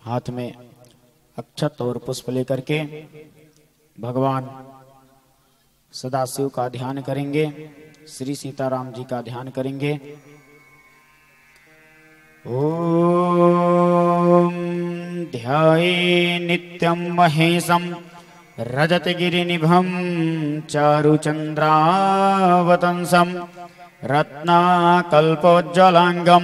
हाथ में अक्षत और पुष्प लेकर के भगवान सदाशिव का ध्यान करेंगे, श्री सीताराम जी का ध्यान करेंगे। ओम ध्याये नित्यं महेशं रजतगिरिनिभं चारुचन्द्रावतंसं रत्नाकल्पोज्ज्वलांगं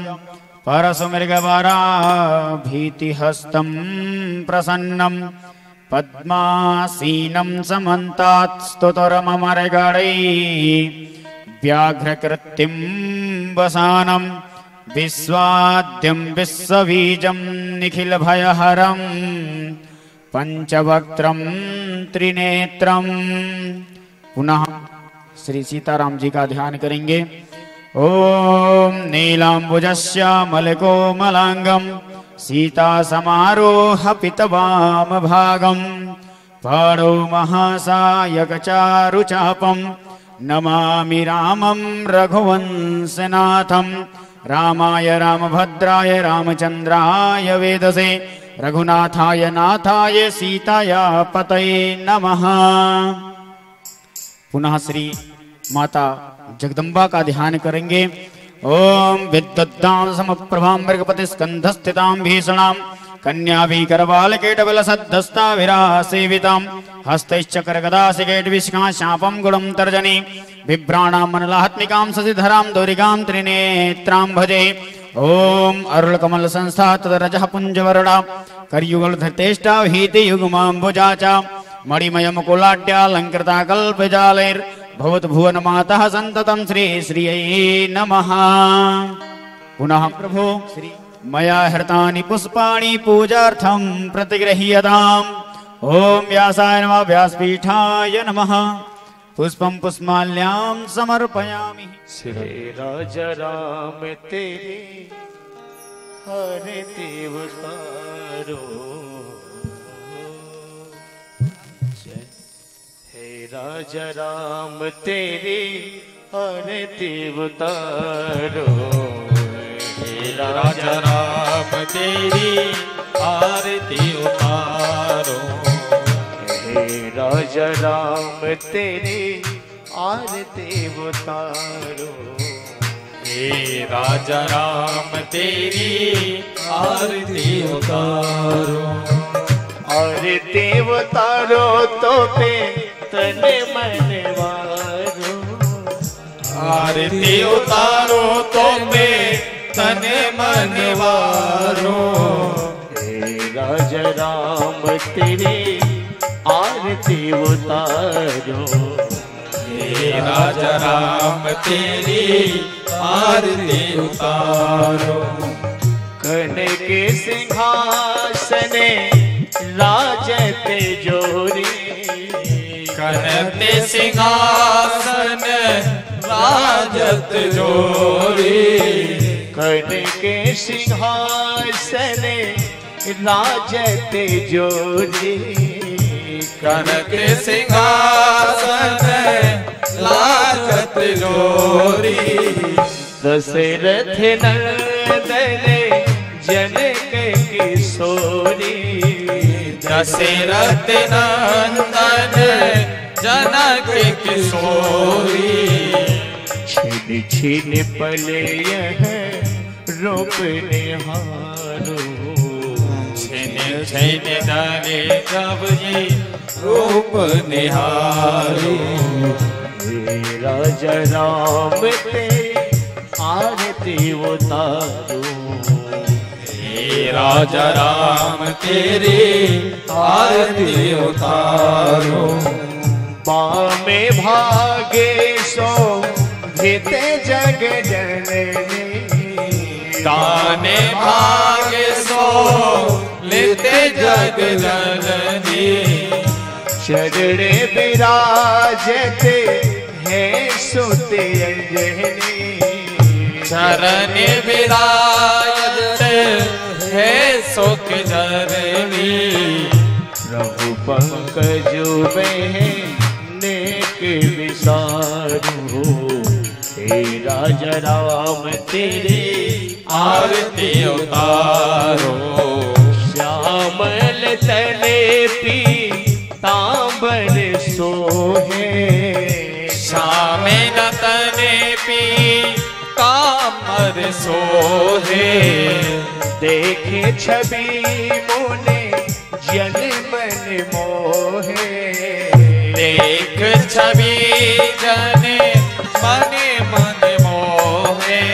परशुमृगवराभीतिहस्तं प्रसन्नं पद्मासीनं समन्तात् स्तुतिरमरगणैः व्याघ्रकृत्तिं वसानं विश्वाद्यं विश्वबीजं निखिलभयहरं पंचवक्त्रं त्रिनेत्रं। पुनः श्री सीताराम जी का ध्यान करेंगे। ओम नीलांबुजश्यामलकोमलांगं सीता समारोह पितवाम भागं पाणौ महासायकचारुचापं नमामि रामं रघुवंशनाथं। रामाय रामभद्राय रामचंद्राय वेदसे रघुनाथाय नाथाय सीताया पतये नमः। पुनः श्री माता जगदम्बा का ध्यान करेंगे। ओम विद्युद्दां समप्रभां मृगपति स्कंधस्थितां भीषणां कन्याभिकरबालकेटबलसद्धस्ता विरासेवितां हस्तैश्चक्रगदासिकेटविष्कां शापं गुणं तर्जनी बिभ्राणां मनलात्मिकां शशिधरां दोरिकां त्रिनेत्रां भजे। ओम अरुणकमल संस्था तदरजः पुंजवरदा करयुगल धृतेष्टा भीति युगमाम्बुजा च मणिमय मुकुलाड्यालंकृता कल्पजालैर् भवत भुवन मातः संततं श्री श्रियै नमः। पुनः प्रभो श्री मया हृतानि पुष्पाणि पूजार्थं प्रतिगृह्यताम्। ओम व्यासाय नमः व्यासपीठाय नमः पुष्पं पुष्पमाल्यां समर्पयामि। श्री राजा राम तेरे आरती उतारो, हे राजा राम तेरी आरती उतारो, हे राजा राम तेरी आरती उतारो, हे राजा राम तेरी आरती उतारो, हे राजा राम तेरी आरती उतारो। आरती उतारो तो पे तने मन वारो, आरती उतारो तो पे तने मन वारो, हे राजा राम तेरी आरती उतारो, हे राजा राम तेरी आरती उतारो। कनक सिंहासने राजत जोरी, कनक सिंहासन राजत जोरी, कनक सिंहासने राजत जोरी, कनक सिंहासन राजत जोरी। दशरथ नंदन जनक किशोरी, दशरथ नंदन जनक किशोरी, छिन छिन पले यह रूप निहारो, छिन छिन डाले जब जी रूप निहारो, हे राजा राम तेरी आरती उतारो, हे राजा राम तेरी आरती उतारो। बामे भागे सो भिते जग जननी, दाने भागे सो लेते जग जननी, चरणे विराजते है सुते अंजनी, चरण विराजते है सुख जननी, प्रभु पंकज में नेक विसारो, हे राजा राम तेरी आरती उतारो, श्याम पीतांबर सोहे, श्याम नतने पीतांबर सोहे। देखे छवि मोने जन मन मोहे, देख छवि जन मन मन मोहे।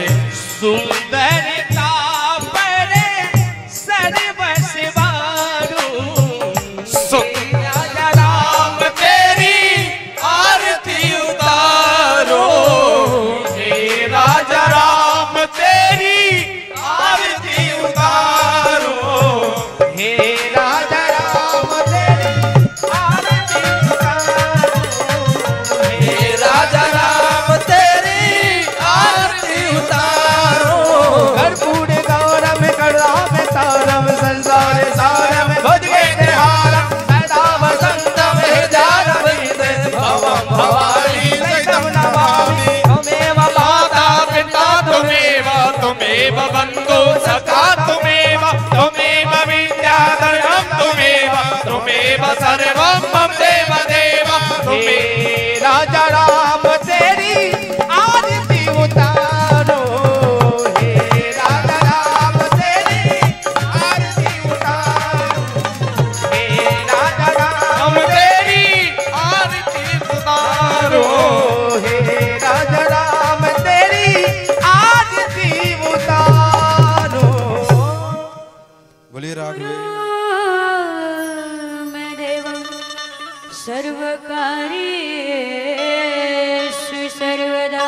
सुंदरता पर सर्वस वारू, सुंदर राम तेरी आरती उतारो, हे राजा राम तेरी आरती उतारो, हे राजा राम तेरी आरती उतारो, हे राजा राम तेरी आरती उतारो। कर्पूर गौरम करुणाम तारम संसार सारम भुजगे निहारम सदा वसंतम हृदयारम भवम भवानी सकम नमामि। त्वमेव माता पिता त्वमेव, त्वमेव बन्धु सखा त्वमेव, त्वमेव विद्याधरं त्वमेव, त्वमेव सर्वं मम देव देव त्वमेव। हे राजा राम तेरी आरती उतारो, हे राजा राम तेरी आरती उतारो, हे राजा राम हम तेरी आरती उतारो, हे राजा राम तेरी आरती उतारो। बोलिए राघवे देवं सर्वकार्येषु सर्वदा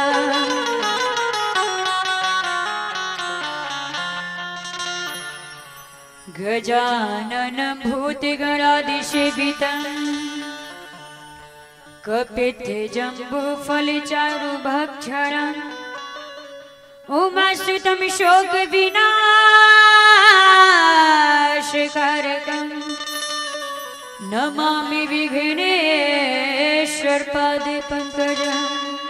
गजानन भूतगणादिसेवितं कपित्थजम्बूफलचारुभक्षणम् उमासुतं शोकविनाशकारकम् नमामि विघ्नेश्वर पादे पंकजम्।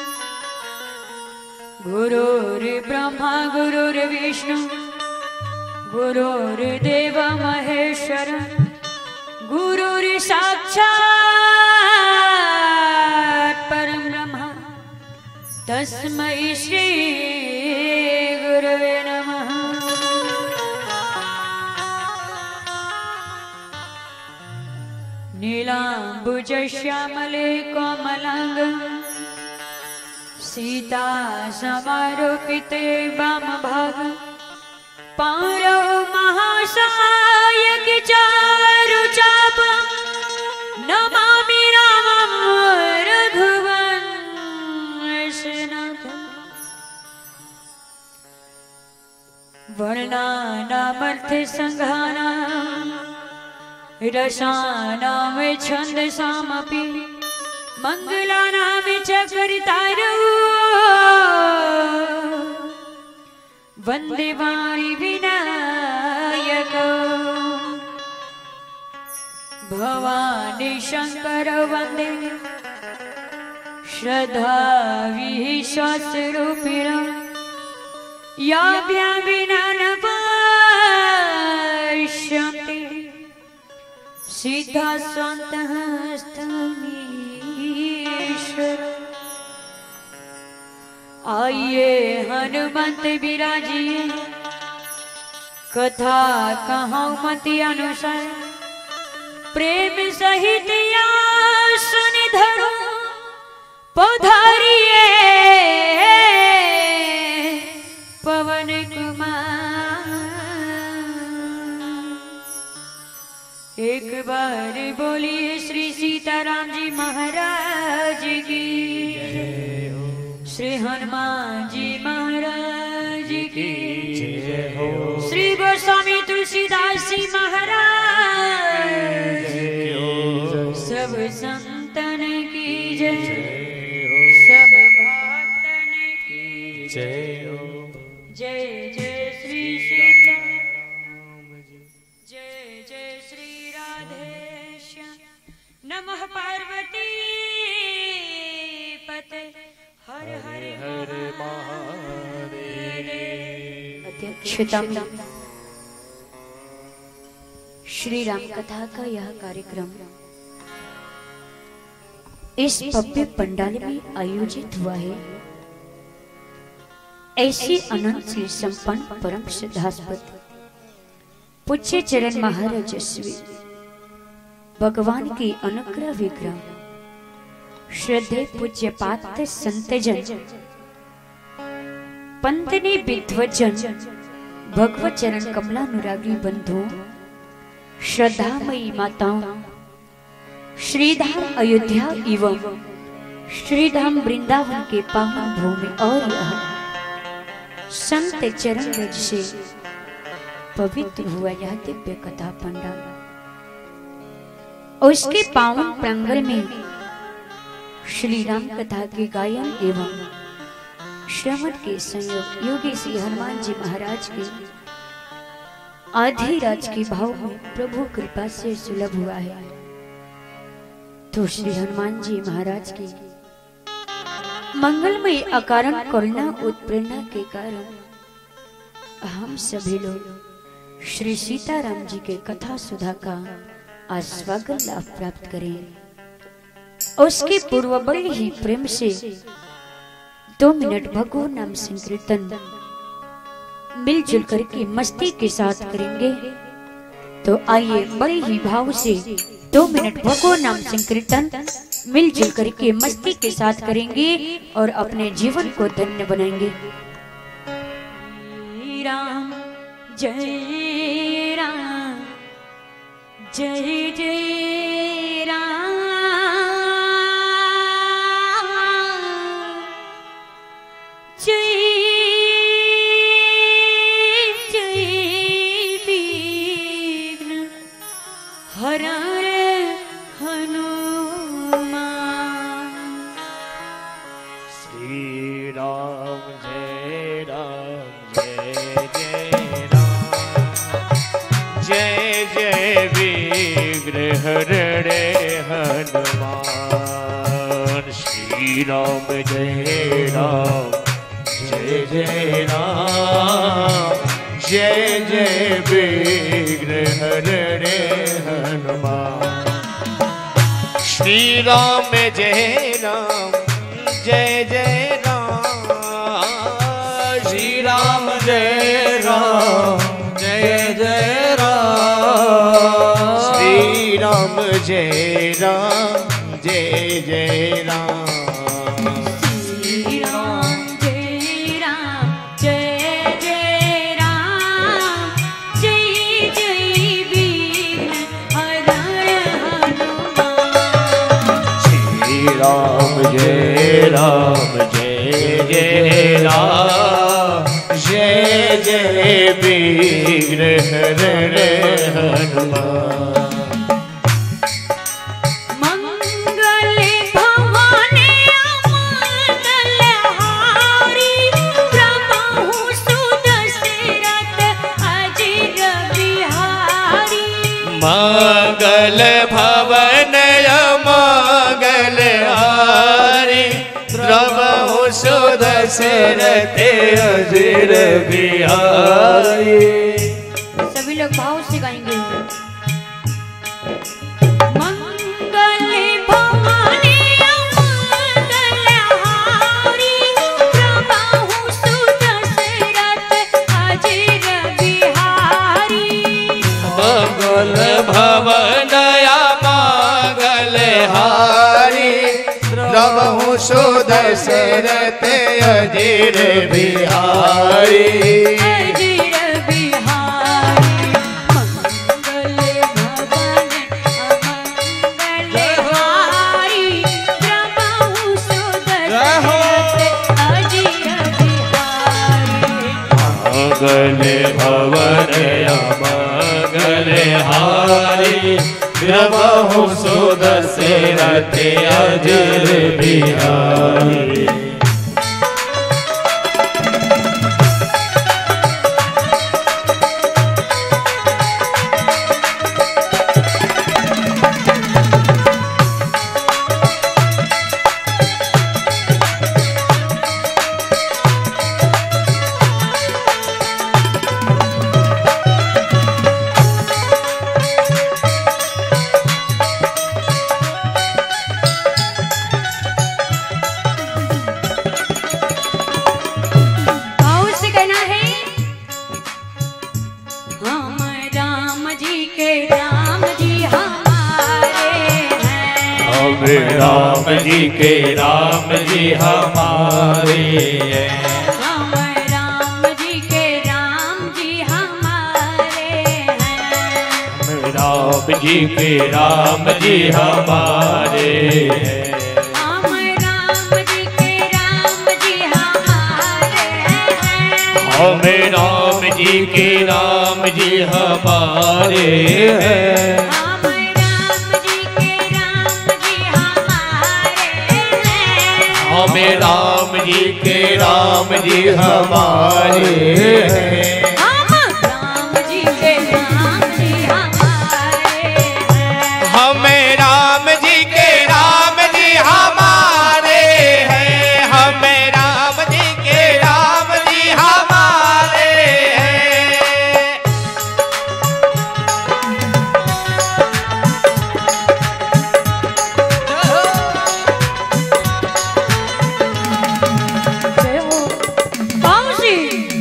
गुरुर्ब्रह्मा गुरुर्विष्णु गुरुर्देव महेश्वर, गुरुर्साक्षात् परं ब्रह्म तस्मै श्री गुरवे नमः। नीलाम्बुजश्यामले कोमलाङ्गं सीता समारोपिते वामभागं पाणौ महासायक चारुचापं नमामि रामं रघुवंशनाथम्। वर्णानामर्थसङ्घानां रसानां छन्दसामपि मङ्गलानां च कर्तारौ वन्दे वाणी विनायकौ। भवानी शङ्कर वन्दे श्रद्धा विश्वासरूपिणं याभ्यां विना न पश्यन्ति सिद्धा स्वन्तः स्तमीश्वर। आइए हनुमंत विराजिए कथा कहूँ मति अनुसार प्रेम सहित या सुनि धरो पधारिए पवन कुमार। एक बार बोलिए श्री सीताराम जी महाराज की, श्री हनुमान जी महाराज की, श्री गोस्वामी तुलसीदास जी महाराज, सब संतन की जय, सब भक्तन की जय। जय जय श्री सीता, जय जय श्री राधेश्याम। नमः पार्वती पते हर हर हर महादेव। अध्यक्षतां श्री राम कथा का यह कार्यक्रम इस भव्य पंडाल में आयोजित हुआ है। ऐसे अनंत से संपन्न परम श्रद्धास्पद पूज्य चरण महाराज श्री भगवान की अनुग्रह विग्रह श्रद्धे पूज्य पात्र संतजन पंतनी विद्वजन भगवत चरण कमलानुरागी बंधुओं, श्रद्धामयी माताओं, श्रीधाम अयोध्या एवं श्रीधाम वृंदावन के पावन भूमि और यह संत चरण रज से पवित्र हुआ यह दिव्य कथा पंडाल, उसके पावन प्रांगण में श्री राम कथा के गायन एवं श्रवण के संयोग योगी श्री हनुमान जी महाराज के आधिराज के भाव में प्रभु कृपा से सुलभ हुआ है। तो श्री हनुमान जी महाराज की मंगलमय अकारण करुणा उत्प्रेरणा के कारण हम सभी लोग श्री सीताराम जी के कथा सुधा का आस्वादन लाभ प्राप्त करें। उसके पूर्व बड़े ही प्रेम से 2 मिनट भगवान नाम संकीर्तन मिलजुल करके मस्ती के साथ करेंगे। तो आइए बड़े ही भाव से 2 मिनट भगवान नाम संकीर्तन मिलजुल करके मस्ती के साथ करेंगे और अपने जीवन को धन्य बनाएंगे। राम जय राम जय जय राम जय जय विघ्न हरण हनुमान। श्री राम जय राम जय जय विघ्न हरणे हनुमान। श्री राम जय राम जय जय विघ्न हरणे हनुमान। श्री राम जय राम जय राम। श्री राम जय राम जय राम। श्री राम जय राम जय राम। राम जय राम जय जय विघ्न हरणे हनुमान। मंगल भवानी मंगल हारी प्रभु सुदशरथ अजिर बिहारी। मंगल भवन मंगल हारी प्रभु सुदशरथ अजिर बिहारी। सभी लोग भाव से गाएंगे। मंगल भवानी मंगल हारी प्रभु सुदशरथ अजिर बिहारी। मंगल भवन मंगल हारी प्रभु सुदशरथ अजिर बिहारी। अजिर बिहारी मंगल भवन मंगल हारी प्रभु सुदशरथ अजिर बिहारी। मंगल भवन मंगल हारी प्रभु सुदशरथ अजिर बिहारी। हम राम जी के राम जी हमारे हैं। हम राम जी के राम जी हमारे हैं। हम राम जी के राम जी हमारे हैं। हम राम जी के राम जी हमारे हैं। हम राम जी के राम जी हमारे हैं। हम राम जी के राम जी हमारे हैं। हम राम जी के राम जी हमारे हैं। हम राम जी के राम जी हमारे हैं। हमें राम जी के राम जी हमारे हैं। हमें राम जी के राम जी हमारे हैं। जय हो बाबूजी।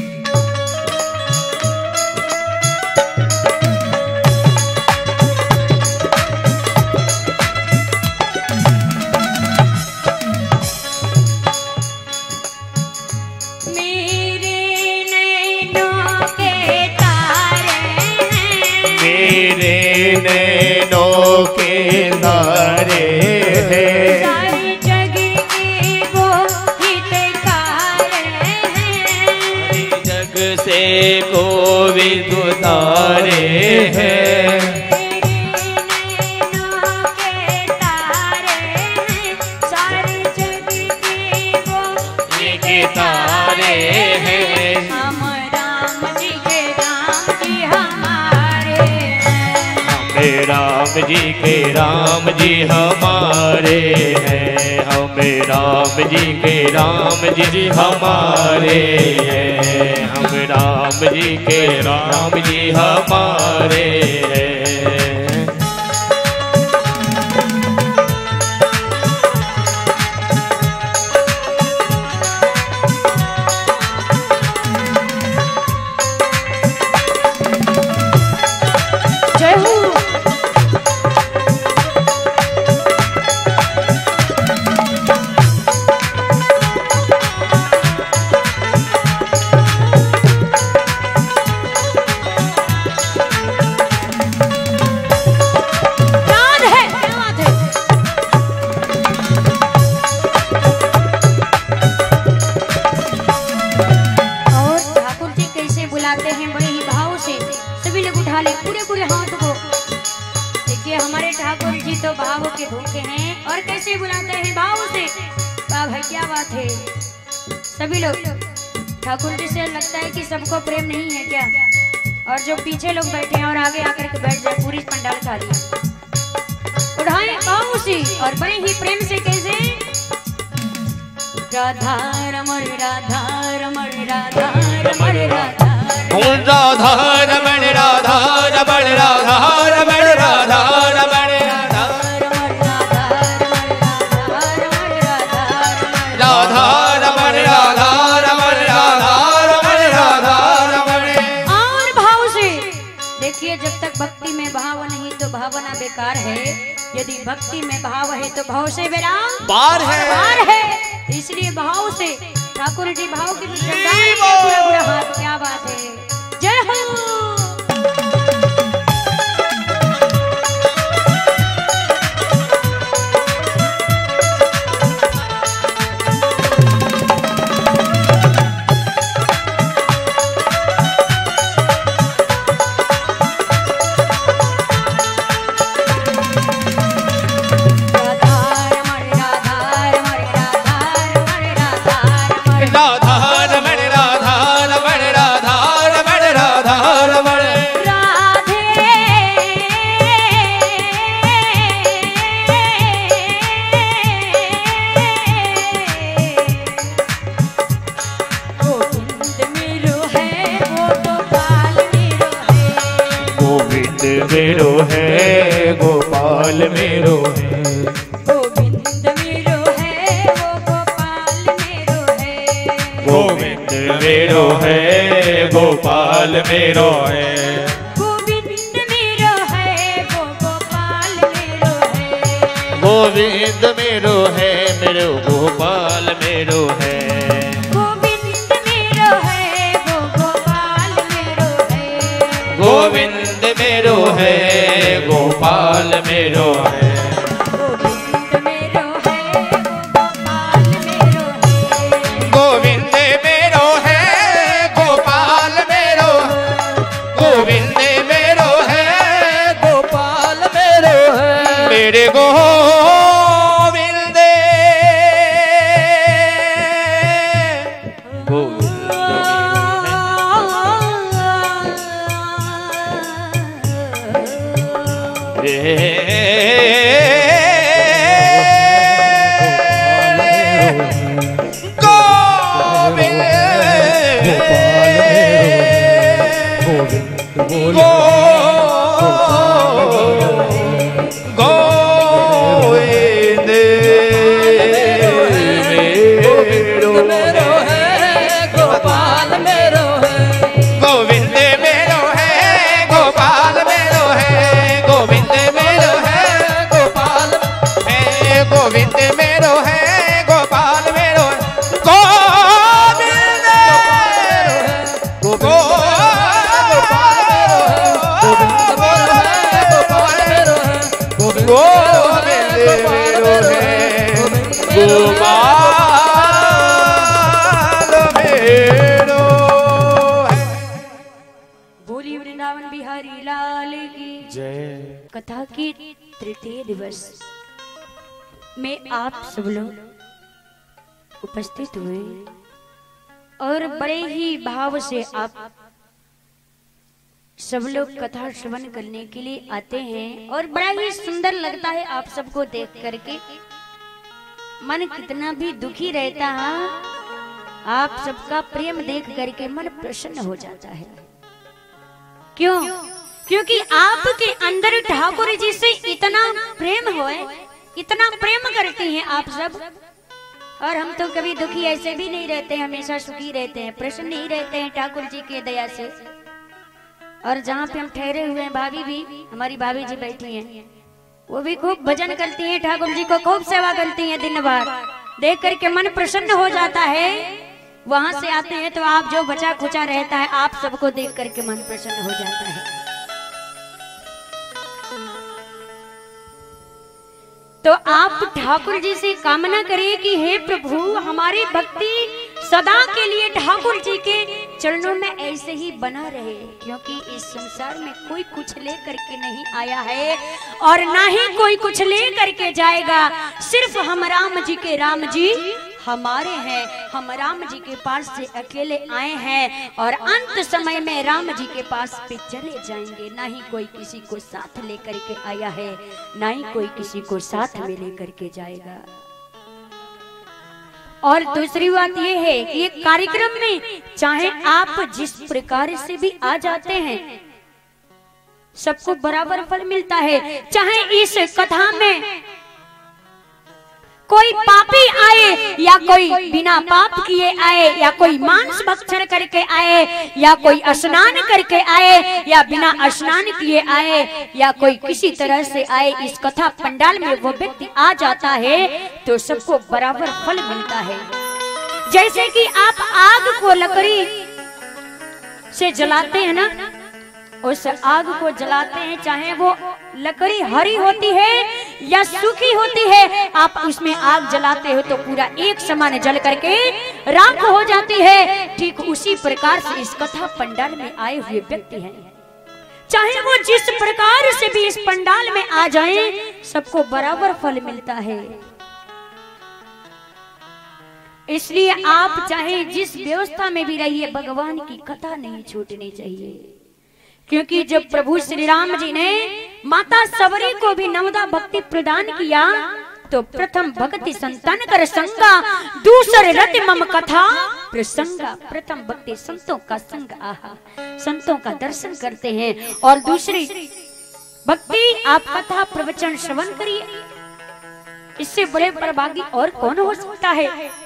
मेरे नैनों के तारे हैं। मेरे नैनों के तारे हैं। सारे जग के वो हितकार हैं। जग से गोविंद उतारे हैं। मेरे नैनों के तारे हैं। सारे जग के वो के तारे हैं। हम राम जी के राम जी हमारे हैं। हमें राम जी के राम जी हमारे हैं। हमें राम जी के राम जी हमारे हैं। हम राम जी के राम जी हमारे हैं। जय हो याद है, क्या बात है। और ठाकुर जी कैसे बुलाते हैं बड़े ही भाव से। सभी लोग उठा ले पूरे पूरे हाथ को। देखिए हमारे ठाकुर जी तो भाव के भूखे हैं और कैसे बुलाते हैं भाव से। वाह भाई क्या बात है। सभी लोग ठाकुर जी से लगता है कि सबको प्रेम नहीं है क्या। और जो पीछे लोग बैठे हैं और आगे आकर के बैठ जाए पूरी पंडाल खाली। उठाए भाव से और बड़े ही प्रेम से कैसे। राधा रमण राधा रमण राधा रमण राधा रमण। राधा रमण राधा रमण राधा रमण राधा रमण राधा राधा रमण राधा रमण राधा रमण राधा रमण। और भाव से देखिए जब तक भक्ति में भाव नहीं तो भावना बेकार है। यदि भक्ति में भाव है तो भाव से बेरा पार है। पार है। इसलिए भाव से ठाकुर जी भाव की पूरा पूरा हाथ। क्या बात है। जय हो राधा रमण राधा रमण राधा रमण राधा रमण। राधा रमण राधा रमण राधा रमण राधा रमण। राधे गोविंद मेरो है वो गोपाल मेरो है। गोविंद मेरो है गोपाल मेरो है। गोविंद मेरो है वो गोपाल मेरो है। गोविंद मेरो है गोपाल मेरो है। गोविंद मेरो है वो गोपाल मेरो है। गोविंद मेरो है मेरो गोपाल मेरो है। गोविंद मेरो है वो गोपाल मेरो है। गोविंद मेरो है गोपाल मेरो है। गोविंद मेरो है वो गोपाल मेरो है। गोविंद मेरो है गोपाल मेरो है। मेरे बोली वृंदावन बिहारी लाल की जय। कथा की तृतीय दिवस में आप सब लोग उपस्थित हुए और बड़े ही भाव से आप सब लोग कथा श्रवण करने के लिए आते हैं और बड़ा ही सुंदर लगता है आप सबको देख करके। मन कितना भी दुखी रहता है, आप सबका प्रेम देख करके मन प्रसन्न हो जाता है। क्यों? क्योंकि आपके अंदर ठाकुर जी से इतना प्रेम है, इतना प्रेम करते हैं आप सब। और हम तो कभी दुखी ऐसे भी नहीं रहते, हमेशा सुखी रहते हैं, प्रसन्न ही रहते हैं ठाकुर जी की दया से। और जहाँ पे हम ठहरे हुए हैं, भाभी भी, हमारी भाभी जी बैठी हैं, वो भी खूब भजन करती हैं, ठाकुर जी को खूब सेवा करती हैं दिन भर। देख करके मन प्रसन्न हो जाता है। वहां से आते हैं तो आप जो बचा खुचा रहता है, आप सबको देख करके मन प्रसन्न हो जाता है। तो आप ठाकुर जी से कामना करिए कि हे प्रभु, हमारी भक्ति सदा के लिए ठाकुर जी के चरणों में ऐसे ही बना रहे, क्योंकि इस संसार में कोई कुछ ले करके नहीं आया है और ना ही कोई कुछ ले करके जाएगा। सिर्फ हम राम जी हमारे हैं। हम राम जी के पास से अकेले आए हैं और अंत समय में राम जी के पास पे चले जाएंगे। ना ही कोई किसी को साथ लेकर के आया है, ना ही कोई किसी को साथ में लेकर के जाएगा। और दूसरी बात यह है कि ये कार्यक्रम में चाहे आप जिस प्रकार से भी आ जाते हैं, सबको बराबर फल मिलता है। चाहे इस कथा में कोई पापी आए या कोई बिना पाप किए आए, या कोई मांस भक्षण करके आए, या कोई स्नान करके आए, या बिना स्नान किए आए, या कोई किसी तरह से आए, इस कथा पंडाल में वो व्यक्ति आ जाता है तो सबको बराबर फल मिलता है। जैसे कि आप आग को लकड़ी से जलाते हैं ना, उस आग को जलाते हैं, चाहे वो लकड़ी हरी होती है या सूखी होती है, आप उसमें आग जलाते हो तो पूरा एक समान जल करके राख हो जाती है। ठीक उसी प्रकार से इस कथा पंडाल में आए हुए व्यक्ति हैं, चाहे वो जिस प्रकार से भी इस पंडाल में आ जाएं, सबको बराबर फल मिलता है। इसलिए आप चाहे जिस व्यवस्था में भी रहिए, भगवान की कथा नहीं छूटनी चाहिए। क्योंकि जब प्रभु श्री राम जी ने माता सबरी को भी नवदा भक्ति प्रदान किया, तो प्रथम भक्ति संतान कर संगा, दूसरे रति मम कथा प्रसंगा। प्रथम भक्ति संतों का संग, आहा, संतों का दर्शन करते हैं, और दूसरी भक्ति आप कथा प्रवचन श्रवण करिए। इससे बड़े प्रभागी और कौन हो सकता है।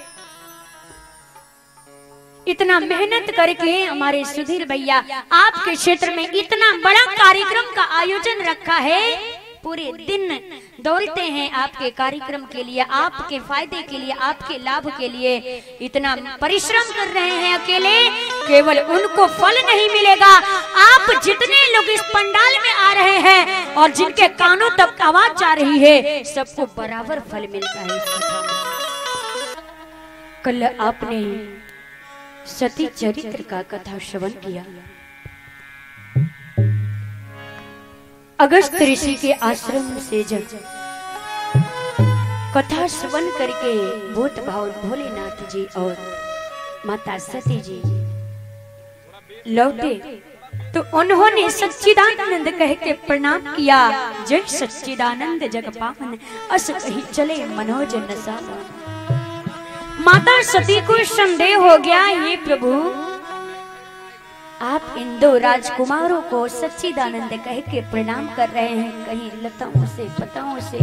इतना मेहनत करके हमारे सुधीर भैया आपके क्षेत्र में इतना बड़ा कार्यक्रम का आयोजन रखा है, पूरे दिन दौड़ते हैं आपके कार्यक्रम के लिए, आपके फायदे के लिए, आपके लाभ के लिए इतना परिश्रम कर रहे हैं अकेले, केवल उनको फल नहीं मिलेगा। आप जितने लोग इस पंडाल में आ रहे हैं और जिनके कानों तक आवाज जा रही है, सबको बराबर फल मिलता है इस कथा में। कल आपने सती चरित्र का कथा श्रवण किया। अगस्त ऋषि के आश्रम से जब कथा श्रवण करके भूत भाव भोलेनाथ जी और माता सती जी लौटे तो उन्होंने सच्चिदानंद कह के प्रणाम किया। जय सच्चिदानंद जग पावन, अस कही चले मनोज नसा। माता सती को संदेह हो गया, ये प्रभु आप इन दो राजकुमारों को सच्चिदानंद कह के प्रणाम कर रहे हैं, कहीं लताओं से पताओं से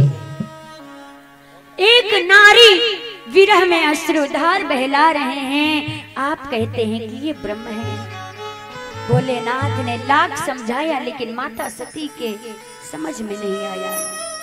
एक नारी विरह में अश्रुधार बहला रहे हैं, आप कहते हैं कि ये ब्रह्म है। भोलेनाथ ने लाख समझाया लेकिन माता सती के समझ में नहीं आया।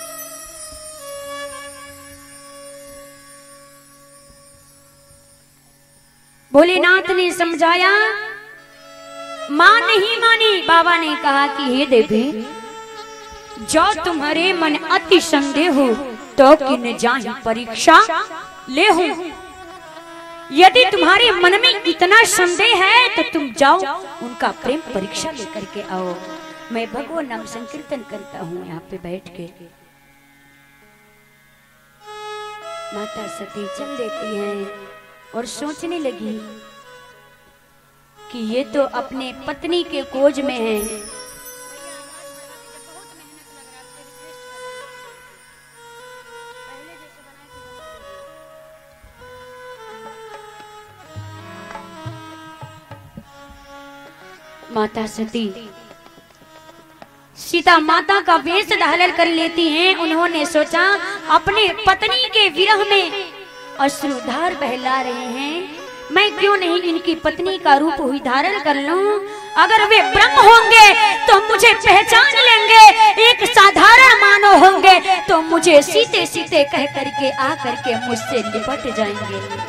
भोलेनाथ ने समझाया, मां नहीं मानी। बाबा ने कहा कि हे देवी, जो तुम्हारे मन अति संदेह हो तो किन जाहि परीक्षा ले हो। यदि तुम्हारे मन में इतना संदेह है तो तुम जाओ उनका प्रेम परीक्षा लेकर के आओ। मैं भगवान नाम संकीर्तन करता हूँ यहाँ पे बैठ के। माता सती चल देती हैं और सोचने लगी कि ये तो अपने पत्नी के खोज में है। माता सती सीता माता का वेश धारण कर लेती हैं। उन्होंने सोचा अपने पत्नी के विरह में अश्रुधार बहला रहे हैं, मैं क्यों नहीं इनकी पत्नी का रूप हुई धारण कर लूं। अगर वे ब्रह्म होंगे तो मुझे पहचान लेंगे, एक साधारण मानव होंगे तो मुझे सीते सीते कह करके आ करके मुझसे लिपट जाएंगे।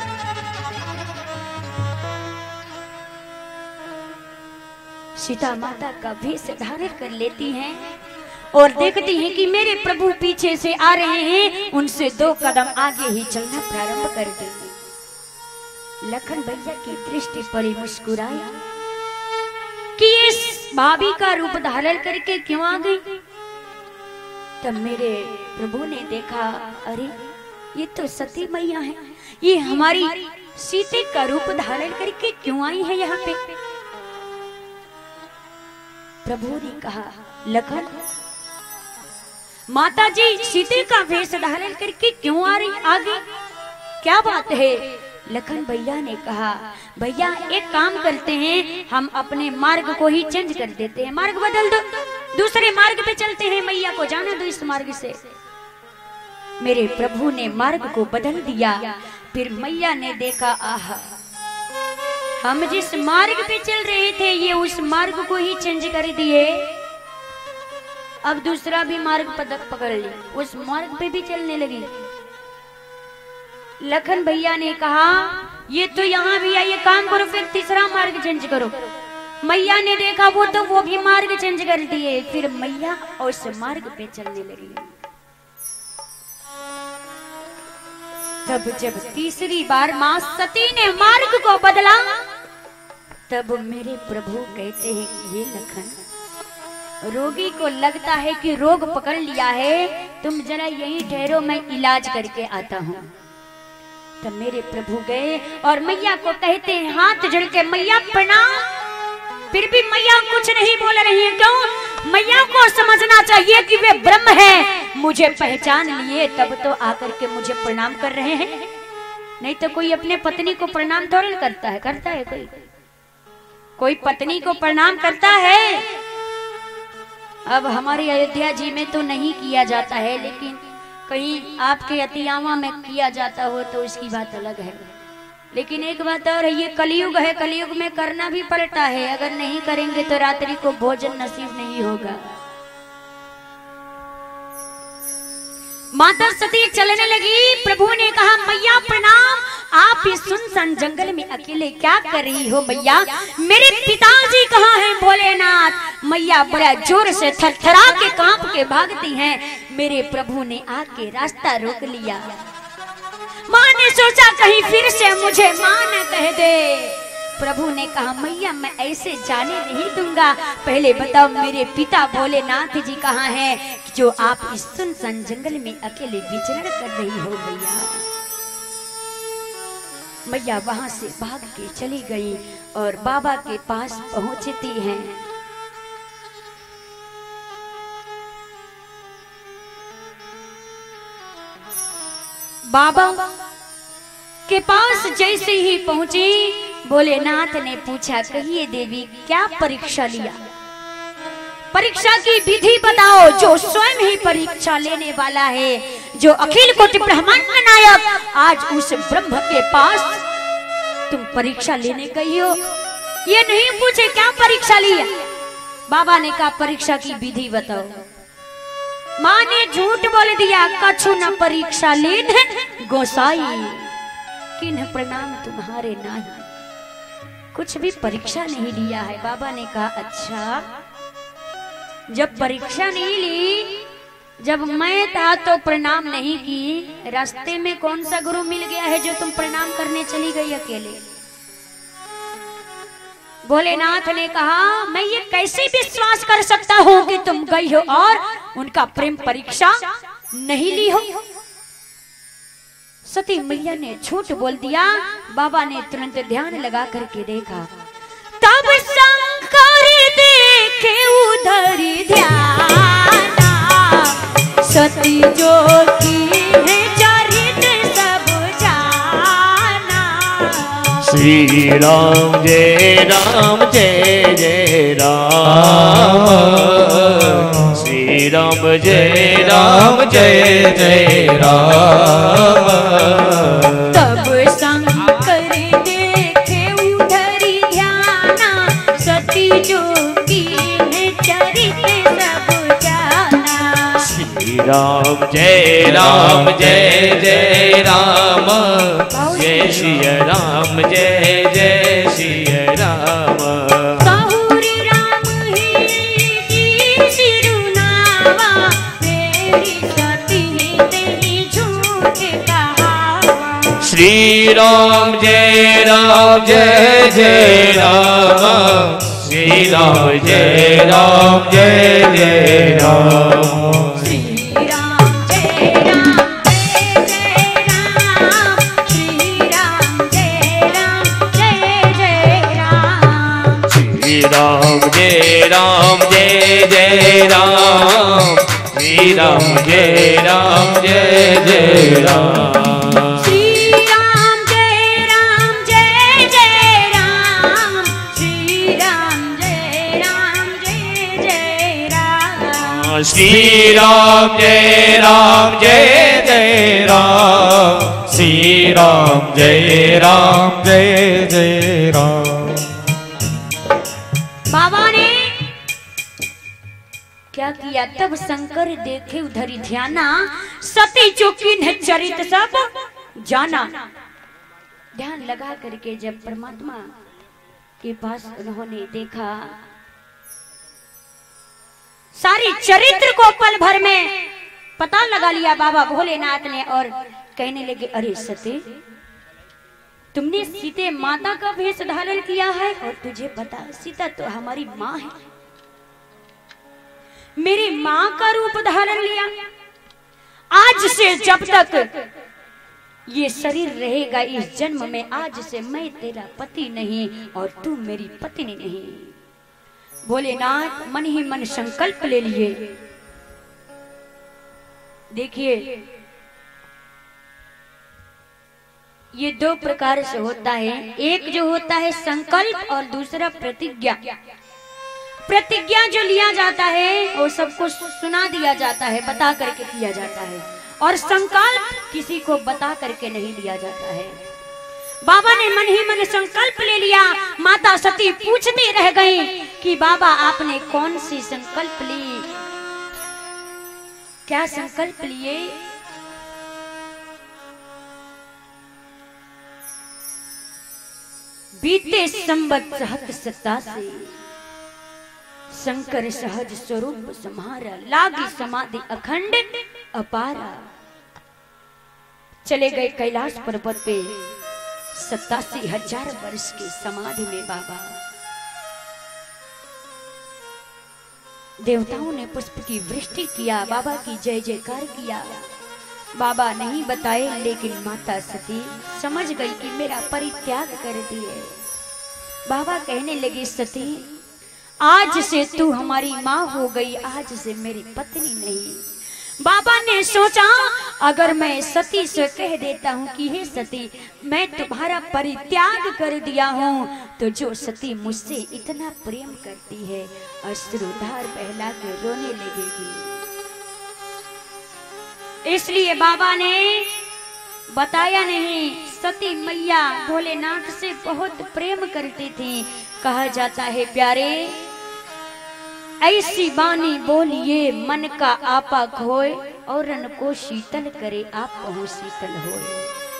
सीता माता का वेश धारण कर लेती हैं और देखती हैं कि मेरे प्रभु पीछे से आ रहे हैं, उनसे 2 कदम आगे ही चलना प्रारंभ कर देंगे। लखन भैया की दृष्टि पड़ी, मुस्कुराई कि इस भाभी का रूप धारण करके क्यों आ गई। तब मेरे प्रभु ने देखा, अरे ये तो सती मैया है, ये हमारी सीते का रूप धारण करके क्यों आई है यहाँ पे। प्रभु ने कहा, लखन माता जी सीते का वेश धारण करके क्यों आ रही आगे, क्या बात है। लखन भैया ने कहा, भैया एक काम करते हैं, हम अपने मार्ग को ही चेंज कर देते हैं, मार्ग बदल दो, दूसरे मार्ग पे चलते हैं, मैया को जाने दो इस मार्ग से। मेरे प्रभु ने मार्ग को बदल दिया। फिर मैया ने देखा, आहा हम जिस मार्ग पे चल रहे थे ये उस मार्ग को ही चेंज कर दिए, अब दूसरा भी मार्ग पकड़ ली, उस मार्ग पे भी चलने लगी। लखन भैया ने कहा, ये तो यहाँ भी है, ये काम करो फिर तीसरा मार्ग चेंज करो। मैया ने देखा वो भी मार्ग चेंज कर दिए, फिर मैया उस मार्ग पे चलने लगी। तब जब तीसरी बार मां सती ने मार्ग को बदला, तब मेरे प्रभु कहते हैं कि ये लखन, रोगी को लगता है कि रोग पकड़ लिया है, तुम जरा यहीं ठहरो, मैं इलाज करके आता हूँ। तब मेरे प्रभु गए और मैया को कहते हैं हाथ जोड़ के, मैया प्रणाम। फिर भी मैया कुछ नहीं बोल रही है, क्यों। मैया को समझना चाहिए कि वे ब्रह्म हैं, मुझे पहचान लिए तब तो आकर के मुझे प्रणाम कर रहे हैं, नहीं तो कोई अपने पत्नी को प्रणाम थोड़ा करता है। करता है कोई पत्नी को प्रणाम करता है। अब हमारी अयोध्या जी में तो नहीं किया जाता है, लेकिन कहीं आपके अतियावा में किया जाता हो तो उसकी बात अलग है। लेकिन एक बात और है, ये कलयुग है, कलयुग में करना भी पड़ता है, अगर नहीं करेंगे तो रात्रि को भोजन नसीब नहीं होगा। माता सती चलने लगी। प्रभु ने कहा मैया प्रणाम, आप इस सुनसान जंगल में अकेले क्या कर रही हो मैया? मेरे पिताजी कहाँ हैं भोलेनाथ? मैया बड़ा जोर से थरथरा के कांप के भागती हैं। मेरे प्रभु ने आके रास्ता रोक लिया। माँ ने सोचा कहीं फिर से मुझे माँ न कह दे। प्रभु ने कहा मैया मैं ऐसे जाने नहीं दूंगा, पहले बताओ मेरे पिता भोलेनाथ जी कहाँ हैं जो आप इस सुनसान जंगल में अकेले विचरण कर रही हो मैया? मैया वहां से भाग के चली गई और बाबा के पास पहुंचती हैं। बाबा के पास जैसे ही पहुंची, भोलेनाथ ने पूछा कहिए देवी क्या परीक्षा लिया? परीक्षा की विधि बताओ। जो स्वयं ही परीक्षा लेने वाला है, जो अखिल कोटि ब्रह्मांड नायक, आज उस ब्रह्म के पास तुम परीक्षा लेने गई हो। ये नहीं पूछे क्या परीक्षा लिया। बाबा ने कहा परीक्षा की विधि बताओ। माँ ने झूठ बोल दिया, कछु न परीक्षा लेन गोसाई, किन्ह प्रणाम तुम्हारे नाही, कुछ भी परीक्षा नहीं लिया है। बाबा ने कहा अच्छा, जब परीक्षा नहीं ली, जब मैं था तो प्रणाम नहीं की, रास्ते में कौन सा गुरु मिल गया है जो तुम प्रणाम करने चली गई अकेले? भोलेनाथ ने कहा मैं ये कैसे विश्वास कर सकता हूँ कि तुम गई हो और उनका प्रेम परीक्षा नहीं ली हो। सती मैया ने झूठ बोल दिया। बाबा ने तुरंत ध्यान लगा करके देखा, तब शंकर देखे उधर ध्याना, सती जो की है चरित्र सब जाना। श्री राम जय राम जय जय राम, श्री राम जय राम जय जय राम। तब शंकर देखे उधर ध्याना, सती जो की है चरित्र सब जाना। श्री राम जय राम जय जय राम, जय श्री राम जय जय श्री राम। कहूरी राम ही सिरुनावा, तेरी सती तेरी झूठ कहावा। श्री राम जय राम जय जय राम, श्री राम जय राम जय जय राम। श्री राम जय राम जय जय राम, श्री राम जय राम जय जय राम। श्री राम जय राम जय जय राम, श्री राम जय राम जय जय राम। श्री राम जय राम जय जय राम, श्री राम जय राम जय जय राम। श्री राम जय राम जय जय राम, श्री राम जय राम जय जय राम। बाबा ने क्या किया? तब शंकर देखे उधर ध्याना, सती चौकी ने चरित्र सब जाना। ध्यान लगा करके जब परमात्मा के पास उन्होंने देखा, सारी चरित्र को पल भर में पता लगा लिया बाबा भोलेनाथ ने और कहने लगे अरे सती, तुमने सीते माता का भेष धारण किया है और तुझे पता सीता तो हमारी माँ है, मेरी माँ का रूप धारण लिया। आज से जब तक ये शरीर रहेगा इस जन्म में, आज से मैं तेरा पति नहीं और तू मेरी पत्नी नहीं। भोलेनाथ मन ही मन संकल्प ले लिए। देखिए ये दो प्रकार से होता है, एक जो होता है संकल्प और दूसरा प्रतिज्ञा। प्रतिज्ञा जो लिया जाता है वो सबको सुना दिया जाता है, बता करके किया जाता है, और संकल्प किसी को बता करके नहीं लिया जाता है। बाबा ने मन ही मन संकल्प ले लिया। माता सती पूछती रह गई कि बाबा आपने कौन सी संकल्प ली, क्या संकल्प लिए? बीते संबत सहत 87 शंकर सहज स्वरूप सम्हारा, लागी समाधि अखंड अपारा। चले गए कैलाश पर्वत पे 87,000 वर्ष की समाधि में बाबा। देवताओं ने पुष्प की वृष्टि किया, बाबा की जय जयकार किया। बाबा नहीं बताए, लेकिन माता सती समझ गई कि मेरा परित्याग कर दिए। बाबा कहने लगे, सती आज से तू हमारी माँ हो गई, आज से मेरी पत्नी नहीं। बाबा ने सोचा अगर मैं सती से कह देता हूँ कि हे सती मैं तुम्हारा परित्याग कर दिया हूँ, तो जो सती मुझसे इतना प्रेम करती है अश्रुधार बहला के रोने लगेगी। इसलिए बाबा ने बताया नहीं। सती मैया भोलेनाथ से बहुत प्रेम करती थी। कहा जाता है प्यारे ऐसी बानी बोलिए मन का आपा खोए, और रन को शीतल करे आप पहुँच शीतल होए।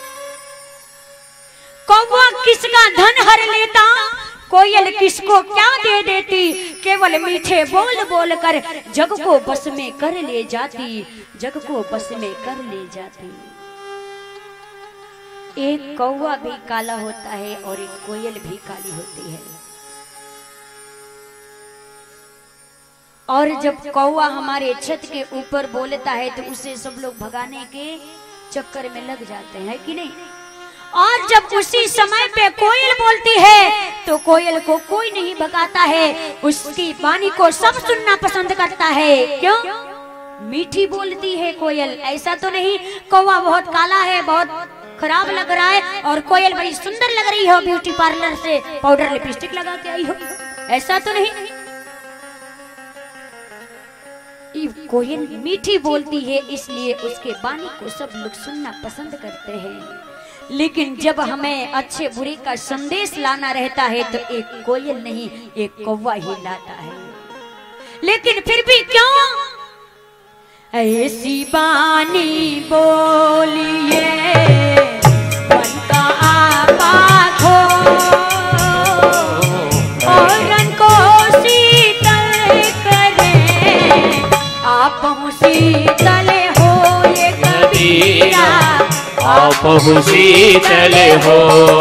कौवा किसका धन हर लेता, कोयल किसको क्या दे देती, केवल मीठे बोल बोल कर जग को बस में कर ले जाती, जग को बस में कर ले जाती। एक कौवा भी काला होता है और एक कोयल भी काली होती है। और जब कौवा हमारे छत के ऊपर बोलता है तो उसे सब लोग भगाने के चक्कर में लग जाते हैं कि नहीं। और जब उसी समय पे कोयल बोलती है तो कोयल को कोई नहीं भगाता है, उसकी वाणी को सब सुनना पसंद करता है। क्यों? मीठी बोलती है कोयल। ऐसा तो नहीं कौवा बहुत काला है, बहुत खराब लग रहा है, और कोयल बड़ी सुंदर लग रही हो, ब्यूटी पार्लर से पाउडर लिपस्टिक लगा के आई हो, ऐसा तो नहीं। कोयल मीठी बोलती है, इसलिए उसके वाणी को सब लोग सुनना पसंद करते हैं। लेकिन जब हमें अच्छे बुरे का संदेश लाना रहता है तो एक कोयल नहीं एक कौवा ही लाता है। लेकिन फिर भी क्यों ऐसी बानी बोलिए मन का आपा खो, और रन को शीतल करे आप शीतल हो ये कबीरा, आप शीतल हो।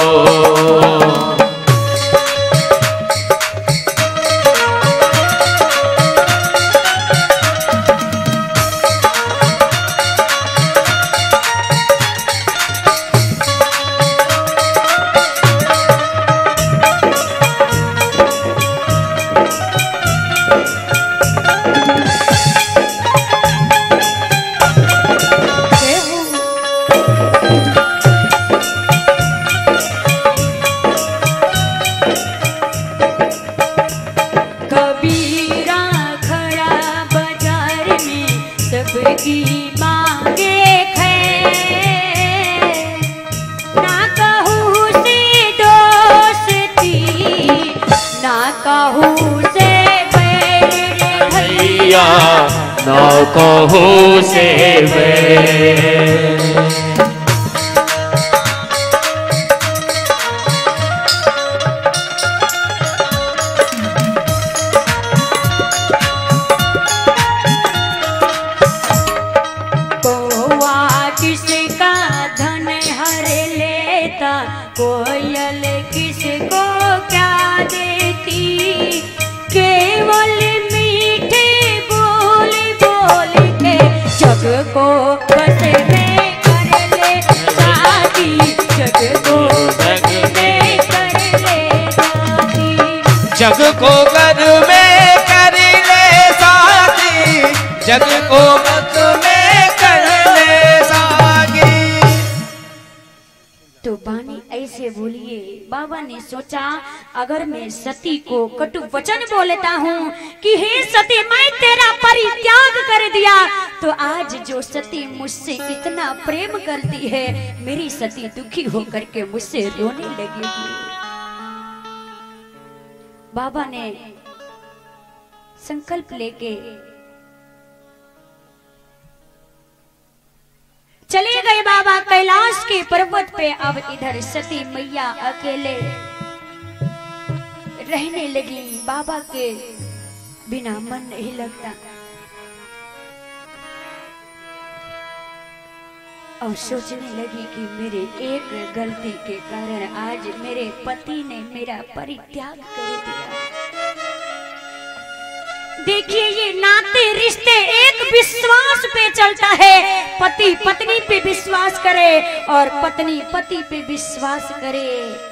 ना कहूँ से कौवा किसका धन हर लेता, कोयल किसको क्या देती, केवल जग को बस में कर ले शादी, जग को बस में कर ले शादी, जग को घर में कर ले शादी, जग को बस में कर ले शादी। तो बानी ऐसे बोलिए। बाबा ने सोचा अगर मैं सती को कटु वचन बोलता हूँ कि हे सती मैं तेरा परित्याग कर दिया, तो आज जो सती मुझसे इतना प्रेम करती है मेरी सती दुखी होकर के मुझसे रोने लगेगी। बाबा ने संकल्प लेके चले गए बाबा कैलाश के पर्वत पे। अब इधर सती मैया अकेले रहने लगी, बाबा के बिना मन नहीं लगता। और सोचने लगी कि मेरे एक गलती के कारण आज मेरे पति ने मेरा परित्याग कर दिया। देखिए, ये नाते रिश्ते एक विश्वास पे चलता है। पति पत्नी पे विश्वास करे और पत्नी पति पे विश्वास करे।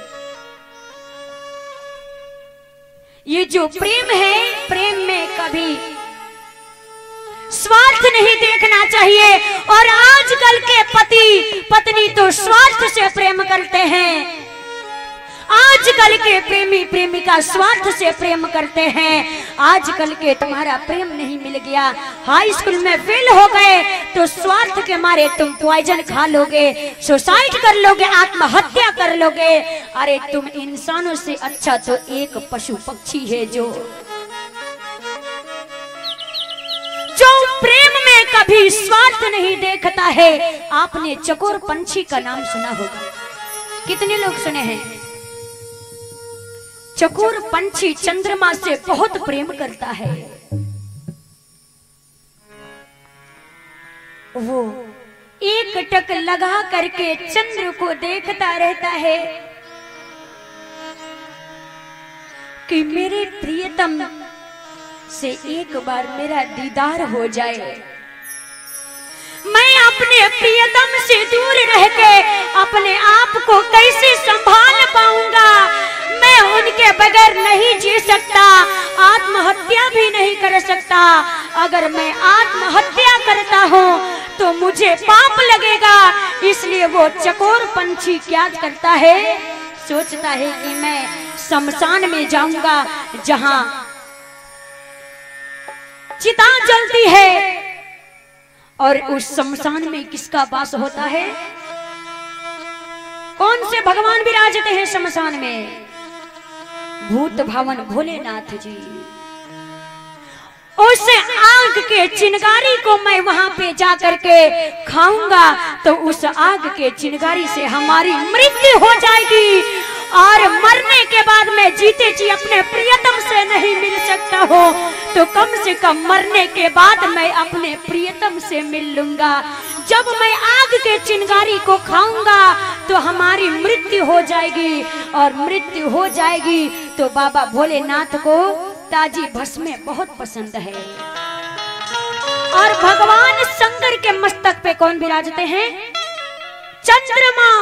ये जो प्रेम है, प्रेम में कभी स्वार्थ नहीं देखना चाहिए। और आजकल के पति पत्नी तो स्वार्थ से प्रेम करते हैं। आजकल के प्रेमी प्रेमिका स्वार्थ से प्रेम करते हैं। आजकल के तुम्हारा प्रेम नहीं मिल गया, हाई स्कूल में फेल हो गए तो स्वार्थ के मारे तुम पॉइजन खा लोगे, सुसाइड कर लोगे, आत्महत्या कर लोगे। अरे तुम इंसानों से अच्छा तो एक पशु पक्षी है जो प्रेम में कभी स्वार्थ नहीं देखता है। आपने चकोर पंछी का नाम सुना होगा, कितने लोग सुने हैं? चकोर पंछी चंद्रमा से बहुत प्रेम करता है। वो एक टक लगा करके चंद्र को देखता रहता है कि मेरे प्रियतम से एक बार मेरा दीदार हो जाए। मैं अपने प्रियतम से दूर रह के अपने आप को कैसे संभाल पाऊंगा? मैं उनके बगैर नहीं जी सकता, आत्महत्या भी नहीं कर सकता। अगर मैं आत्महत्या करता हूँ तो मुझे पाप लगेगा। इसलिए वो चकोर पंछी क्या करता है? सोचता है कि मैं शमशान में जाऊंगा जहां चिता जलती है। और उस शमशान में किसका वास होता है? कौन से भगवान विराजते हैं शमशान में? भूत भवन भोलेनाथ जी। उस आग के चिंगारी को मैं वहां पे जा करके खाऊंगा तो उस आग के चिंगारी से हमारी मृत्यु हो जाएगी। और मरने के बाद मैं जीते जी अपने प्रियतम से नहीं मिल सकता हो तो कम से कम मरने के बाद मैं अपने प्रियतम से मिल लूंगा। जब मैं आग के चिंगारी को खाऊंगा तो हमारी मृत्यु हो जाएगी। और मृत्यु हो जाएगी तो बाबा भोलेनाथ को ताजी भस्म बहुत पसंद है। और भगवान शंकर के मस्तक पे कौन विराजते हैं? चंद्रमा।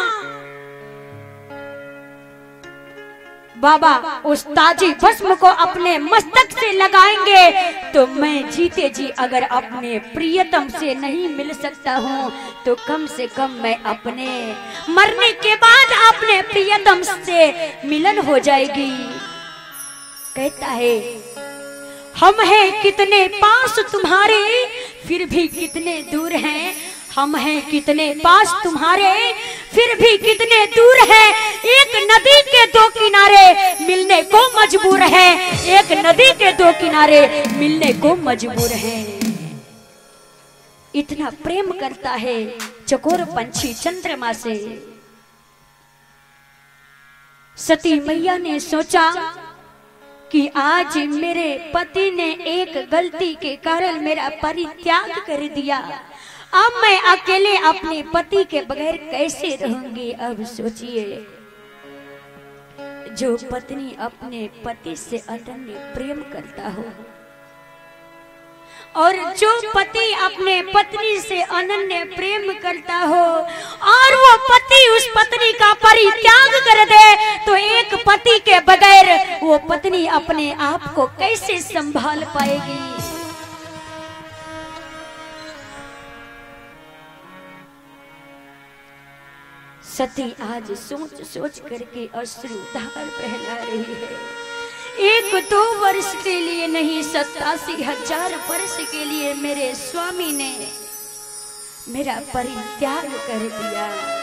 बाबा उस ताजी भस्म को अपने मस्तक से लगाएंगे तो मैं जीते जी अगर अपने प्रियतम से नहीं मिल सकता हूँ तो कम से कम मैं अपने मरने के बाद अपने प्रियतम से मिलन हो जाएगी। कहता है, हम हैं कितने पास तुम्हारे फिर भी कितने दूर हैं। हम हैं कितने पास तुम्हारे फिर भी कितने दूर है। एक नदी के दो किनारे मिलने को मजबूर है। एक नदी के दो किनारे मिलने को मजबूर है। इतना प्रेम करता है चकोर पंछी चंद्रमा से। सती मैया ने सोचा कि आज मेरे पति ने एक गलती के कारण मेरा परित्याग कर दिया। अब मैं अकेले अपने पति के बगैर कैसे रहूंगी? अब सोचिए, जो पत्नी अपने पति से अनन्य प्रेम करता हो और जो पति अपने पत्नी से अनन्य प्रेम करता हो और वो पति उस पत्नी का परित्याग कर दे तो एक पति के बगैर वो पत्नी अपने आप को कैसे संभाल पाएगी? सती आज सोच सोच करके अश्रुधार बहला रही है। 1-2 वर्ष के लिए नहीं 87,000 वर्ष के लिए मेरे स्वामी ने मेरा परित्याग कर दिया।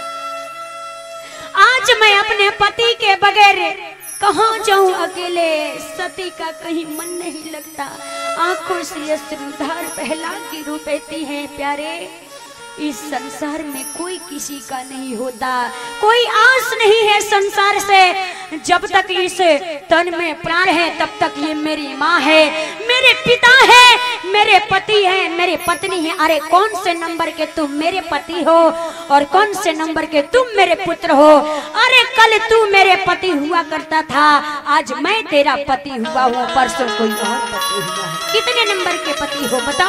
आज मैं अपने पति के बगैर कहाँ जाऊं अकेले? सती का कहीं मन नहीं लगता। आंखों से अश्रुधार बहला के रोती हैं। प्यारे, इस संसार में कोई किसी का नहीं होता, कोई आस नहीं है संसार से। जब तक इस तन में प्राण है तब तक ये मेरी माँ है, मेरे पिता है, मेरे पति है, मेरी पत्नी है। अरे कौन से नंबर के तुम मेरे पति हो और कौन से नंबर के तुम मेरे पुत्र हो? अरे कल तू मेरे पति हुआ करता था, आज मैं तेरा पति हुआ हूँ, परसों कोई और पति हुआ है। कितने नंबर के पति हो बताओ?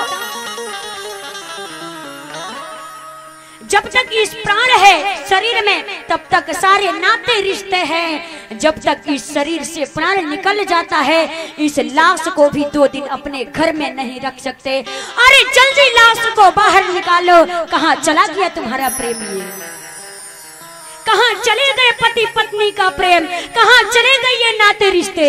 जब तक इस प्राण है शरीर में तब तक सारे नाते रिश्ते हैं। जब तक इस शरीर से प्राण निकल जाता है, इस लाश को भी 2 दिन अपने घर में नहीं रख सकते। अरे जल्दी लाश को बाहर निकालो। कहाँ चला गया तुम्हारा प्रेमी? कहाँ चले गए पति पत्नी का प्रेम? कहाँ चले गए ये नाते रिश्ते?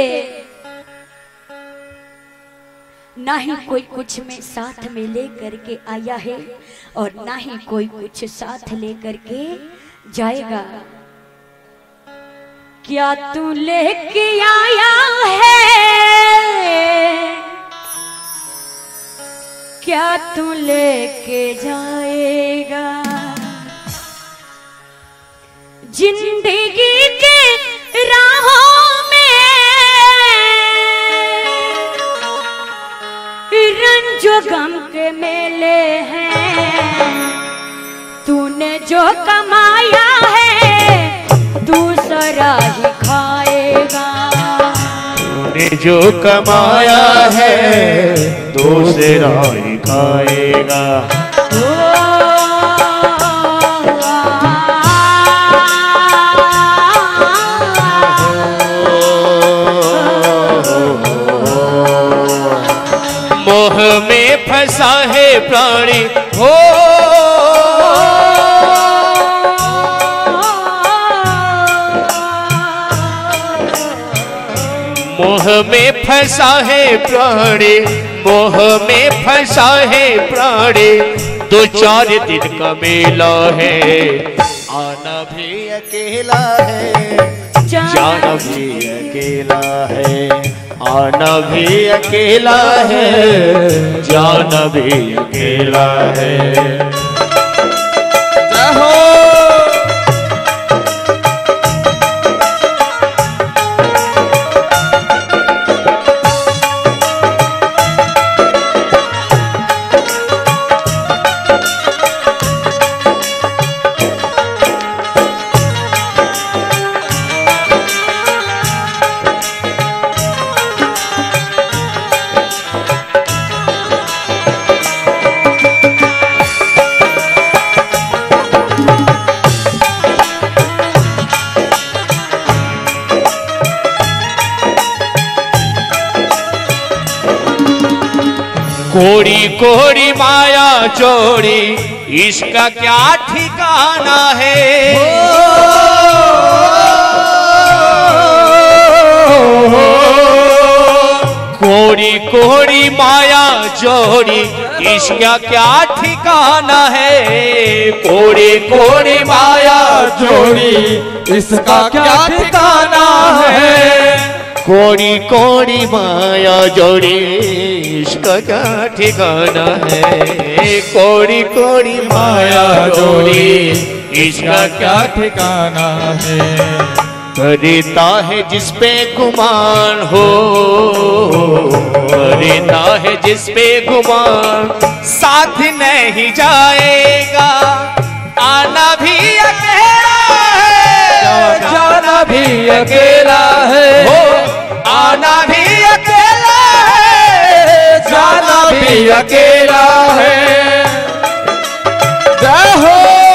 ना ही कोई कुछ में साथ में लेकर के आया है और ना ही कोई कुछ साथ लेकर के जाएगा। क्या तू लेके आया है? क्या तू लेके जाएगा? जिंदगी के राहों जो गम के मेले हैं, तूने जो कमाया है दूसरा ही खाएगा। तूने जो कमाया है दूसरा ही खाएगा। मोह में फंसा है प्राणी हो, मोह में फंसा है प्राणी, मोह में फंसा है प्राणी। 2-4 दिन का मेला है, आना भी अकेला है, जाना भी अकेला है। आना भी अकेला है, जाना भी अकेला है। जय हो। कोड़ी कोड़ी माया चोरी, इसका क्या ठिकाना है? कोड़ी कोड़ी माया चोरी, इसका क्या ठिकाना है? कोड़ी कोड़ी माया चोरी, इसका क्या ठिकाना है? कोड़ी कोड़ी माया जोड़ी, इसका क्या ठिकाना है? कोड़ी कोड़ी माया जोड़ी, इसका क्या ठिकाना है? करता है जिस पे गुमान हो, करता है जिस पे गुमान, साथ नहीं जाएगा। आना भी अकेला है, जाना भी अकेला है। आना भी अकेला है, जाना भी अकेला है। जय हो।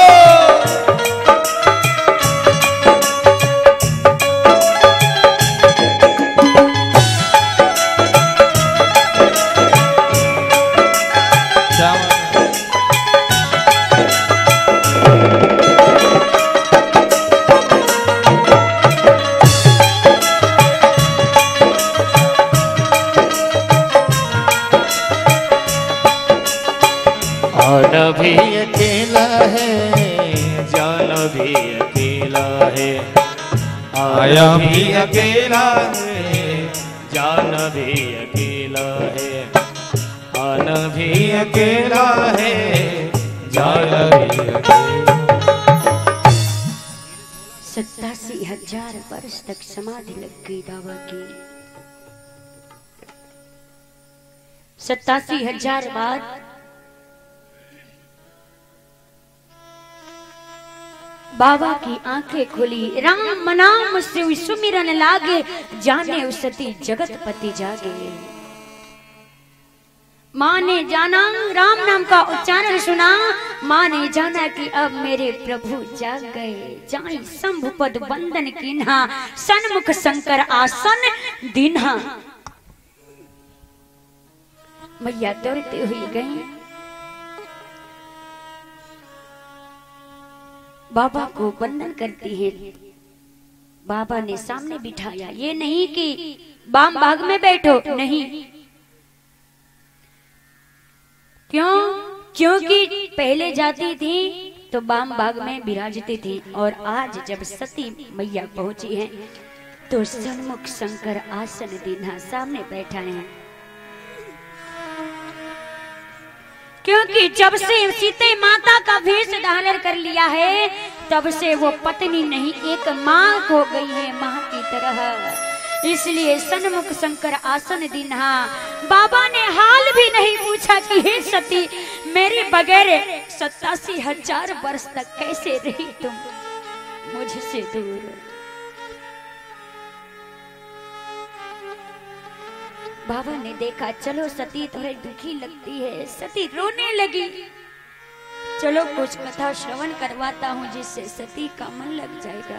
आना भी अकेला है, जाना भी अकेला है। आया भी अकेला है, जाना भी अकेला है। आना भी अकेला है, जाना भी अकेला। 87,000 वर्ष तक समाधि लग गई बाबा की। 87,000 बाद बाबा की आंखें खुली, राम नाम से सुमिरन लागे, जाने सती जगतपति जागे। माँ ने जाना राम नाम का उच्चारण सुना, माँ ने जाना कि अब मेरे प्रभु जाग गए। जाई शंभु पद वंदन कीन्हा, सन्मुख शंकर आसन दीन्हा। मैया दौड़ते हुई गई, बाबा को वंदन करती है। बाबा ने सामने बिठाया, ये नहीं कि बाम भाग में बैठो, नहीं। क्यों? क्योंकि पहले जाती थी तो बाम भाग में विराजती थी, और आज जब सती मैया पहुंची है तो सन्मुख शंकर आसन दीन्हा, सामने बैठा है। क्योंकि जब से सीते माता का वेश धारण कर लिया है, तब से वो पत्नी नहीं एक माँ हो गई है, माँ की तरह। इसलिए सन्मुख शंकर आसन दीन्हा। बाबा ने हाल भी नहीं पूछा कि हे सती, मेरे बगैर 87,000 वर्ष तक कैसे रही तुम मुझसे दूर। बाबा ने देखा, चलो सती थोड़ी दुखी लगती है, सती रोने लगी। चलो कुछ कथा श्रवण करवाता हूँ जिससे सती का मन लग जाएगा।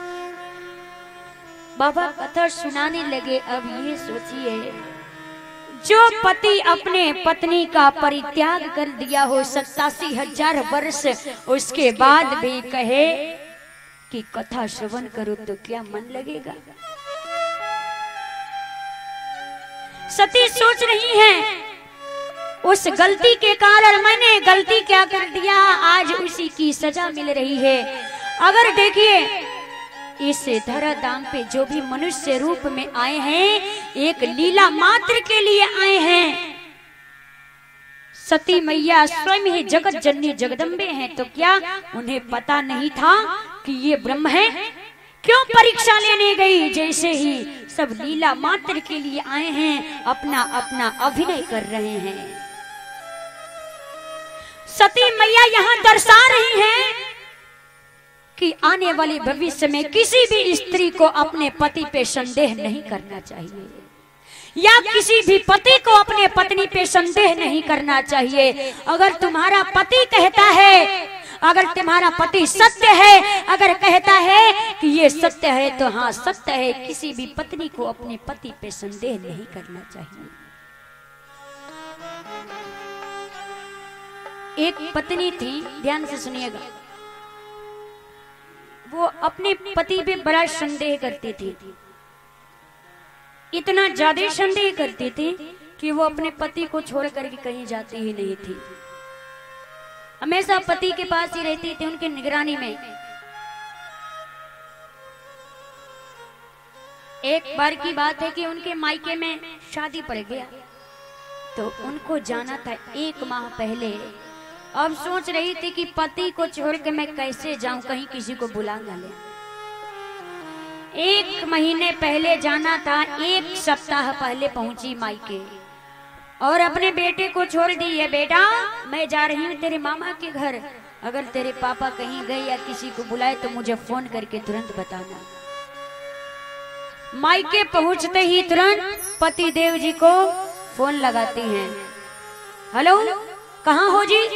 बाबा कथा सुनाने लगे। अब ये सोचिए, जो पति अपने पत्नी का परित्याग कर दिया हो 87,000 वर्ष, उसके बाद भी कहे कि कथा श्रवण करो तो क्या मन लगेगा? सती सोच रही हैं, उस गलती के कारण मैंने गलती क्या कर दिया, आज उसी की सजा मिल रही है। अगर देखिए, इस धराधाम पे जो भी मनुष्य रूप में आए हैं, एक लीला मात्र के लिए आए हैं। सती मैया स्वयं ही जगत जननी जगदम्बे हैं, तो क्या उन्हें पता नहीं था कि ये ब्रह्म है? क्यों परीक्षा लेने गई? जैसे ही सब लीला मात्र के लिए आए हैं, अपना अपना अभिनय कर रहे हैं। सती मैया यहाँ दर्शा रही हैं कि आने वाले भविष्य में किसी भी स्त्री को अपने पति पे संदेह नहीं करना चाहिए, या किसी भी पति को अपने पत्नी पे संदेह नहीं करना चाहिए। अगर तुम्हारा पति कहता है, अगर तुम्हारा पति सत्य है, अगर कहता है कि ये सत्य है तो हाँ सत्य है। किसी भी पत्नी को अपने पति पे संदेह नहीं करना चाहिए। एक पत्नी थी, ध्यान से सुनिएगा, वो अपने पति पे बड़ा संदेह करती थी। इतना ज्यादा संदेह करती थी कि वो अपने पति को छोड़ करके कहीं जाती ही नहीं थी। हमेशा पति के पास ही रहती थी, उनकी निगरानी में। एक बार की बात है कि उनके मायके में शादी पड़ गया, तो उनको जाना था 1 माह पहले। अब सोच रही थी कि पति को छोड़ के मैं कैसे जाऊं, कहीं किसी को बुला ना ले। 1 महीने पहले जाना था, 1 सप्ताह पहले पहुंची मायके और अपने बेटे को छोड़ दी है। बेटा, मैं जा रही हूँ तेरे मामा के घर, अगर तेरे पापा कहीं गए या किसी को बुलाए तो मुझे फोन करके तुरंत बताना। मायके पहुंचते ही तुरंत पति देव जी को फोन लगाती हैं। हेलो, कहाँ हो जी?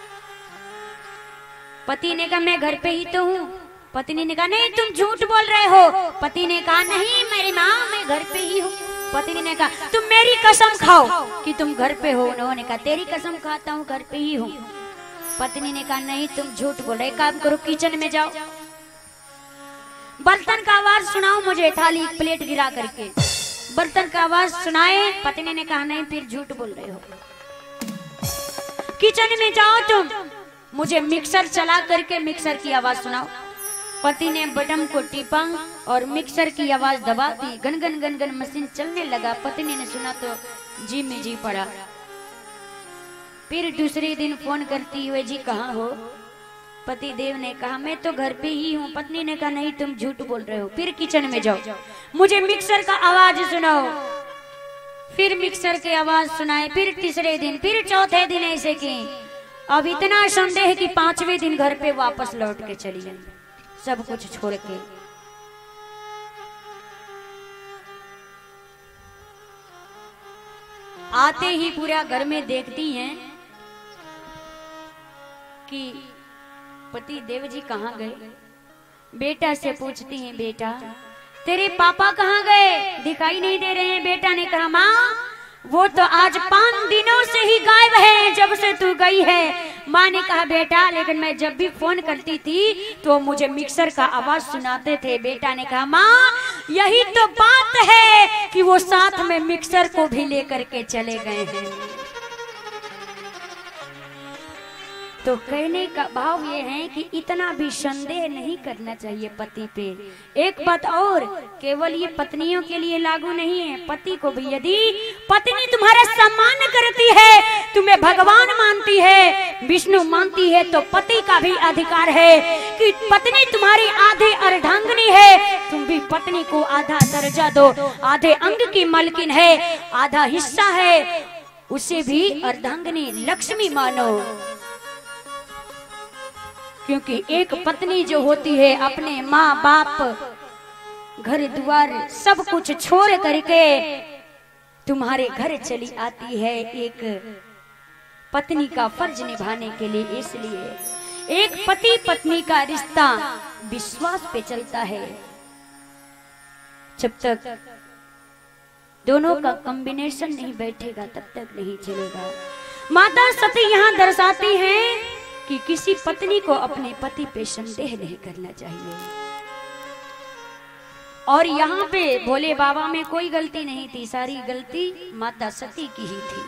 पति ने कहा मैं घर पे ही तो हूँ। पत्नी ने कहा नहीं, तुम झूठ बोल रहे हो। पति ने कहा नहीं मेरी माँ, मैं घर पे ही हूँ। पत्नी ने कहा तुम मेरी कसम खाओ कि तुम घर पे हो। उन्होंने कहा तेरी कसम खाता हूँ, घर पे ही हूँ। पत्नी ने कहा नहीं तुम झूठ बोल रहे, काम करो किचन में जाओ, बर्तन का आवाज सुनाओ मुझे, थाली प्लेट गिरा करके बर्तन का आवाज सुनाए। पत्नी ने कहा नहीं फिर झूठ बोल रहे हो, किचन में जाओ तुम, मुझे मिक्सर चला करके मिक्सर की आवाज सुनाओ। पति ने बटन को टिपा और मिक्सर की आवाज दबा दी। गनगन गनगन मशीन चलने लगा। पत्नी ने सुना तो जी में जी पड़ा। फिर दूसरे दिन फोन करती हुए जी कहाँ हो? पति देव ने कहा मैं तो घर पे ही हूँ। पत्नी ने कहा नहीं तुम झूठ बोल रहे हो, फिर किचन में जाओ, मुझे मिक्सर का आवाज सुनाओ। फिर मिक्सर की आवाज सुनाए, फिर तीसरे दिन, फिर चौथे दिन ऐसे की। अब इतना संदेह कि 5वें दिन घर पे वापस लौट के चली गई, सब कुछ छोड़ के। आते ही पूरा घर में देखती हैं कि पति देव जी कहाँ गए। बेटा से पूछती हैं बेटा तेरे पापा कहाँ गए, दिखाई नहीं दे रहे हैं। बेटा ने कहा माँ वो तो आज 5 दिनों से ही गायब है, जब से तू गई है। माँ ने कहा बेटा लेकिन मैं जब भी फोन करती थी तो मुझे मिक्सर का आवाज सुनाते थे। बेटा ने कहा माँ यही तो बात है कि वो साथ में मिक्सर को भी लेकर के चले गए हैं। तो कहने का भाव ये है कि इतना भी संदेह नहीं करना चाहिए पति पे। एक बात और, केवल ये पत्नियों के लिए लागू नहीं है, पति को भी। यदि पत्नी तुम्हारा सम्मान करती है, तुम्हें भगवान मानती है, विष्णु मानती है, तो पति का भी अधिकार है कि पत्नी तुम्हारी आधी अर्धांगिनी है, तुम भी पत्नी को आधा दर्जा दो। आधे अंग की मालकिन है, आधा हिस्सा है, उसे भी अर्धांगिनी लक्ष्मी मानो। क्योंकि एक पत्नी जो होती है अपने माँ बाप घर द्वार सब कुछ छोड़ करके तुम्हारे घर चली आती है एक पत्नी का फर्ज निभाने के लिए। इसलिए एक पति पत्नी का रिश्ता विश्वास पे चलता है। जब तक दोनों का कॉम्बिनेशन नहीं बैठेगा तब तक नहीं चलेगा। माता सती यहाँ दर्शाती हैं कि किसी पत्नी को अपने पति पे संदेह नहीं करना चाहिए। और यहाँ पे भोले बाबा में कोई गलती नहीं थी, सारी गलती माता सती की ही थी।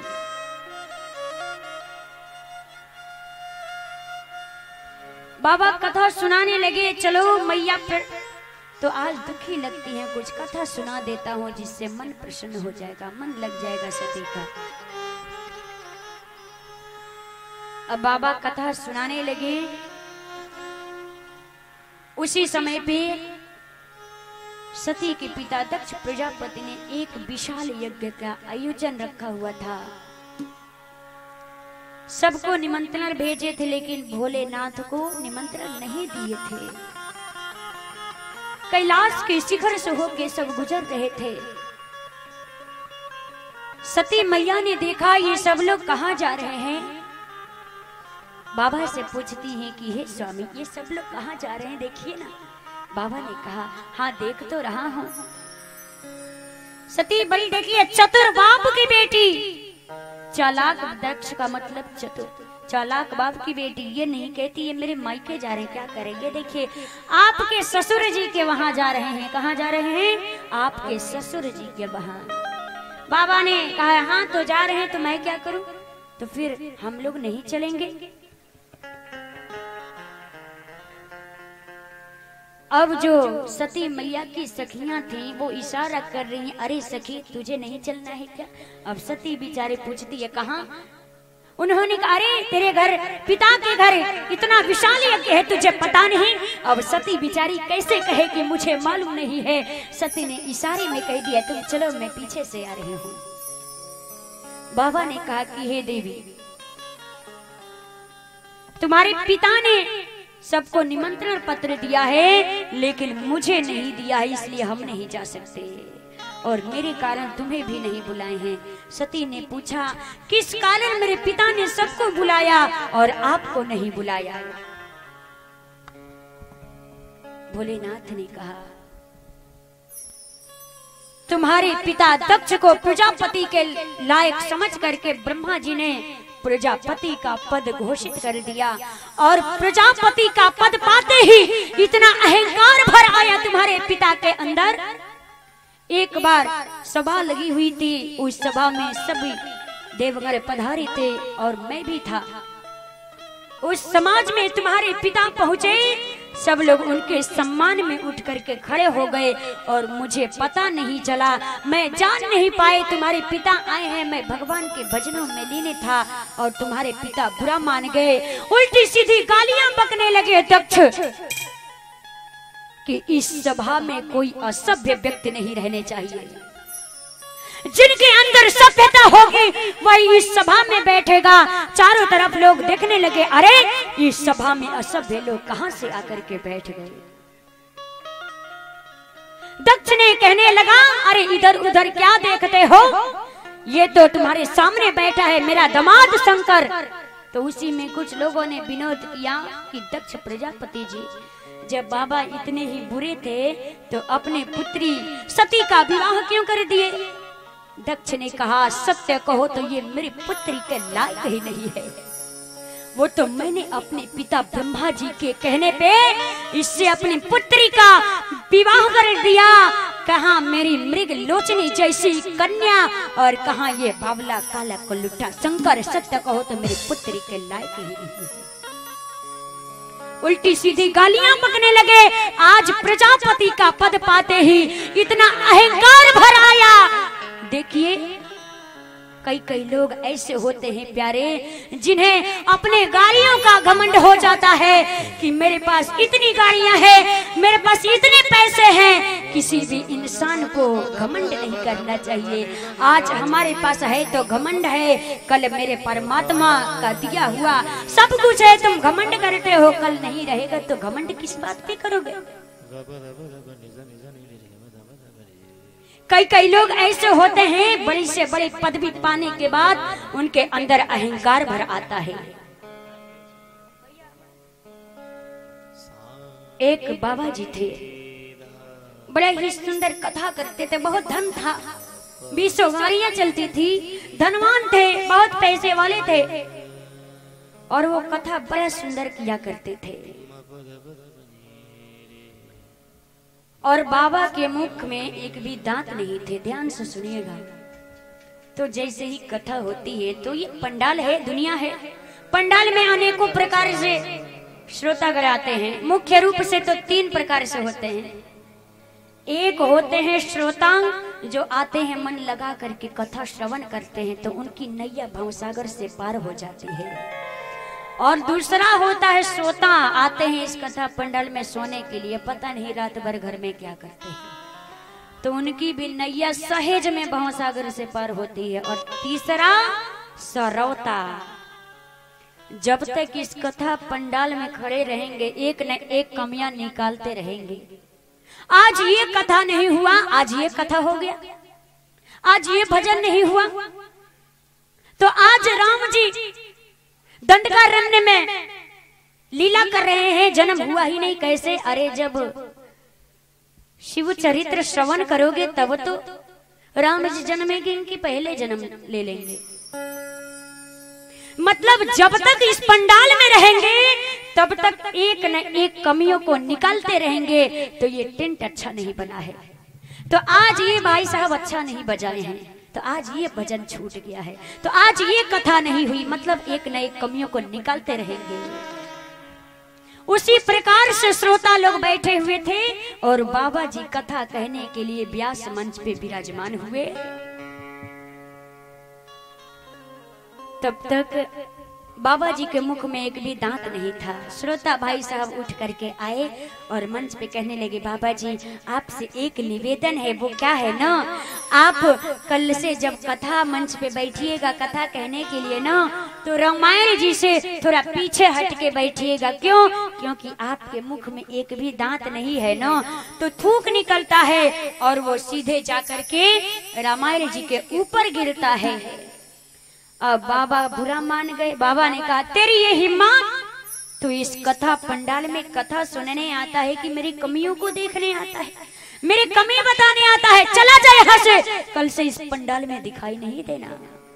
बाबा कथा सुनाने लगे, चलो मैया तो आज दुखी लगती हैं, कुछ कथा सुना देता हूँ जिससे मन प्रसन्न हो जाएगा, मन लग जाएगा सती का। अब बाबा कथा सुनाने लगे। उसी समय पे सती के पिता दक्ष प्रजापति ने एक विशाल यज्ञ का आयोजन रखा हुआ था। सबको निमंत्रण भेजे थे लेकिन भोलेनाथ को निमंत्रण नहीं दिए थे। कैलाश के शिखर से होके सब गुजर रहे थे। सती मैया ने देखा ये सब लोग कहाँ जा रहे हैं। बाबा से पूछती हैं कि हे स्वामी ये सब लोग कहाँ जा रहे हैं, देखिए ना। बाबा ने कहा हाँ देख तो रहा हूँ। सती बड़ी देखिए चतुर बाप की बेटी, चालाक दक्ष का मतलब चतुर, चालाक बाप की बेटी। ये नहीं कहती ये मेरे मायके जा रहे हैं, क्या करेंगे। देखिए आपके ससुर जी के वहां जा रहे हैं। कहाँ जा रहे हैं? आपके ससुर जी के वहां। बाबा ने कहा हाँ तो जा रहे हैं तो मैं क्या करूं, तो फिर हम लोग नहीं चलेंगे। अब जो सती मैया की सखियां थी वो इशारा कर रही हैं, अरे सखी तुझे नहीं चलना है क्या। अब सती बेचारे पूछती है कहाँ। उन्होंने कहा अरे तेरे घर पिता के घर इतना विशाल यज्ञ है तुझे पता नहीं। अब सती बिचारी कैसे कहे कि मुझे मालूम नहीं है। सती ने इशारे में कह दिया तुम चलो मैं पीछे से आ रही हूँ। बाबा ने कहा कि हे देवी तुम्हारे पिता ने सबको निमंत्रण पत्र दिया है लेकिन मुझे नहीं दिया है, इसलिए हम नहीं जा सकते और मेरे कारण तुम्हें भी नहीं बुलाए हैं। सती ने पूछा किस कारण मेरे पिता ने सबको बुलाया और आपको नहीं बुलाया। भोलेनाथ ने कहा तुम्हारे पिता दक्ष को प्रजापति के लायक समझ करके ब्रह्मा जी ने प्रजापति का पद घोषित कर दिया और प्रजापति का पद पाते ही इतना अहंकार भर आया तुम्हारे पिता के अंदर। एक बार सभा लगी हुई थी, उस सभा में सभी देवगण पधारे थे और मैं भी था। उस समाज में तुम्हारे पिता पहुंचे, सब लोग उनके सम्मान में उठ करके खड़े हो गए और मुझे पता नहीं चला, मैं जान नहीं पाए तुम्हारे पिता आए हैं। मैं भगवान के भजनों में लीन था और तुम्हारे पिता बुरा मान गए। उल्टी सीधी गालियां बकने लगे दक्ष कि इस सभा में कोई असभ्य व्यक्ति नहीं रहने चाहिए। जिनके अंदर सभ्यता होगी वही इस सभा में बैठेगा। चारों तरफ लोग देखने लगे, अरे इस सभा में असभ्य लोग कहां से आकर के बैठ गए। दक्ष ने कहने लगा, अरे इधर उधर क्या देखते हो, ये तो तुम्हारे सामने बैठा है मेरा दामाद शंकर। तो उसी में कुछ लोगों ने विनोद किया कि दक्ष प्रजापति जी, जब बाबा इतने ही बुरे थे तो अपने पुत्री सती का विवाह क्यों कर दिए। दक्ष ने कहा, सत्य कहो तो ये मेरी पुत्री के लायक ही नहीं है। वो तो मैंने अपने पिता ब्रह्मा जी के कहने पे इससे अपनी पुत्री का विवाह कर दिया। कहाँ मेरी मृग लोचनी जैसी कन्या और कहाँ ये बावला काला कुल्लुटा शंकर। सत्य कहो तो मेरी पुत्री के लायक ही नहीं है। उल्टी सीधी गालियां बकने लगे। आज प्रजापति का पद पाते ही इतना अहंकार भर आया। देखिए कई लोग ऐसे होते हैं प्यारे, जिन्हें अपने गाड़ियों का घमंड हो जाता है कि मेरे पास इतनी गाड़ियां हैं, मेरे पास इतने पैसे हैं। किसी भी इंसान को घमंड नहीं करना चाहिए। आज हमारे पास है तो घमंड है, कल मेरे परमात्मा का दिया हुआ सब कुछ है, तुम घमंड करते हो, कल नहीं रहेगा तो घमंड किस बात पे करोगे। कई लोग ऐसे होते हैं, बड़ी से बड़ी पदवी पाने के बाद उनके अंदर अहंकार भर आता है। एक बाबा जी थे, बड़े ही सुंदर कथा करते थे, बहुत धन था, 20 गाड़ियां चलती थी, धनवान थे, बहुत पैसे वाले थे और वो कथा बड़ा सुंदर किया करते थे। और बाबा के मुख में एक भी दांत नहीं थे। ध्यान से सुनिएगा। तो जैसे ही कथा होती है तो ये पंडाल है, दुनिया है, पंडाल में अनेकों प्रकार से श्रोतागण आते हैं। मुख्य रूप से तो 3 प्रकार से होते हैं। एक होते हैं श्रोता जो आते हैं मन लगा करके कथा श्रवण करते हैं तो उनकी नैया भवसागर से पार हो जाती है। और दूसरा होता है श्रोता, आते हैं इस कथा पंडाल में सोने के लिए, पता नहीं रात भर घर में क्या करते हैं, तो उनकी भी नैया सहेज में भवसागर से पार होती है। और तीसरा सरौता, जब तक इस कथा पंडाल में खड़े रहेंगे एक न एक कमियां निकालते रहेंगे। आज ये कथा नहीं हुआ, आज ये कथा हो गया, आज ये भजन नहीं हुआ, तो आज राम जी दंडकारण्य में लीला कर रहे हैं, जन्म हुआ ही नहीं कैसे। अरे जब शिव चरित्र श्रवण करोगे तब तो राम जी जन्मेंगे, इनकी पहले जन्म ले लेंगे। मतलब जब तक इस पंडाल में रहेंगे तब तक एक न एक कमियों को निकालते रहेंगे। तो ये टेंट अच्छा नहीं बना है, तो आज ये भाई साहब अच्छा नहीं बजाए हैं, तो आज ये भजन छूट गया है, तो आज ये कथा नहीं हुई, मतलब एक न एक कमियों को निकालते रहेंगे। उसी प्रकार से श्रोता लोग बैठे हुए थे और बाबा जी कथा कहने के लिए व्यास मंच पे विराजमान हुए। तब तक बाबा जी के मुख में एक भी दांत नहीं था। श्रोता भाई साहब उठ करके आए और मंच पे कहने लगे, बाबा जी आपसे एक निवेदन है। वो क्या है ना, आप कल से जब कथा मंच पे बैठिएगा कथा कहने के लिए ना, तो रामायण जी से थोड़ा पीछे हट के बैठिएगा। क्यों? क्योंकि आपके मुख में एक भी दांत नहीं है ना, तो थूक निकलता है और वो सीधे जा करके रामायण जी के ऊपर गिरता है। अब बाबा बुरा मान गए। बाबा ने कहा, तेरी ये हिम्मत, तो इस कथा पंडाल में कथा सुनने आता है कि मेरी कमियों को देखने आता है, मेरी कमी बताने आता है, चला जाए यहाँ से, कल से इस पंडाल में दिखाई नहीं देना।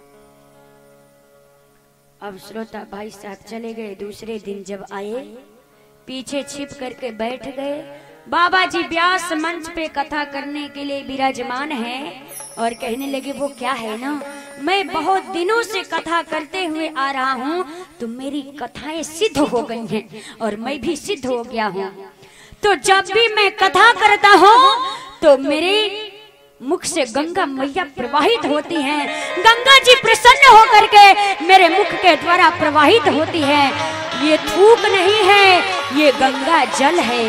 अब श्रोता भाई साहब चले गए। दूसरे दिन जब आए पीछे छिप करके बैठ गए। बाबा जी व्यास मंच पे कथा करने के लिए विराजमान हैं और कहने लगे, वो क्या है ना, मैं बहुत दिनों से कथा करते हुए आ रहा हूँ, तो मेरी कथाएं सिद्ध हो गई हैं और मैं भी सिद्ध हो गया हूँ। तो जब भी मैं कथा करता हूँ तो मेरे मुख से गंगा मैया प्रवाहित होती हैं। गंगा जी प्रसन्न होकर के मेरे मुख के द्वारा प्रवाहित होती है। ये थूक नहीं है, ये गंगा जल है।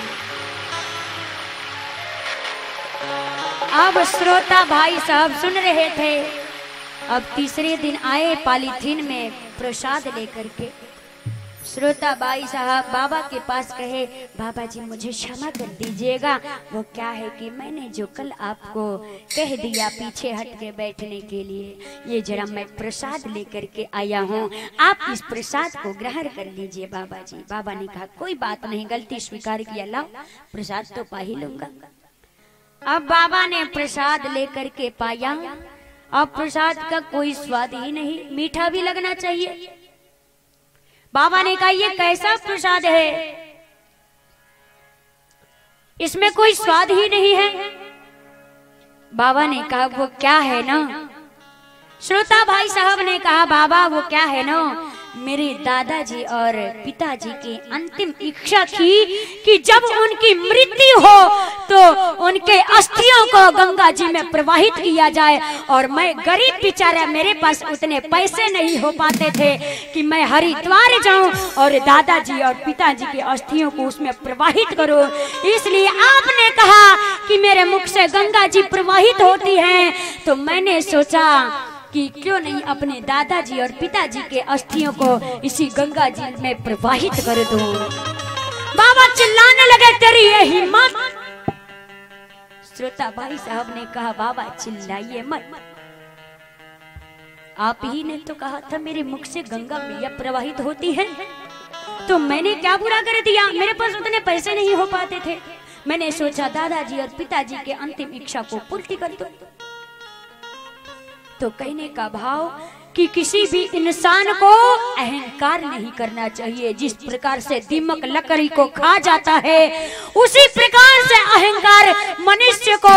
अब श्रोता भाई साहब सुन रहे थे। अब तीसरे दिन आए पॉलीथीन में प्रसाद लेकर के। श्रोता भाई साहब बाबा के पास कहे, बाबा जी मुझे क्षमा कर दीजिएगा। वो क्या है कि मैंने जो कल आपको कह दिया पीछे हट के बैठने के लिए, ये जरा मैं प्रसाद लेकर के आया हूँ, आप इस प्रसाद को ग्रहण कर लीजिए बाबा जी। बाबा ने कहा कोई बात नहीं, गलती स्वीकार किया, लाओ प्रसाद तो पा ही लूंगा। अब बाबा ने प्रसाद लेकर के पाया। अब प्रसाद का कोई स्वाद ही नहीं, मीठा भी लगना चाहिए। बाबा ने कहा ये कैसा प्रसाद है, इसमें कोई स्वाद ही नहीं है। बाबा ने कहा वो क्या है ना। श्रोता भाई साहब ने कहा बाबा वो क्या है ना, मेरे दादाजी और पिताजी की अंतिम इच्छा थी कि जब उनकी मृत्यु हो तो उनके अस्थियों को गंगा जी में प्रवाहित किया जाए। और मैं गरीब बेचारा, मेरे पास उतने पैसे नहीं हो पाते थे कि मैं हरिद्वार जाऊं और दादाजी और पिताजी के अस्थियों को उसमें प्रवाहित करूं। इसलिए आपने कहा कि मेरे मुख से गंगा जी प्रवाहित होती हैं, तो मैंने सोचा कि क्यों नहीं अपने दादाजी और पिताजी के अस्थियों को इसी गंगा जी में प्रवाहित कर दूं। बाबा चिल्लाने लगे तेरी ये हिम्मत। श्रोता भाई साहब ने कहा बाबा चिल्लाइए मत, आप ही ने तो कहा था मेरे मुख से गंगा मैया प्रवाहित होती है, तो मैंने क्या बुरा कर दिया। मेरे पास उतने पैसे नहीं हो पाते थे, मैंने सोचा दादाजी और पिताजी के अंतिम इच्छा को पूर्ति कर दूं। तो कहने का भाव कि किसी भी इंसान को अहंकार नहीं करना चाहिए। जिस प्रकार से दीमक लकड़ी को खा जाता है, उसी प्रकार से अहंकार मनुष्य को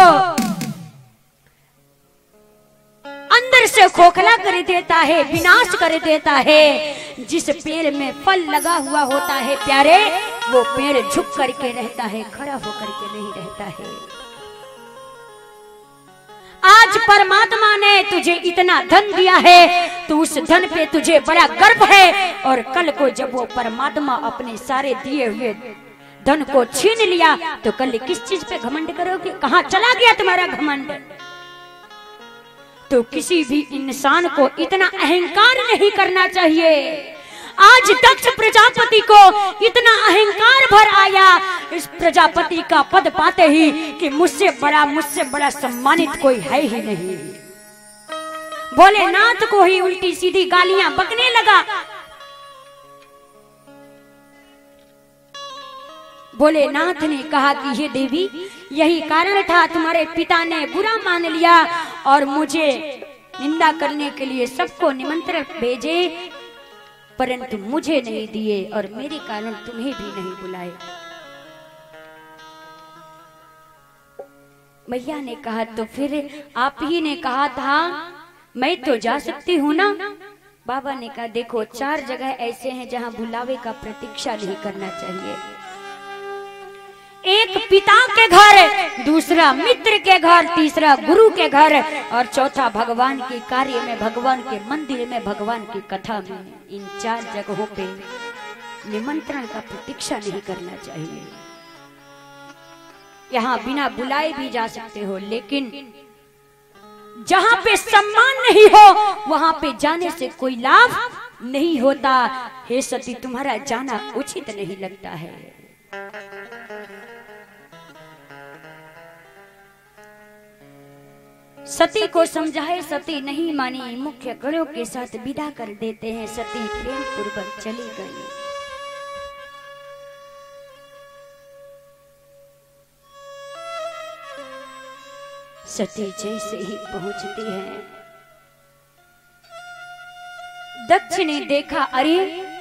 अंदर से खोखला कर देता है, विनाश कर देता है। जिस पेड़ में फल लगा हुआ होता है प्यारे, वो पेड़ झुक करके रहता है, खड़ा होकर के नहीं रहता है। आज परमात्मा ने तुझे इतना धन दिया है, तो उस धन पे तुझे बड़ा गर्व है, और कल को जब वो परमात्मा अपने सारे दिए हुए धन को छीन लिया तो कल किस चीज पे घमंड करोगे? कहाँ चला गया तुम्हारा घमंड? तो किसी भी इंसान को इतना अहंकार नहीं करना चाहिए। आज दक्ष प्रजापति को इतना अहंकार भर आया इस प्रजापति का पद पाते ही कि मुझसे बड़ा सम्मानित कोई है ही नहीं। भोलेनाथ को ही उल्टी सीधी गालियां बकने लगा। भोलेनाथ ने कहा कि हे देवी, यही कारण था, तुम्हारे पिता ने बुरा मान लिया और मुझे निंदा करने के लिए सबको निमंत्रण भेजे, परंतु मुझे नहीं दिए और मेरे कारण तुम्हें भी नहीं बुलाए। मैया ने कहा तो फिर आप ही ने कहा था मैं तो जा सकती हूँ ना। बाबा ने कहा देखो 4 जगह ऐसे हैं जहाँ बुलावे का प्रतीक्षा नहीं करना चाहिए। एक पिता के घर, दूसरा मित्र के घर, तीसरा गुरु के घर और चौथा भगवान के कार्य में, भगवान के मंदिर में, भगवान की कथा में। इन 4 जगहों पे निमंत्रण का प्रतीक्षा नहीं करना चाहिए। यहाँ बिना बुलाए भी जा सकते हो, लेकिन जहाँ पे सम्मान नहीं हो वहां पे जाने से कोई लाभ नहीं होता। हे सती, तुम्हारा जाना उचित नहीं लगता है। सती को समझाए, सती नहीं मानी, मुख्य गणों के साथ विदा कर देते हैं। सती प्रेम पूर्वक चली गई। सती जैसे ही पहुंचती है, दक्ष ने देखा अरे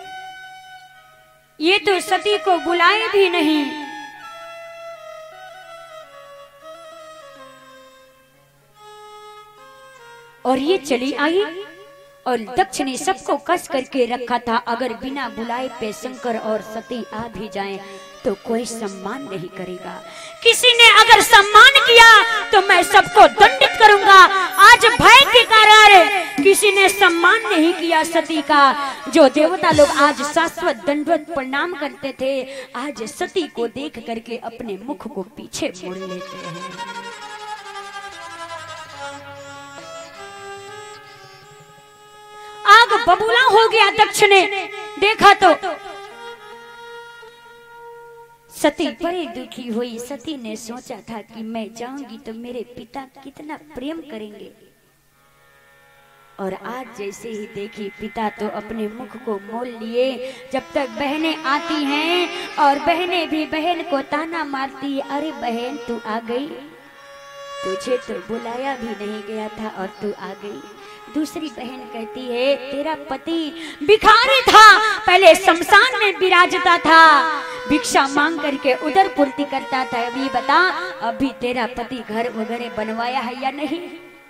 ये तो सती को बुलाए भी नहीं। और ये चली आई और दक्ष ने सबको कस करके रखा था, अगर बिना बुलाए पे शंकर और सती आ भी जाएं तो कोई सम्मान नहीं करेगा। किसी ने अगर सम्मान किया तो मैं सबको दंडित करूंगा। आज भय के कारण किसी ने सम्मान नहीं किया सती का। जो देवता लोग आज शाश्वत दंडवत प्रणाम करते थे, आज सती को देख करके अपने मुख को पीछे मोड़ लेते हैं। आग बबूला हो गया। दक्ष ने देखा तो सती बड़ी दुखी हुई। सती ने सोचा था कि मैं जाऊंगी तो मेरे पिता कितना प्रेम करेंगे, और आज जैसे ही देखी पिता तो अपने मुख को मोल लिए। जब तक बहनें आती हैं और बहनें भी बहन को ताना मारती, अरे बहन तू आ गई, तुझे तो बुलाया भी नहीं गया था और तू आ गई। दूसरी बहन कहती है तेरा पति भिखारी था, पहले शमशान में विराजता था, भिक्षा मांग करके उधर पूर्ति करता था। अभी बता, अभी तेरा पति घर वगैरह बनवाया है या नहीं?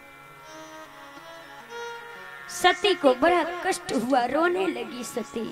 सती को बड़ा कष्ट हुआ, रोने लगी सती।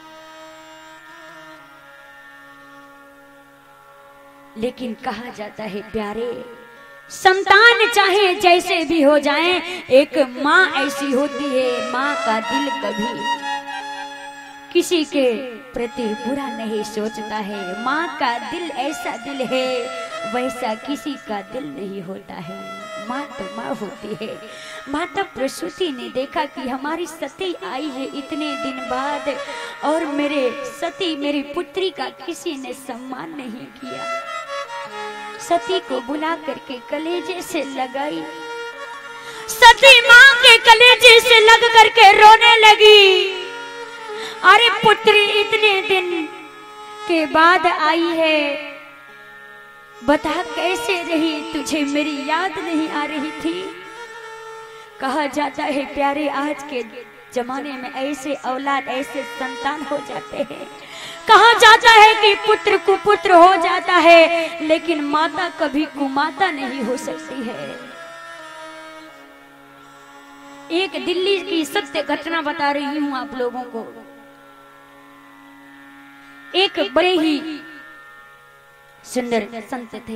लेकिन कहा जाता है प्यारे, संतान चाहे जैसे भी हो जाए, एक माँ ऐसी होती है, माँ का दिल कभी किसी के प्रति बुरा नहीं सोचता है। माँ का दिल ऐसा दिल है, वैसा किसी का दिल नहीं होता है। माँ तो माँ होती है। माता प्रसूति ने देखा कि हमारी सती आई है इतने दिन बाद, और मेरे सती मेरी पुत्री का किसी ने सम्मान नहीं किया। सती को बुला करके कलेजे से लगाई। सती माँ के कलेजे से लग करके रोने लगी। अरे पुत्री इतने दिन के बाद आई है, बता कैसे रही, तुझे मेरी याद नहीं आ रही थी? कहा जाता है प्यारे, आज के जमाने में ऐसे औलाद ऐसे संतान हो जाते हैं। कहा जाता है कि पुत्र कुपुत्र हो जाता है, लेकिन माता कभी कुमाता नहीं हो सकती है। एक दिल्ली की सत्य घटना बता रही हूं आप लोगों को। एक बड़े ही सुंदर संत थे।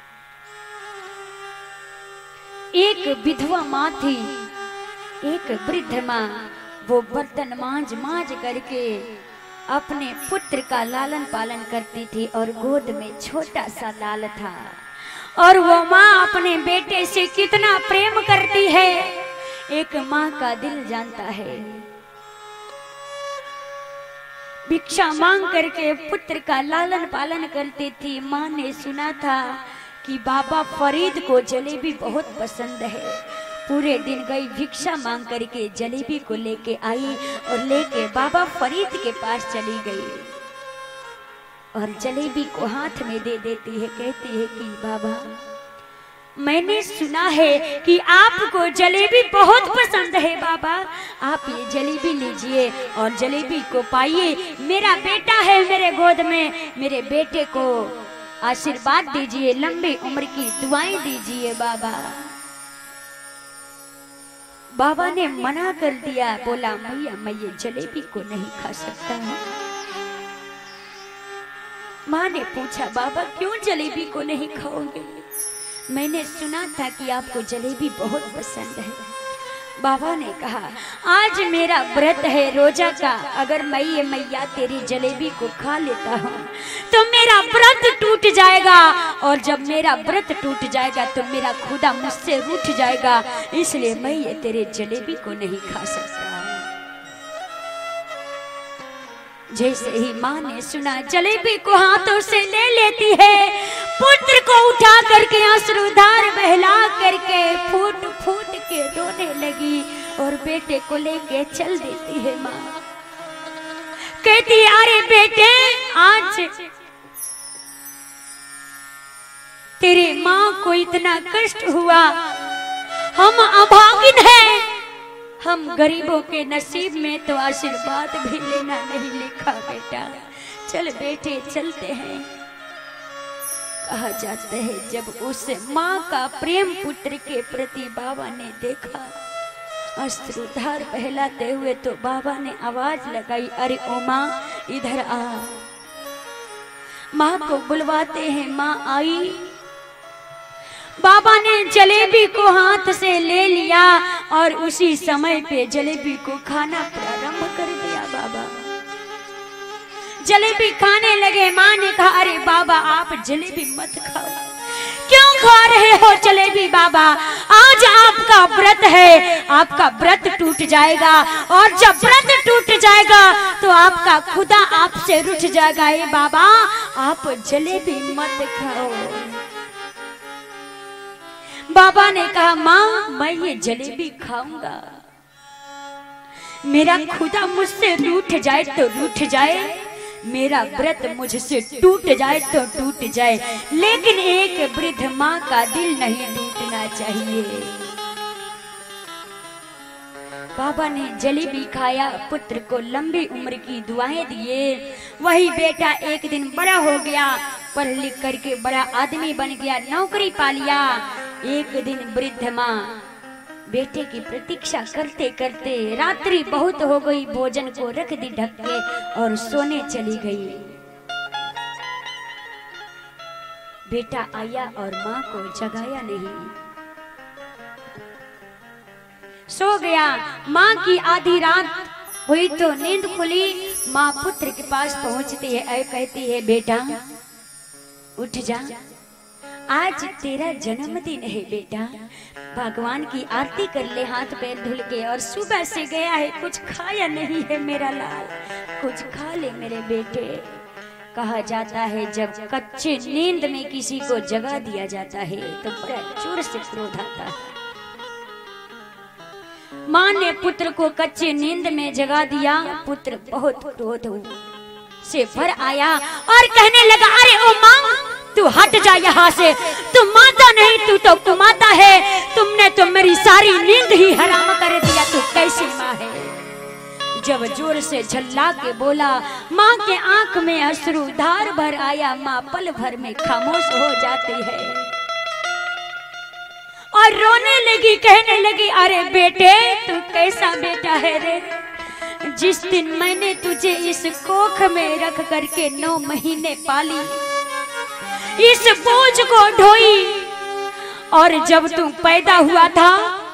एक विधवा माँ थी, एक वृद्ध माँ। वो बर्तन मांझ करके अपने पुत्र का लालन पालन करती थी, और गोद में छोटा सा लाल था। और वो माँ अपने बेटे से कितना प्रेम करती है, एक माँ का दिल जानता है। भिक्षा मांग करके पुत्र का लालन पालन करती थी। माँ ने सुना था कि बाबा फरीद को जलेबी बहुत पसंद है। पूरे दिन गई भिक्षा मांग करके जलेबी को लेके आई, और लेके बाबा फरीद के पास चली गई, और जलेबी को हाथ में दे देती है। कहती है कि बाबा, मैंने सुना है कि आपको जलेबी बहुत पसंद है। बाबा, आप ये जलेबी लीजिए और जलेबी को पाइए। मेरा बेटा है मेरे गोद में, मेरे बेटे को आशीर्वाद दीजिए, लंबी उम्र की दुआएं दीजिए। बाबा ने मना कर दिया, बोला मैया मैं ये जलेबी को नहीं खा सकता हूँ। माँ ने पूछा बाबा क्यों जलेबी को नहीं खाओगे? मैंने सुना था कि आपको जलेबी बहुत पसंद है। बाबा ने कहा आज मेरा व्रत है रोजा का, अगर मैं ये मैया तेरी जलेबी को खा लेता हूँ तो मेरा व्रत टूट जाएगा, और जब मेरा व्रत टूट जाएगा तो मेरा खुदा मुझसे रूठ जाएगा, इसलिए मैं ये तेरे जलेबी को नहीं खा सकता। जैसे ही माँ ने सुना, जलेबी को हाथों से ले लेती है, पुत्र को उठा करके आंसुधार बहला करके फूट फूट के रोने लगी, और बेटे को लेके चल देती है। माँ कहती अरे बेटे, आज तेरे माँ को इतना कष्ट हुआ, हम अभागिन हैं, हम गरीबों के नसीब में तो आशीर्वाद भी लेना नहीं लिखा। बेटा चल बेटे चलते हैं। कहा जाता है जब उस माँ का प्रेम पुत्र के प्रति बाबा ने देखा, अश्रुधार बहलाते हुए, तो बाबा ने आवाज लगाई, अरे ओ माँ इधर आ। माँ को बुलवाते हैं, माँ आई। बाबा ने जलेबी को हाथ से ले लिया और उसी समय पे जलेबी को खाना प्रारंभ कर दिया। बाबा जलेबी खाने लगे। माँ ने कहा, अरे बाबा आप जलेबी मत खाओ। क्यों खा रहे हो जलेबी बाबा? आज आपका व्रत है, आपका व्रत टूट जाएगा और जब व्रत टूट जाएगा तो आपका खुदा आपसे रूठ जाएगा। ए बाबा आप जलेबी मत खाओ। बाबा ने कहा, माँ मैं ये जलेबी खाऊंगा, मेरा खुदा मुझसे रूठ जाए तो रूठ जाए, मेरा व्रत मुझसे टूट जाए तो टूट जाए, लेकिन एक वृद्ध माँ का दिल नहीं टूटना चाहिए। बाबा ने जलेबी खाया, पुत्र को लंबी उम्र की दुआएं दिए। वही बेटा एक दिन बड़ा हो गया, पढ़ लिख करके बड़ा आदमी बन गया, नौकरी पा लिया। एक दिन वृद्ध माँ बेटे की प्रतीक्षा करते करते रात्रि बहुत हो गई, भोजन को रख दी ढक के और सोने चली गई। बेटा आया और माँ को जगाया नहीं, सो गया। माँ की आधी रात हुई तो नींद खुली। माँ पुत्र के पास पहुंचती है, कहती है, बेटा उठ जा, आज तेरा जन्मदिन है बेटा, भगवान की आरती कर ले हाथ पैर धुल के। और सुबह से गया है, कुछ खाया नहीं है मेरा लाल, कुछ खा ले मेरे बेटे। कहा जाता है जब कच्चे नींद में किसी को जगा दिया जाता है तो बड़ा जोर से क्रोध आता है। माँ ने पुत्र को कच्चे नींद में जगा दिया। पुत्र बहुत क्रोध से भर आया और कहने लगा, अरे ओ माँ तू हट जा यहाँ से, तू माता नहीं तू तो कुमाता है, तुमने तो मेरी सारी नींद ही हराम कर दिया, तू कैसी माँ है। जब जोर से झल्ला के बोला, माँ के आंख में अश्रु धार भर आया। माँ पल भर में खामोश हो जाती है और रोने लगी, कहने लगी, अरे बेटे तू कैसा बेटा है रे, जिस दिन मैंने तुझे इस कोख में रख करके 9 महीने पाली, इस बोझ को ढोई, और जब तू पैदा हुआ था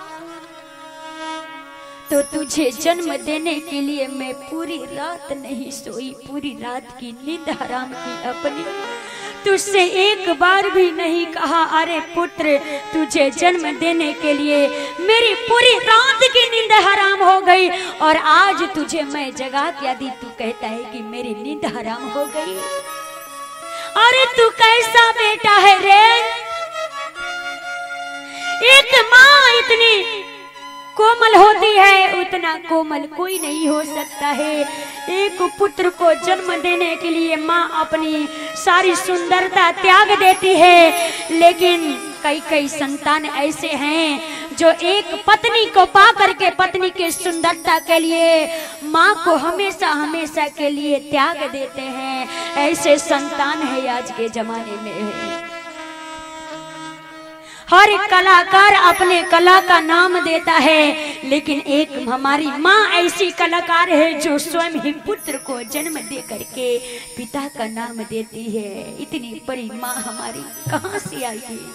तो तुझे जन्म देने के लिए मैं पूरी रात नहीं सोई, पूरी रात की नींद हराम की अपनी। तुझसे एक बार भी नहीं कहा, अरे पुत्र तुझे जन्म देने के लिए मेरी पूरी रात की नींद हराम हो गई और आज तुझे मैं जगा क्या दी, तू कहता है कि मेरी नींद हराम हो गई। अरे तू कैसा बेटा है रे, एक माँ इतनी कोमल होती है, उतना कोमल कोई नहीं हो सकता है। एक पुत्र को जन्म देने के लिए माँ अपनी सारी सुंदरता त्याग देती है, लेकिन कई संतान ऐसे हैं जो एक पत्नी को पा करके पत्नी की सुंदरता के लिए माँ को हमेशा हमेशा के लिए त्याग देते हैं। ऐसे संतान है आज के जमाने में है। हर कलाकार अपने कला का नाम देता है, लेकिन एक हमारी माँ ऐसी कलाकार है जो स्वयं ही पुत्र को जन्म दे करके पिता का नाम देती है। इतनी बड़ी माँ हमारी कहाँ से आई है।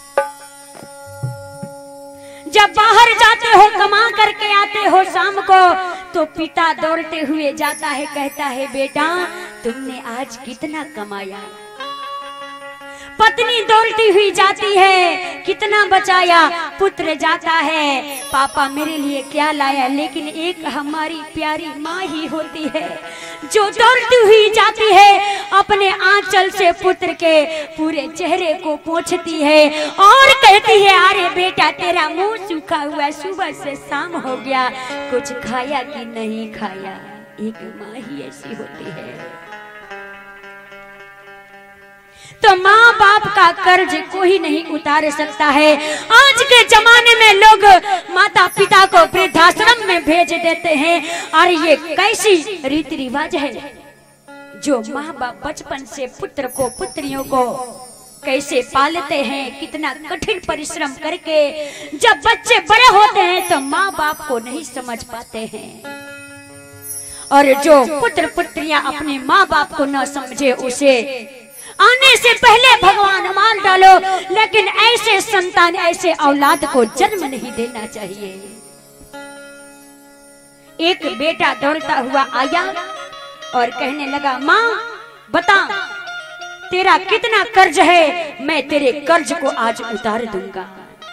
जब बाहर जाते हो कमा करके आते हो शाम को तो पिता दौड़ते हुए जाता है, कहता है बेटा तुमने आज कितना कमाया। पत्नी दौड़ती हुई जाती है, कितना बचाया। पुत्र जाता है, पापा मेरे लिए क्या लाया। लेकिन एक हमारी प्यारी माँ ही होती है जो दौड़ती हुई जाती है, अपने आंचल से पुत्र के पूरे चेहरे को पोंछती है और कहती है अरे बेटा तेरा मुंह सूखा हुआ, सुबह से शाम हो गया, कुछ खाया कि नहीं खाया। एक माँ ही ऐसी होती है। तो माँ बाप का कर्ज कोई नहीं उतार सकता है। आज के जमाने में लोग माता पिता को वृद्धाश्रम में भेज देते हैं और ये कैसी रीति रिवाज है जो माँ बाप बचपन से पुत्र को पुत्रियों को कैसे पालते हैं, कितना कठिन परिश्रम करके। जब बच्चे बड़े होते हैं तो माँ बाप को नहीं समझ पाते हैं, और जो पुत्र पुत्रियां अपने माँ बाप को न समझे उसे आने से पहले भगवान मार डालो, लेकिन ऐसे संतान, ऐसे औलाद को जन्म नहीं देना चाहिए। एक बेटा दौड़ता हुआ आया और कहने लगा, माँ बता तेरा कितना कर्ज है, मैं तेरे कर्ज को आज उतार दूंगा।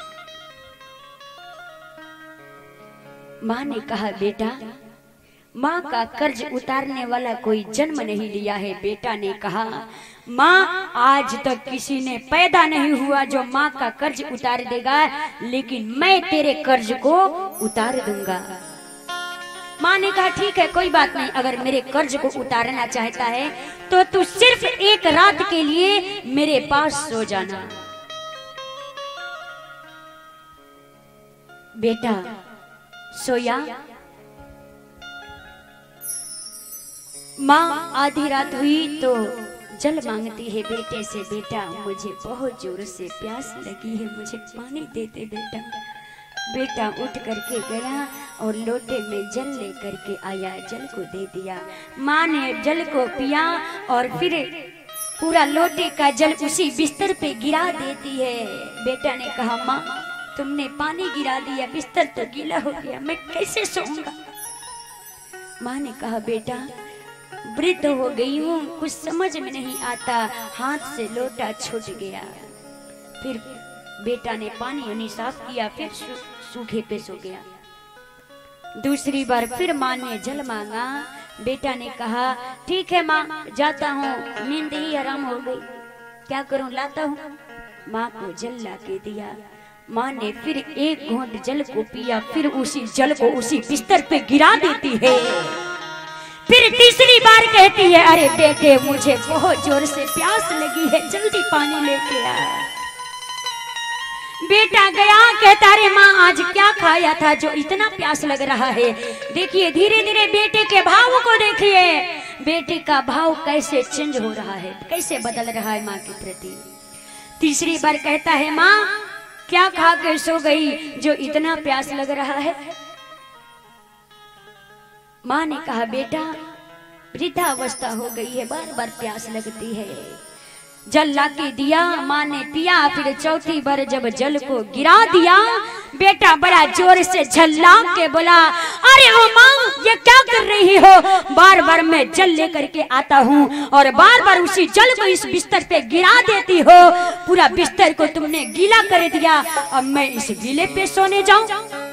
माँ ने कहा, बेटा माँ का कर्ज उतारने वाला कोई जन्म नहीं लिया है। बेटा ने कहा, माँ आज तक किसी ने पैदा नहीं हुआ जो माँ का कर्ज उतार देगा, लेकिन मैं तेरे कर्ज को उतार दूंगा। माँ ने कहा, ठीक है कोई बात नहीं, अगर मेरे कर्ज को उतारना चाहता है तो तू सिर्फ एक रात के लिए मेरे पास सो जाना। बेटा सोया। माँ आधी रात हुई तो जल मांगती है बेटे से, बेटा मुझे बहुत जोर से प्यास लगी है, मुझे पानी दे दे बेटा। बेटा उठ करके गया और लोटे में जल लेकर के आया, जल को दे दिया। माँ ने जल को पिया और फिर पूरा लोटे का जल उसी बिस्तर पे गिरा देती है। बेटा ने कहा, माँ तुमने पानी गिरा दिया, बिस्तर तो गीला हो गया, मैं कैसे सोऊंगा। माँ ने कहा, बेटा वृद्ध हो गई हूँ, कुछ समझ में नहीं आता, हाथ से लोटा छूट गया। फिर बेटा ने पानी साफ किया, फिर सूखे पे सो गया। दूसरी बार फिर माँ ने जल मांगा। बेटा ने कहा, ठीक है माँ जाता हूँ, नींद ही आराम हो गई, क्या करूँ, लाता हूँ। माँ को जल ला के दिया। माँ ने फिर एक घूंट जल को पिया, फिर उसी जल को उसी बिस्तर पे गिरा देती है। फिर तीसरी बार कहती है, अरे बेटे मुझे बहुत जोर से प्यास लगी है, जल्दी पानी लेके आ। बेटा गया, कहता, अरे माँ आज क्या खाया था जो इतना प्यास लग रहा है। देखिए धीरे धीरे बेटे के भाव को देखिए, बेटे का भाव कैसे चेंज हो रहा है, कैसे बदल रहा है माँ के प्रति। तीसरी बार कहता है, माँ क्या खा कर सो गई जो इतना प्यास लग रहा है। माँ ने कहा, बेटा वृद्धावस्था हो गई है, बार बार प्यास लगती है। जल लाके दिया, माँ ने पिया। फिर चौथी बार जब जल को गिरा दिया, बेटा बड़ा जोर से झल्ला के बोला, अरे ओ माँ ये क्या कर रही हो, बार बार मैं जल लेकर के आता हूँ और बार बार उसी जल को इस बिस्तर पे गिरा देती हो, पूरा बिस्तर को तुमने गीला कर दिया, अब मैं इस गीले पे सोने जाऊं।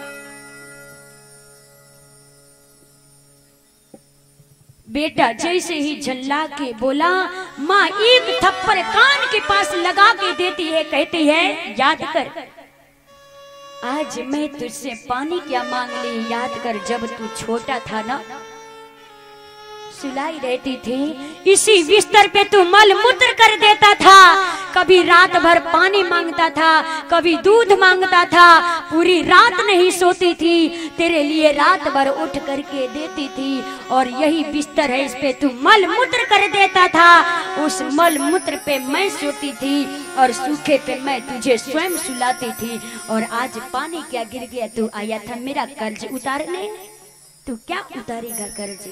बेटा जैसे ही झल्ला के बोला, माँ एक थप्पड़ कान के पास लगा के देती है, कहती है, याद कर आज मैं तुझसे पानी क्या मांग ली, याद कर जब तू छोटा था ना, सुलाई रहती थी, इसी बिस्तर पे तू मल मूत्र कर देता था, कभी रात भर पानी मांगता था, कभी दूध मांगता था, पूरी रात नहीं सोती थी, तेरे लिए रात भर उठ करके देती थी, और यही बिस्तर है, इस पे तू मल मूत्र कर देता था, उस मल मूत्र पे मैं सोती थी और सूखे पे मैं तुझे स्वयं सुलाती थी, और आज पानी क्या गिर गया, तू आया था मेरा कर्ज उतारने, तू क्या उतारेगा कर्ज।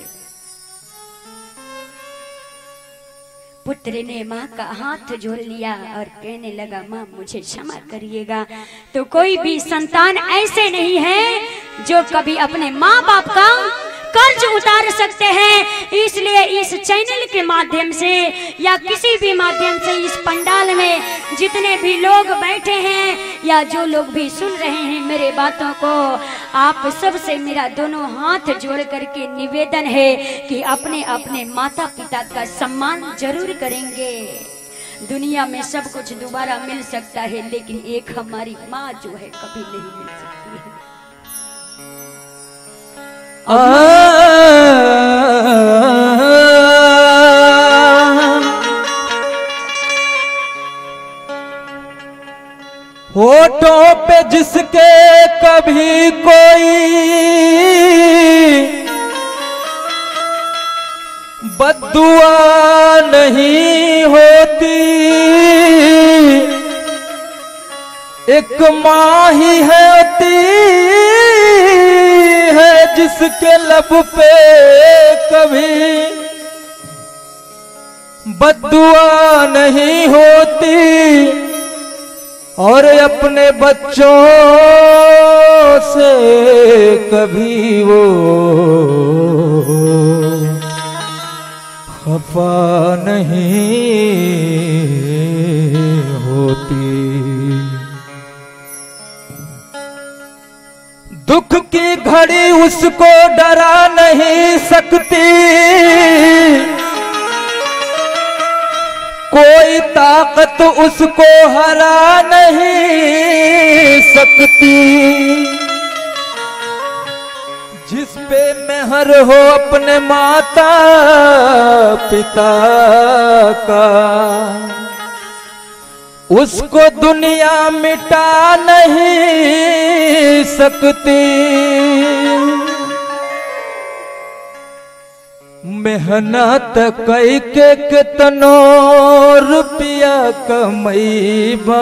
पुत्र ने माँ का हाथ जोड़ लिया और कहने लगा, माँ मुझे क्षमा करिएगा। तो कोई भी संतान ऐसे नहीं है जो कभी अपने माँ बाप का कर्ज उतार सकते हैं। इसलिए इस चैनल के माध्यम से या किसी भी माध्यम से इस पंडाल में जितने भी लोग बैठे हैं या जो लोग भी सुन रहे हैं मेरे बातों को, आप सबसे मेरा दोनों हाथ जोड़ करके निवेदन है कि अपने अपने माता पिता का सम्मान जरूर करेंगे। दुनिया में सब कुछ दोबारा मिल सकता है, लेकिन एक हमारी माँ जो है कभी नहीं मिल सकती है। होठों पे जिसके कभी कोई बद्दुआ नहीं होती, एक माँ ही होती है जिसके लब पे कभी बद्दुआ नहीं होती और अपने बच्चों से कभी वो खफा नहीं होती। दुख की घड़ी उसको डरा नहीं सकती, कोई ताकत उसको हरा नहीं सकती। जिस पे मेहर हो अपने माता पिता का, उसको दुनिया मिटा नहीं सकती। मेहनत कई के कितनो रुपया कमैबा,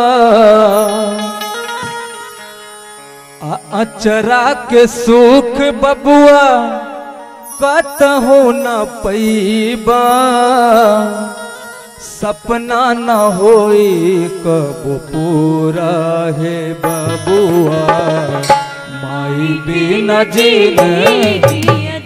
अचरा के सुख बबुआ कतहु न पैबा। सपना न होई कब पूरा है बबुआ, माई बिना जिंदगी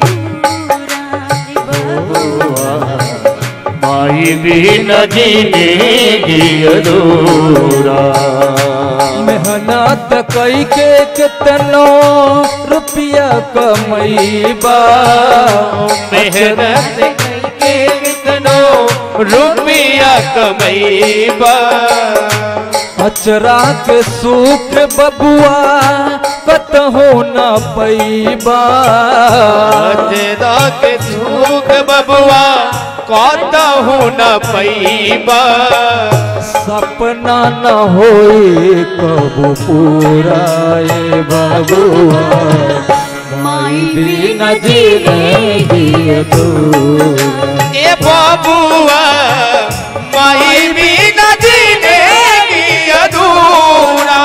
माई बिना जिंदगी अधूरा। मेहनत कई के कितनो रुपया कमैबा, मेहनत कई के कितनो रुपया कमैबा। अचरा के सुख बबुआ कतहु न पैबा, अचरा के सुख बबुआ कतहु न पैबा। सपना न होई कब पूरा ए बबुआ, माई बिना जिंदगी अधूरा। ए बबुआ माई बिना जिंदगी अधूरा।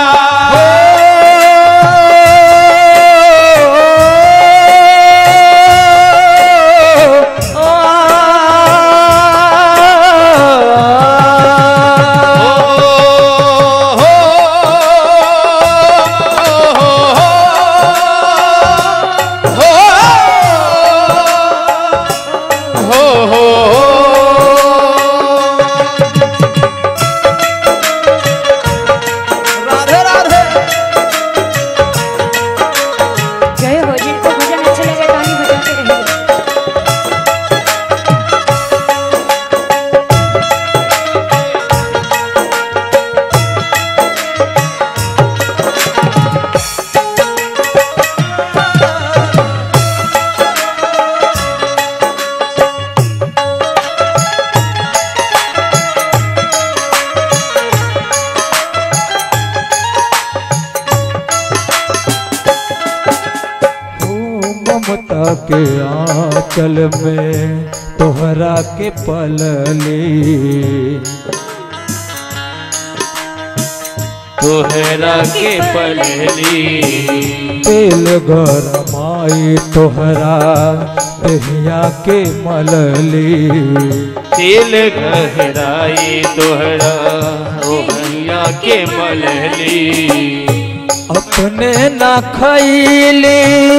ममता के आंचल में तोहरा के पलली, तोहरा के पलली। तेल गरमाई तोहरा दहिया के मलली, तेल गहराई तोहरा ओहरिया के मलली। अपने न खैली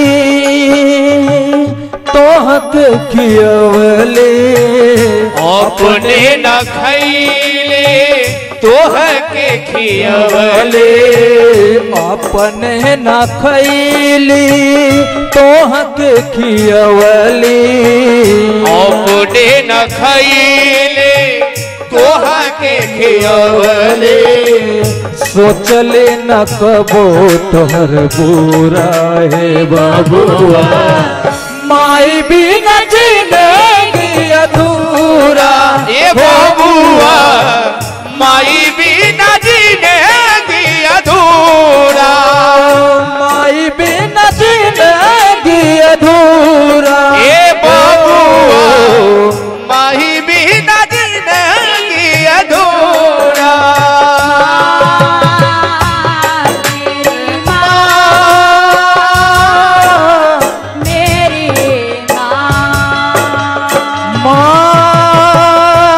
तोहक खियवले, अपने न खैले तोह के खियवले। अपने न खैली तोहक खियवले, अपने न खैले तोह के खियवले। सोचले न कबो तोहर बुरा है बबुआ, माई बिना जिंदगी अधूरा। ए बबुआ माई बिना जिंदगी अधूरा। माई बिना जिंदगी अधूरा। ए बबुआ माई बिना जिंदगी अधूरा। माँ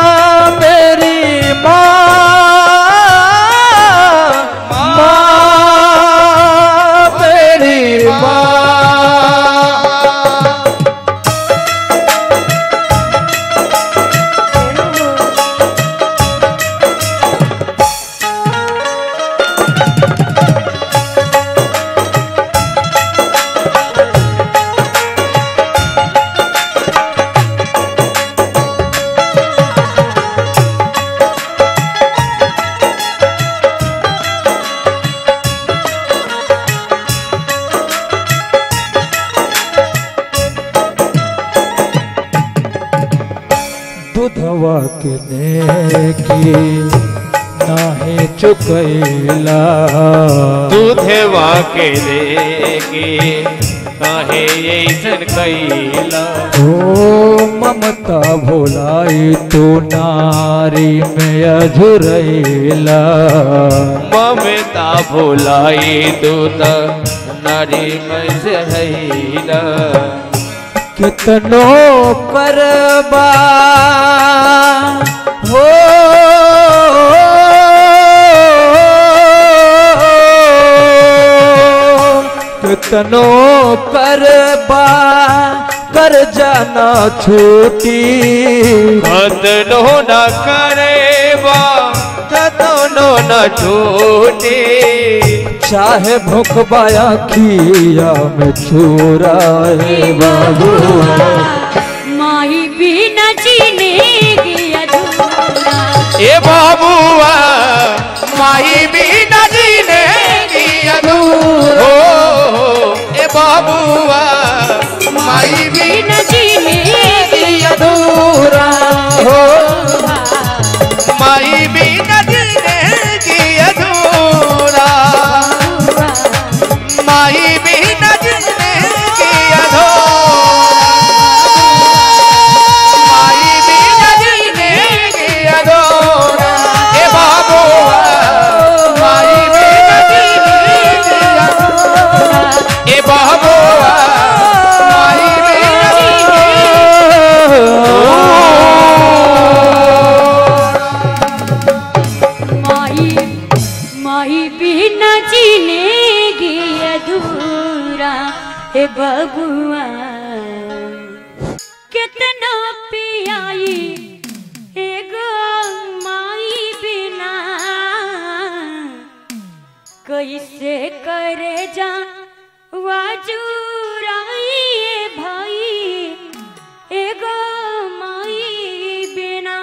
के नेकी नाहे चुकैला। दूधवा के देगी काहे ऐसन कैला। ओ ममता भुलाई तू नारी में अझुरैला। ममता भुलाई तू त नारी में जहैला। कितनो करबा हो कितनो करबा कर जाना छूटी। कतनो न करेबा कतनो न छूटी। चाहे भूखबाया खिया में चुराए बाबुआ। माई भी न जीनेगी अधूरा। ए बाबुआ माही भी न जीनेगी अधूरा। ए बाबुआ माही भी न जीनेगी अधूरा हो। माही भी न जीनेगी अधूरा। माही भी न जीनेगी अधूरा। माही भी न जीनेगी अधूरा। ए बाबुआ माही भी न जीनेगी अधूरा। ए बाबुआ माही भी न माई भी न जीनेगी अधूरा। हे बबुआ कितना पियाई एगो माई बिना। कैसे करे जा वाजुराई भाई एगो माई बिना।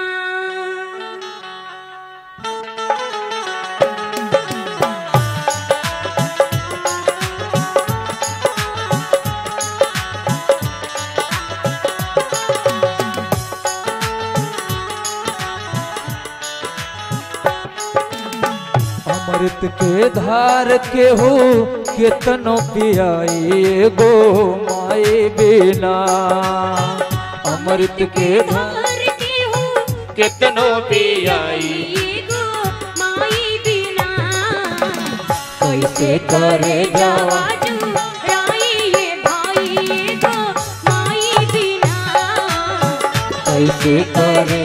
अमृत के धार के हो कितनो पियाई गो माए बिना। अमृत के धार के हो कितनो पियाई एगो माई बिना। कैसे करे जावा वाजुराई भाई एगो माई बिना। कैसे करे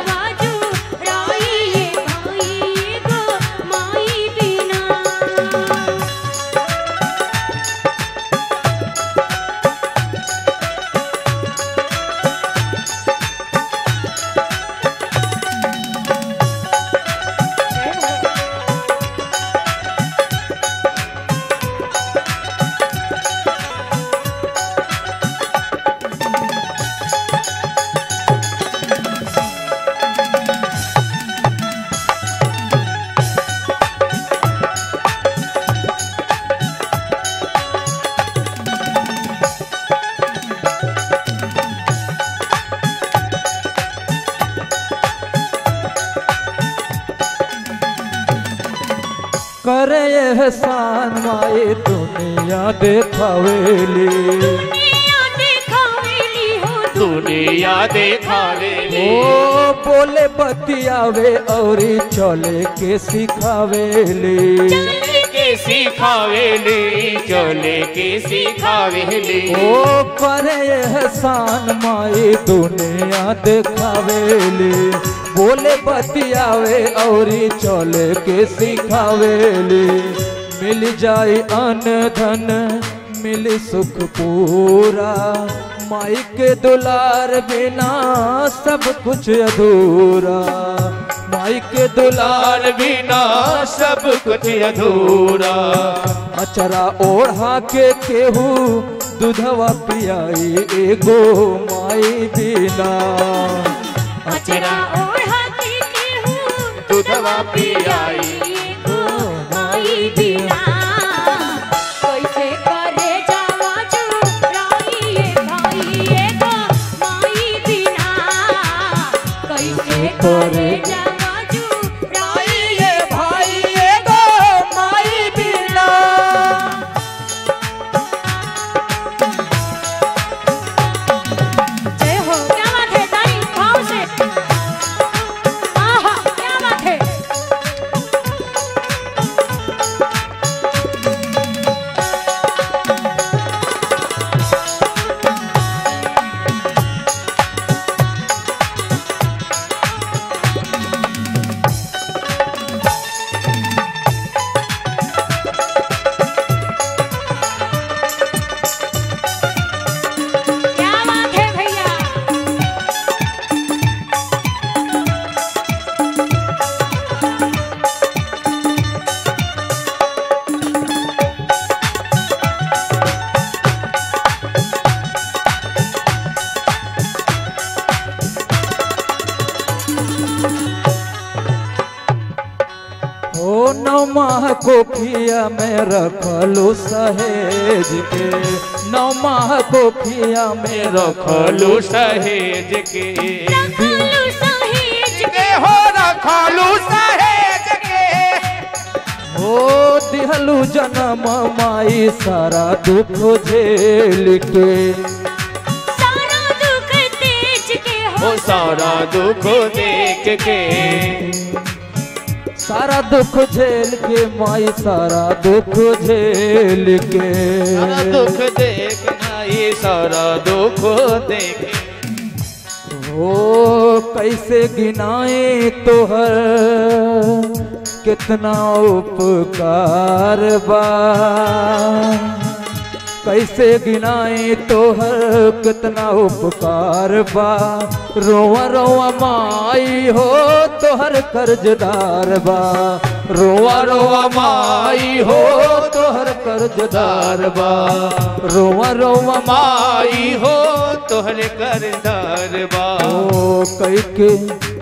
करे एहसान माए दुनिया देखावेली। दुनिया देखावेली। ओ बोले बतियावे और चले के सिखावेली। सिखावेली चले के सिखावेली। ओ करे एहसान माए दुनिया देखावेली। बोले बतियावे और चले के सिखावेली। मिल जाए अन्न धन मिल सुख पूरा। माई के दुलार बिना सब कुछ अधूरा। माई के दुलार बिना सब कुछ अधूरा। अचरा ओढ़ा के केहू दूधवा पियाई एगो माई बिना। अचरा ओढ़ा के केहू दूधवा पियाई एगो माई बिना। कैसे करे जावा जुराई भाई एगो माई बिना। कैसे ओ 9 माह कोखिया में रखलू सहेज के, 9 माह कोखिया में रखलू सहेज के, रखलू सहेज के हो रखलू सहेज के, ओ दिहलू जन्म माई सारा दुख झेल के, सारा दुख तेज के ओ सारा दुख देख के, सारा दुख झेल के माई सारा दुख झेल के, सारा दुख देखना ये सारा दुख देख। ओ कैसे गिनाए तोहर कितना उपकार बा, कैसे गिनाए तोहर कितना उपकार बा, रोवा रोवा माई हो तोहर कर्जदार बा, रोवा रोवा माई हो तोहर कर्जदार बा, रोवा रोवा माई हो तोहरे करदार बा। ओ कई के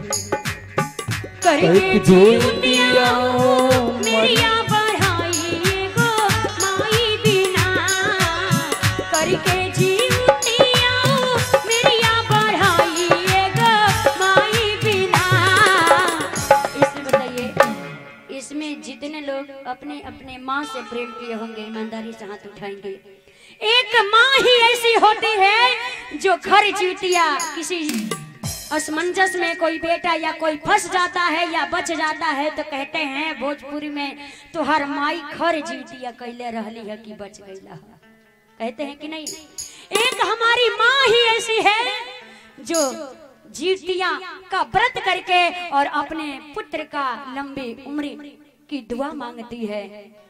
करके जुटिया मेरिया बढ़ाई गो माई बिना, करके जीवतिया मेरिया बढ़ाई गो माई बिना। इसमें बताइए, इसमें जितने लोग अपने अपने माँ से प्रेम किए होंगे ईमानदारी से हाथ उठाएंगे। एक माँ ही ऐसी होती है जो घर जीवतिया किसी असमंजस में कोई बेटा या कोई फंस जाता है या बच जाता है तो कहते हैं भोजपुरी में तो हर माई खर जीवतिया कैले रहली है कि बच गईला, कहते हैं कि नहीं। एक हमारी माँ ही ऐसी है जो जीवतिया का व्रत करके और अपने पुत्र का लंबी उम्र की दुआ मांगती है।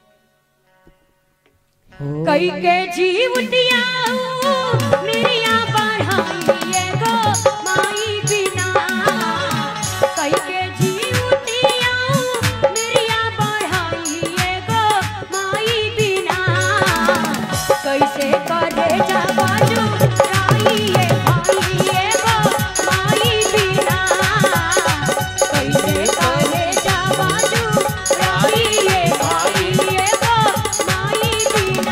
कई के जीवतिया मेरिया बढ़ाई गो माई बिना, कई के जीवतिया मेरिया बढ़ाई गो माई बिना, कैसे करे जाबाजू राइए भाई गो माई बिना, कैसे करे जाबाजू राइए भाई गो माई बिना।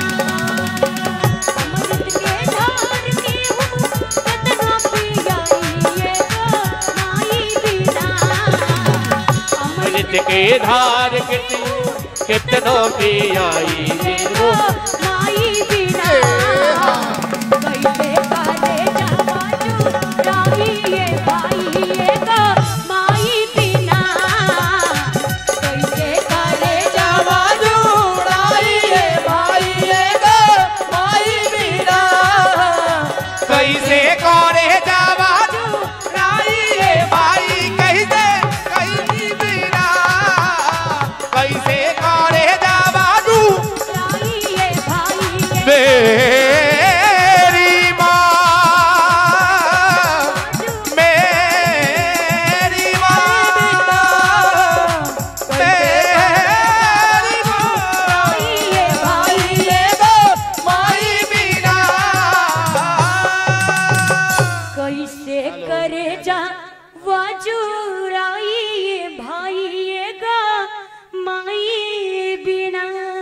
अमृत के धार के कितना पियाइए गो माई बिना, अमृत के धार कितनो पियाई गो माई बिना, कैसे करे जाबाजू राइए भाई गो माई बिना, कैसे करे जाबाजू राइए भाई गो माई बिना, कैसे करे जाबाजू राइए भाई कैसे कहीं बिना, कैसे करे जाबाजू राइए भाई मेरी माँ, मेरी माँ, मेरी माँ, राइए भाई गो माई बिना, कैसे करे जा वजूराइए भाई गा माई बिना।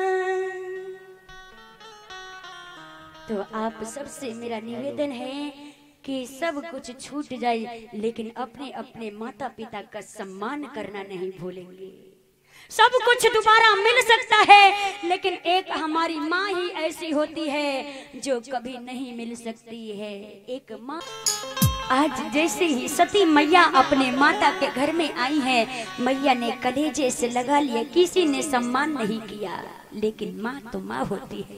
तो आप सबसे मेरा निवेदन है कि सब कुछ छूट जाए लेकिन अपने अपने माता पिता का सम्मान करना नहीं भूलेंगे। सब कुछ दोबारा मिल सकता है लेकिन एक हमारी माँ ही ऐसी होती है जो कभी नहीं मिल सकती है। एक माँ आज जैसे ही सती मैया अपने माता के घर में आई है, मैया ने कलेजे से लगा लिया, किसी ने सम्मान नहीं किया, लेकिन माँ तो माँ होती है।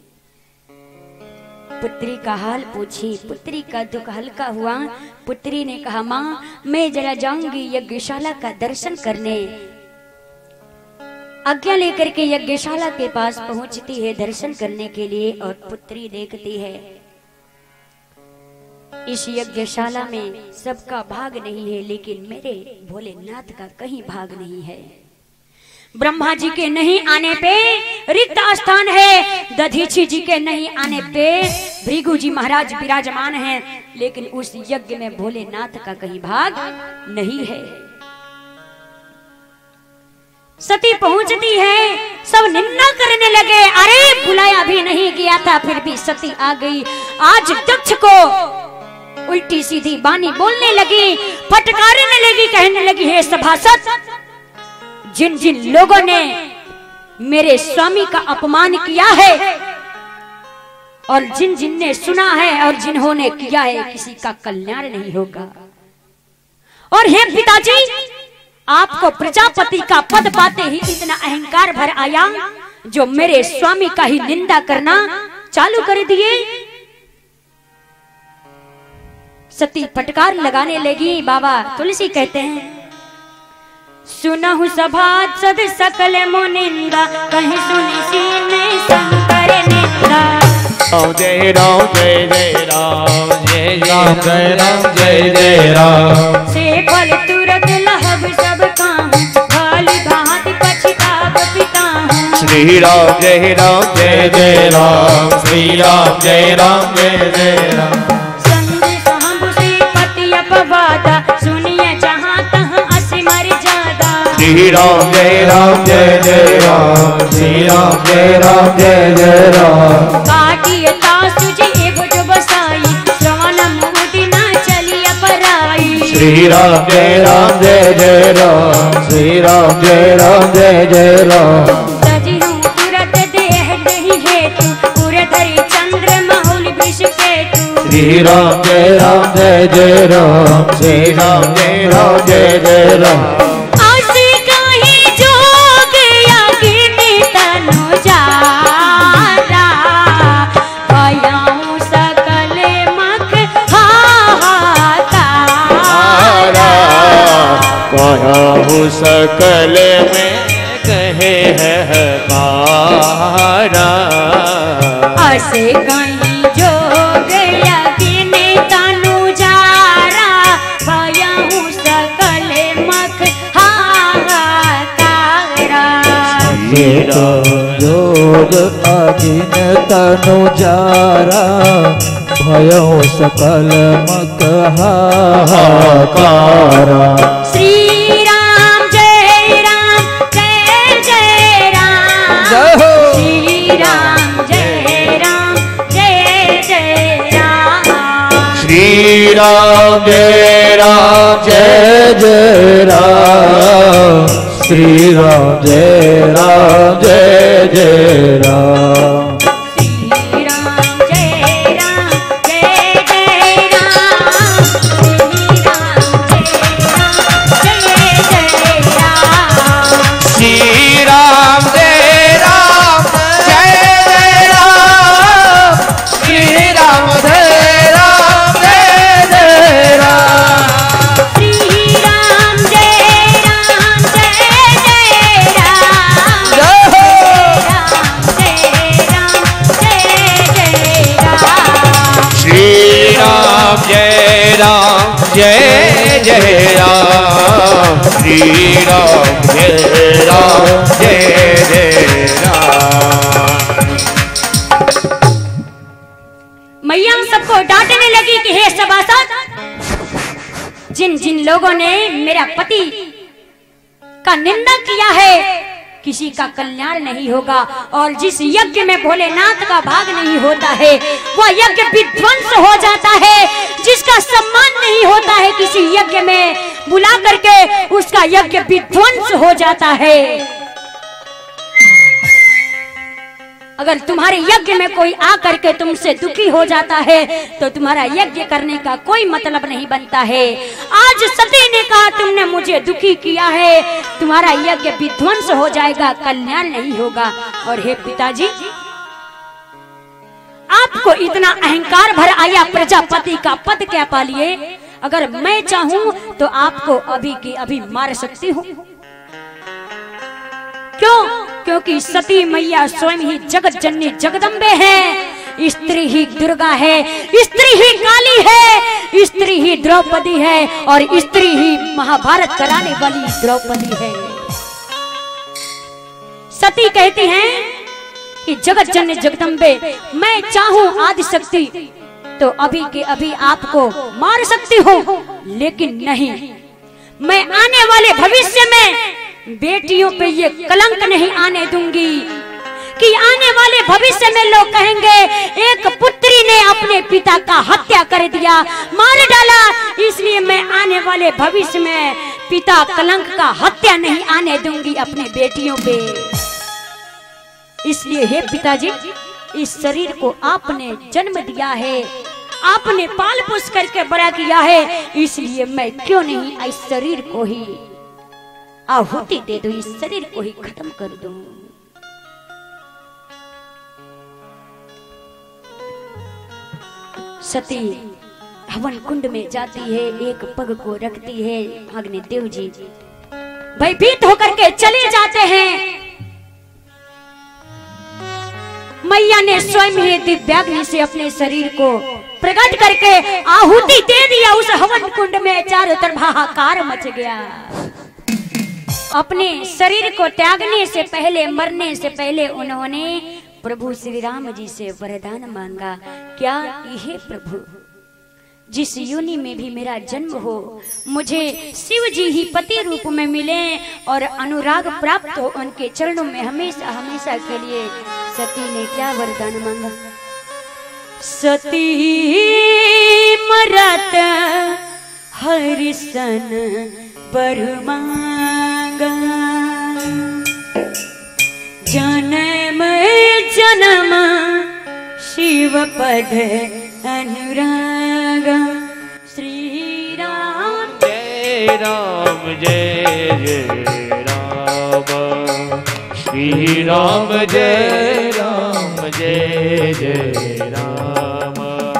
पुत्री का हाल पूछी, पुत्री का दुख हल्का हुआ। पुत्री ने कहा, माँ मैं जरा जाऊंगी यज्ञशाला का दर्शन करने। आज्ञा लेकर के यज्ञशाला के पास पहुंचती है दर्शन करने के लिए और पुत्री देखती है इस यज्ञशाला में सबका भाग नहीं है लेकिन मेरे भोलेनाथ का कहीं भाग नहीं है। ब्रह्मा जी के नहीं आने पे रिक्त स्थान है, दधीची जी के नहीं आने पे भृगु जी महाराज विराजमान हैं, लेकिन उस यज्ञ में भोलेनाथ का कहीं भाग नहीं है। सती पहुंचती है, सब निंदा करने लगे। अरे बुलाया भी नहीं गया था, फिर भी सती आ गई। आज दक्ष को उल्टी सीधी बानी बोलने लगी, फटकारने लगी, कहने लगी, हे सभासद, जिन जिन लोगों ने मेरे स्वामी का अपमान किया है और जिन जिन ने सुना है और जिन्होंने किया है, किसी का कल्याण नहीं होगा। और हे पिताजी, आपको प्रजापति का पद पाते ही इतना अहंकार भर आया जो मेरे स्वामी का ही निंदा करना चालू कर दिए। सती फटकार लगाने लगी। बाबा तुलसी कहते हैं, सुनहु सभासद सकल मुनिंदा, कहीं सुनी सीने शंकर निंदा। जय राम जय जय राम, जय राम जय राम जय जय राम। से फल तुरत लहब सब काहू, भाली भांति पछताव पिताहू। श्री राम जय राम जय जय राम, श्री राम जय राम जय जय राम। सुनिए जहाँ तहाँ असिमर ज्यादा। श्री राम जय राम जय जय राम, श्री राम जय राम जय जय राम। काटिए तासु जी एगो जो बसाई, श्रवण मुहूर्ति ना चलिए पराई। श्री राम जय राम जय जय राम, श्री राम जय राम जय जय राम। तजिहु तुरत देह दही हेतु, पूरे धरि चंद्र महुल विष केतु। श्री राम जय राम जय जय राम, श्री राम जय राम जय जय राम। आसी कहीं जोग यागिनी तनु जारा, भयाऊं सकल मख हाहाकारा। कहूँ सकल में कहे है हकारा। आसे कहीं जोग यागिनी तनु जारा, भयाऊं सकल मख हाहाकारा। जोग अगिन तनु जारा, भयो सकल मक हाहाकारा। श्री राम जय राम जय जय राम। जय हो। श्री राम जय राम जय जय राम। श्री राम जय राम जय जय राम, श्री राम जय राम जय जय राम। श्री राम जय राम जय जय राम। श्री राम जय राम जय जय राम। श्री राम जय राम, श्री राम जय राम जय जय राम। श्री राम जय राम जय जय राम। जय हो। श्री राम जय राम जय जय राम, श्री राम जय राम जय जय राम। मैया सबको डांटने लगी कि हे सभासद, जिन जिन लोगों ने मेरा पति का निंदा किया है, किसी का कल्याण नहीं होगा। और जिस यज्ञ में भोलेनाथ का भाग नहीं होता है, वह यज्ञ विध्वंस हो जाता है। जिसका सम्मान नहीं होता है किसी यज्ञ में बुला करके, उसका यज्ञ विध्वंस हो जाता है। अगर तुम्हारे यज्ञ में कोई आकर के तुमसे दुखी हो जाता है तो तुम्हारा यज्ञ करने का कोई मतलब नहीं बनता है। आज सती ने कहा तुमने मुझे दुखी किया है, तुम्हारा यज्ञ विध्वंस हो जाएगा, कल्याण नहीं होगा। और हे पिताजी, आपको इतना अहंकार भर आया, प्रजापति का पद क्या पालिए। अगर मैं चाहूं तो आपको अभी की अभी मार सकती हूँ। क्यों? क्योंकि सती मैया स्वयं ही जगत जननी जगदम्बे है। स्त्री ही दुर्गा है, स्त्री ही काली है, स्त्री ही द्रौपदी है और स्त्री ही महाभारत कराने वाली द्रौपदी है। सती कहती हैं कि जगत जननी जगदम्बे, मैं चाहूं आदि शक्ति तो अभी के अभी आपको मार सकती हूँ, लेकिन नहीं, मैं आने वाले भविष्य में बेटियों पे ये कलंक नहीं आने दूंगी कि आने वाले भविष्य में लोग कहेंगे एक पुत्री ने अपने पिता का हत्या कर दिया, मार डाला, इसलिए मैं आने वाले भविष्य में पिता कलंक का हत्या नहीं आने दूंगी अपने बेटियों पे। इसलिए हे पिताजी, इस शरीर को आपने जन्म दिया है, आपने पाल पोस करके बड़ा किया है, इसलिए मैं क्यों नहीं इस शरीर को ही आहुति दे दूं, इस शरीर को ही खत्म कर दूं। सती हवन कुंड में जाती है, एक पग को रखती है, अग्निदेव जी भयभीत होकर के चले जाते हैं। मैया ने स्वयं ही दिव्याग्नि से अपने शरीर को प्रकट करके आहुति दे दिया उस हवन कुंड में। चारों तरफ हाहाकार मच गया। अपने शरीर को त्यागने से पहले, मरने से पहले उन्होंने प्रभु श्री राम जी से वरदान मांगा, क्या यह प्रभु जिस योनि में भी मेरा जन्म हो, मुझे शिव जी ही पति रूप में मिले और अनुराग प्राप्त हो उनके चरणों में हमेशा हमेशा के लिए। सती ने क्या वरदान मांगा? सती मरत हरिसन बर मांगा, जन्म जन्म शिव पद अनुरागा। श्री राम जय राम जय जय राम, श्री राम जय राम जय जय राम।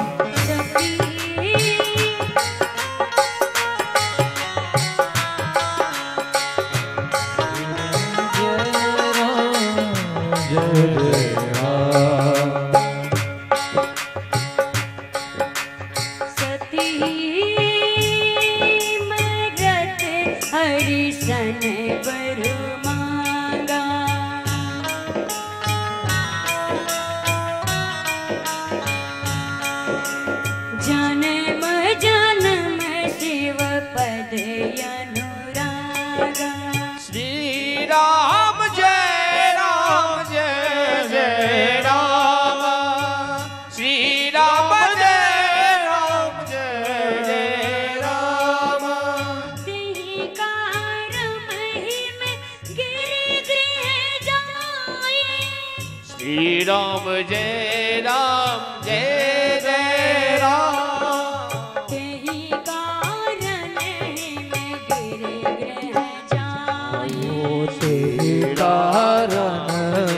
राम जय राम जय जय राम, तेहि कारण में गिर ग्रह जाए, तेहि कारण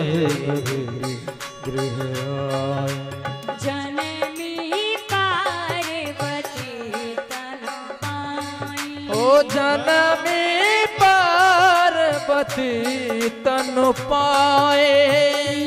गृह आए। जनमी पार्वती तन पाई, ओ जनमी पार्वती तन पाए।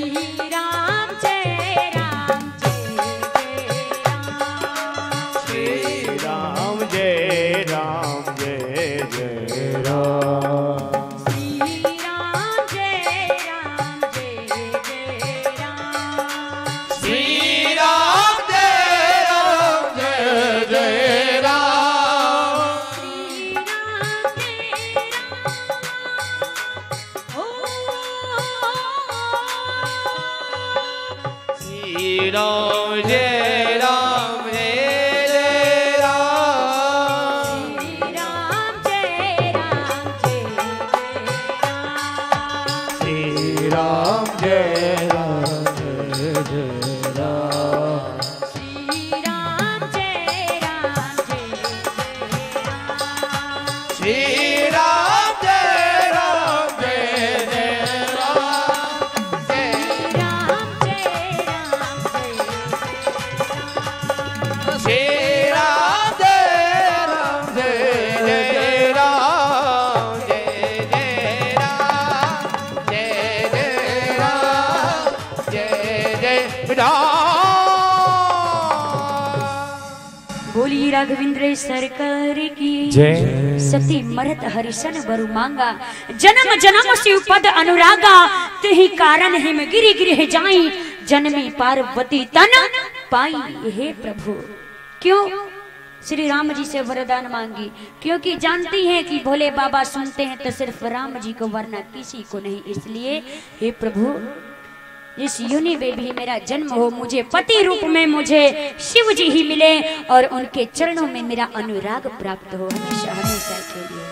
बोली राघवेंद्र सरकार की जय। सती मरत हरिशन बरु मांगा, जन्म जन्म शिव पद अनुरागा, तेहि कारण हिम गिरि गृह जाई, जन्मी पार्वती तन पाई। हे प्रभु, क्यों श्री राम जी से वरदान मांगी, क्योंकि जानती हैं कि भोले बाबा सुनते हैं तो सिर्फ राम जी को, वरना किसी को नहीं। इसलिए हे प्रभु, इस योनि में भी मेरा जन्म हो, मुझे पति रूप में मुझे शिव जी ही मिले और उनके चरणों में मेरा अनुराग प्राप्त हो हमेशा हमेशा के लिए।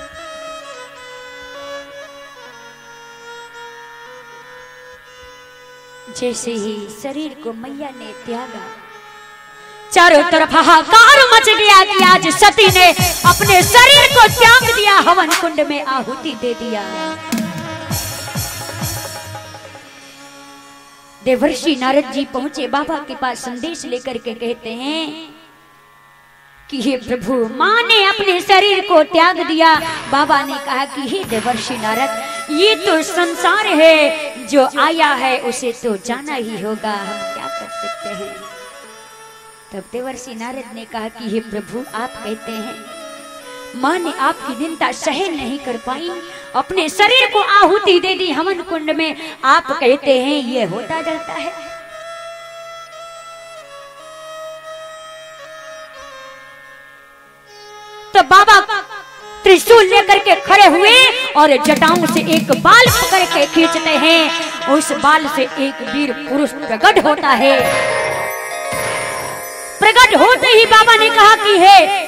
जैसे ही शरीर को मैया ने त्यागा, चारों तरफ हाहाकार मच गया कि आज सती ने अपने शरीर को त्याग दिया, हवन कुंड में आहुति दे दिया। देवर्षि नारद जी पहुंचे बाबा के पास, संदेश लेकर के कहते हैं कि हे प्रभु, माँ ने अपने शरीर को त्याग दिया। बाबा ने कहा कि हे देवर्षि नारद, ये तो संसार है, जो आया है उसे तो जाना ही होगा, हम क्या कर सकते हैं। तब देवर्षि नारद ने कहा कि हे प्रभु, आप कहते हैं माँ ने आपकी निंदा सहन नहीं कर पाई, अपने शरीर को आहुति दे दी हवन कुंड में, आप कहते हैं ये होता जाता है। तो बाबा त्रिशूल लेकर के खड़े हुए और जटाओं से एक बाल पकड़ के खींचते हैं, उस बाल से एक वीर पुरुष प्रकट होता है। प्रकट होते ही बाबा ने कहा कि हे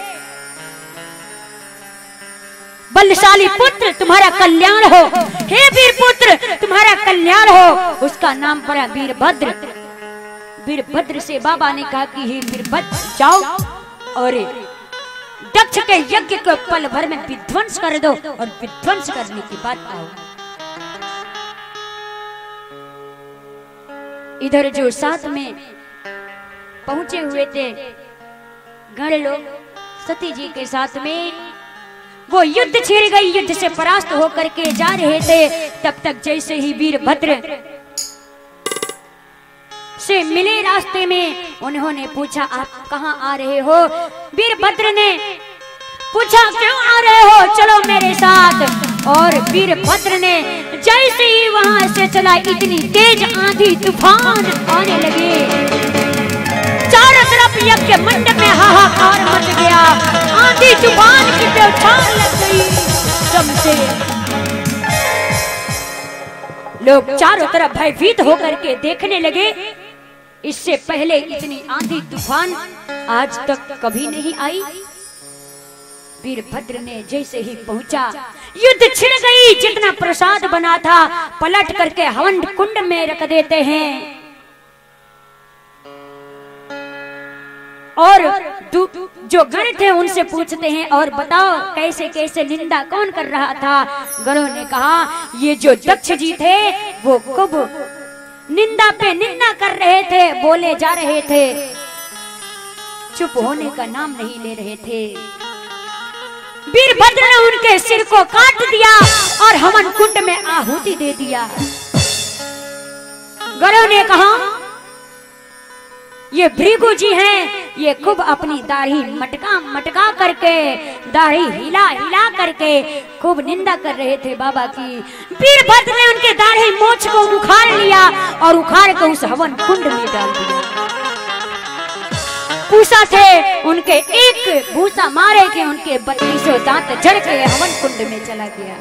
बलशाली पुत्र, तुम्हारा कल्याण हो, हे वीर पुत्र तुम्हारा कल्याण हो। उसका नाम पड़ा वीरभद्र। वीरभद्र से बाबा ने कहा कि हे वीरभद्र, जाओ और दक्ष के यज्ञ को पल भर में विध्वंस कर दो, और विध्वंस करने के बाद आओ। इधर जो साथ में पहुंचे हुए थे गण लोग सती जी के साथ में, वो युद्ध छिड़ गई, युद्ध से परास्त होकर के जा रहे थे। तब तक जैसे ही वीरभद्र से मिले रास्ते में, उन्होंने पूछा आप कहाँ आ रहे हो। वीरभद्र ने पूछा क्यों आ रहे हो, चलो मेरे साथ। और वीरभद्र ने जैसे ही वहां से चला, इतनी तेज आंधी तूफान आने लगे, चारों तरफ यज्ञ मंडप में हाहाकार मच गया, आंधी तूफान की बौछार लग गई सबसे। लोग चारों तरफ भयभीत होकर के देखने लगे। इससे पहले इतनी आंधी तूफान आज तक कभी नहीं आई। वीरभद्र ने जैसे ही पहुंचा, युद्ध छिड़ गई, जितना प्रसाद बना था पलट करके हवन कुंड में रख देते हैं। और जो गण थे उनसे पूछते हैं और बताओ कैसे कैसे निंदा कौन कर रहा था। गणों ने कहा ये जो दक्ष जी थे वो खूब निंदा पे निंदा कर रहे थे, बोले जा रहे थे, चुप होने का नाम नहीं ले रहे थे। वीरभद्र ने उनके सिर को काट दिया और हवन कुंड में आहुति दे दिया। गणों ने कहा ये भृगु जी हैं, ये खूब अपनी दाढ़ी मटका मटका करके, दाढ़ी हिला हिला करके खूब निंदा कर रहे थे बाबा की। वीरभद्र ने उनके दाढ़ी मोछ को उखाड़ लिया और उखाड़ कर उस हवन कुंड में डाल दिया। पूछा थे उनके एक भूसा मारे के उनके 32 दांत जड़ के हवन कुंड में चला गया।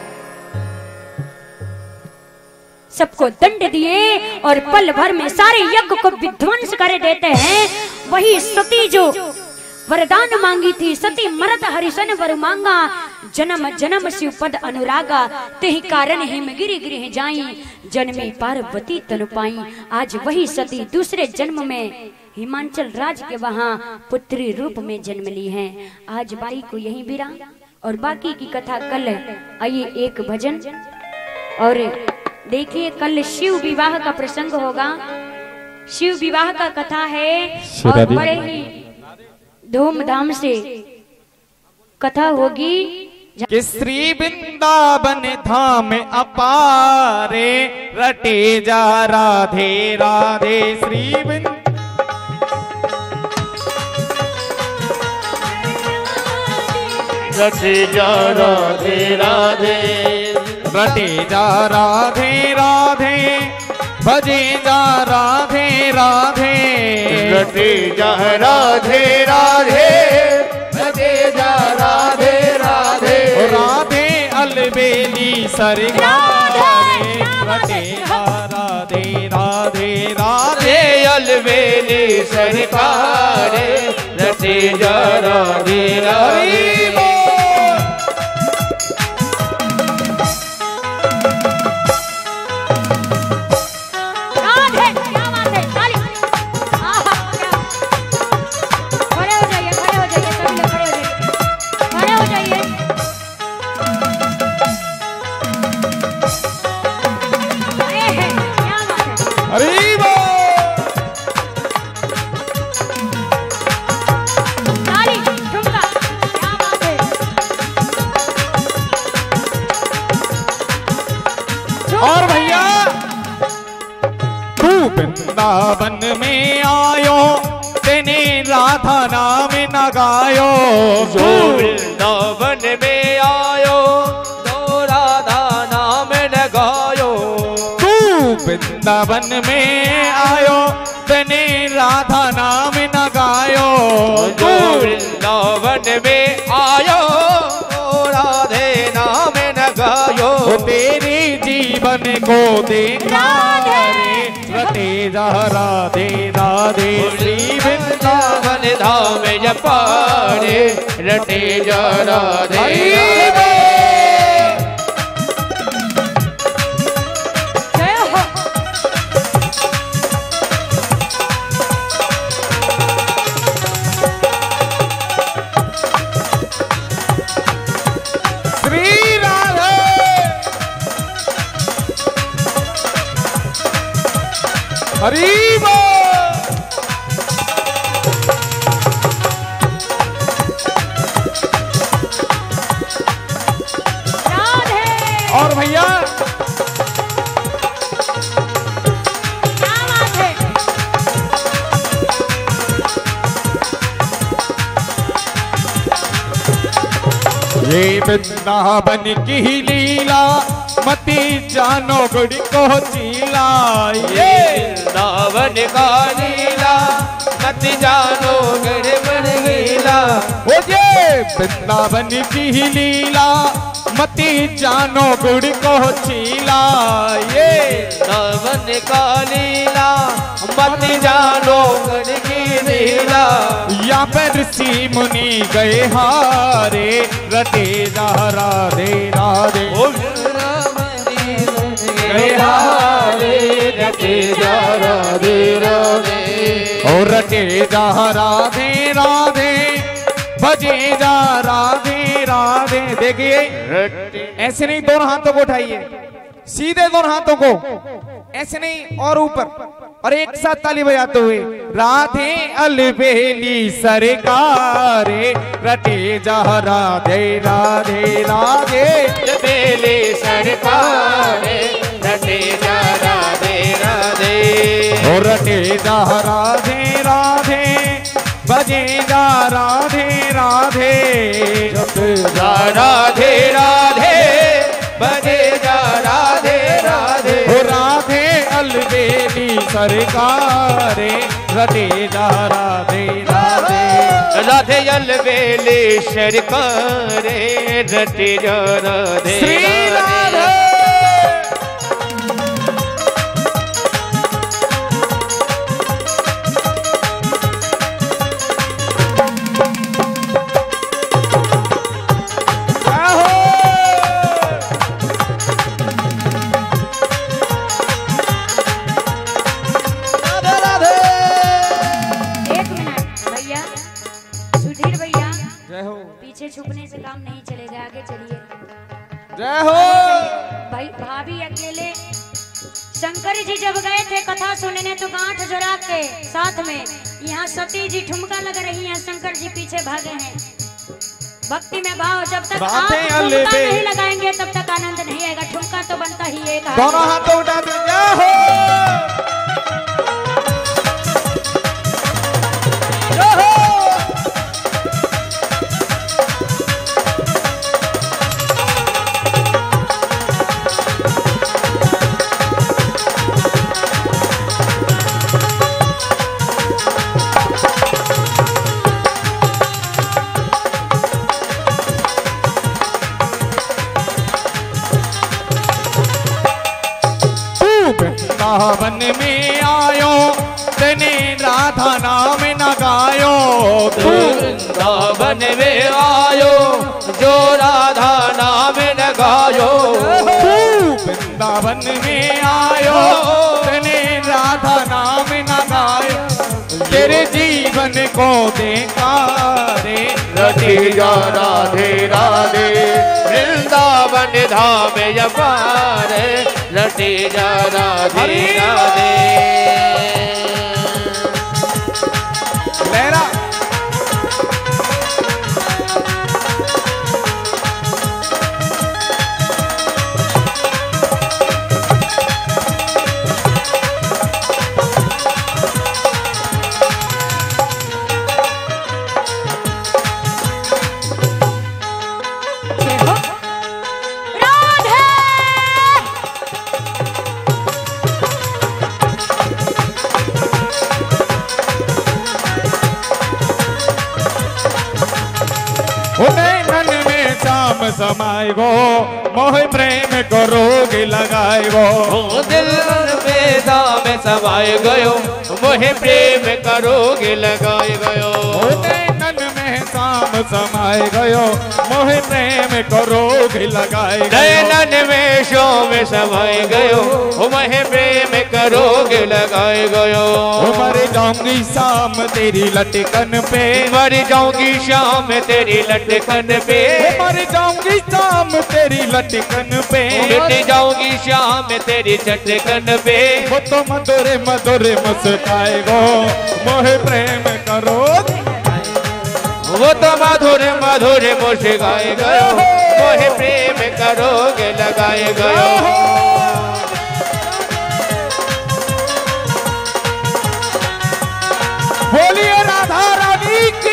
सबको दंड दिए और पल भर में सारे यज्ञ को विध्वंस कर देते हैं। वही सती जो वरदान मांगी थी, सती मरत हरिशन वर मांगा, जन्म जन्म शिव पद अनुरागा, तेहि कारण हिमगिरि गृह जाई, जन्मी पार्वती तनु पाई। आज वही सती दूसरे जन्म में हिमाचल राज के वहां पुत्री रूप में जन्म ली है। आज बाई को यही विराम और बाकी की कथा कल। आइए एक भजन और देखिए, कल शिव विवाह का प्रसंग होगा। शिव विवाह का कथा है और बड़े ही धूमधाम से कथा होगी। कि श्री वृंदावन धाम अपारे, रटे जा राधे राधे। श्री रटे जा राधे राधे, रटे जा राधे राधे, भजे जा राधे राधे। रटे जा राधे राधे, सरकार रटे राधे राधे राधे अलबेली सरकार रटे जा राधे राधे। और भैया तू वृंदावन में आयो तेने राधा नाम न गायो। जो वृंदावन में आयो तो राधा नाम न गायो। तू वृंदावन में आयो तेने राधा नाम न गायो। जो वृंदावन में आयो तो राधे नाम न गायो। तेरे जीवन को देखा रे रटे जा राधे राधे। श्री वृंदावन धाम जपारे रटे जा राधे राधे। हरी बोल। और भैया क्या बात है। ये वृंदावन की लीला मती जानो गुड़ी को चीला। ये वृंदावन का लीला मत जानो गड़बड़ गीला। वो ये वृंदावन की लीला मती जानो गुड़ को चीला। ये वृंदावन का लीला मत जानो गड़ की लीला। या पर ऋषि मुनि गए हारे रटे जा राधे राधे। रटे जा राधे राधे। और रटे जा राधे राधे भजे जा राधे राधे। देखिए ऐसे नहीं, दोनों हाथों को उठाइए, सीधे दोनों हाथों को, ऐसे नहीं और ऊपर, और एक साथ ताली बजाते हुए राधे अलबेली सरकार रटे जा राधे राधे राधे। अलबेली सरकार रटे जा राधे राधे। और रटे जा राधे राधे बजे जा राधे राधे। जा राधे राधे बजे जा राधे राधे। हो राधे अलबेली सरकार रटे जा राधे राधे। राधे अलबेली सरकार रटे जा राधे श्री राधे। पीछे छुपने से काम नहीं चलेगा, आगे चलिए। जय हो। भाई भाभी अकेले शंकर जी जब गए थे कथा सुनने तो गांठ जोड़ा के साथ में यहाँ सती जी ठुमका लगा रही हैं, शंकर जी पीछे भागे हैं। भक्ति में भाव, जब तक आप ठुमका नहीं लगाएंगे तब तक आनंद नहीं आएगा। ठुमका तो बनता ही है। दोनों हाथों उठा दो। जय हो। वृंदावन में आयो तेने राधा नाम न गायो। वृंदावन में आयो जो राधा नाम न गायो। वृंदावन में आयो तेने राधा नाम न गायो। तेरे जीवन को देखा रे रति जा राधे राधे वृंदावन धाम अपार रति जा राधे राधे। लहरा नैनन में शाम समाए गो मोह प्रेम को रोग लगाए गो। दिल में दाम समाए गयो मोहे प्रेम का रोग लगाए गयो। नैनन में शाम समाए गयो मोह प्रेम को रोग लगाए गयो। नैनन में शोम समाए गयो मोहे प्रेम का रोग लगाए गयो। मर जाऊंगी शाम तेरी लटकन पे मर जाऊंगी शाम तेरी लटकन पे। मर जाऊंगी शाम तेरी लटकन पे मिट जाऊंगी शाम तेरी चटकन पे। वो तो मधुरे मधुरे मुस्काए गो मोह प्रेम करो। वो तो मधुर मधुर मुस्काए गयो मोहे प्रेम का रोग लगाए गयो। बोलिए राधा रानी की।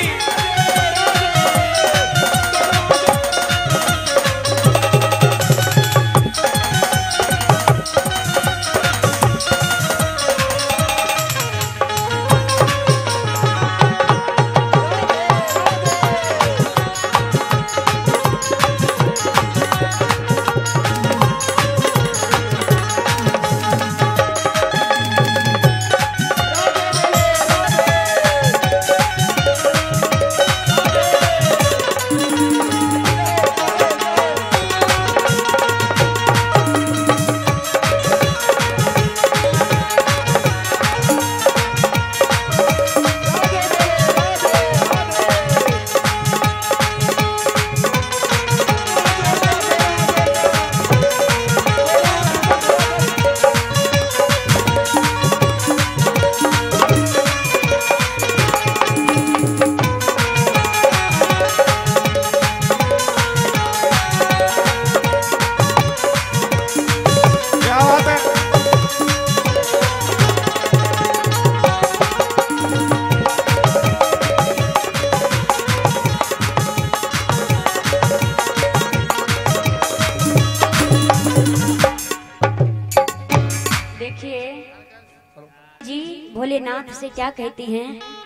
भोलेनाथ से क्या कहती हैं?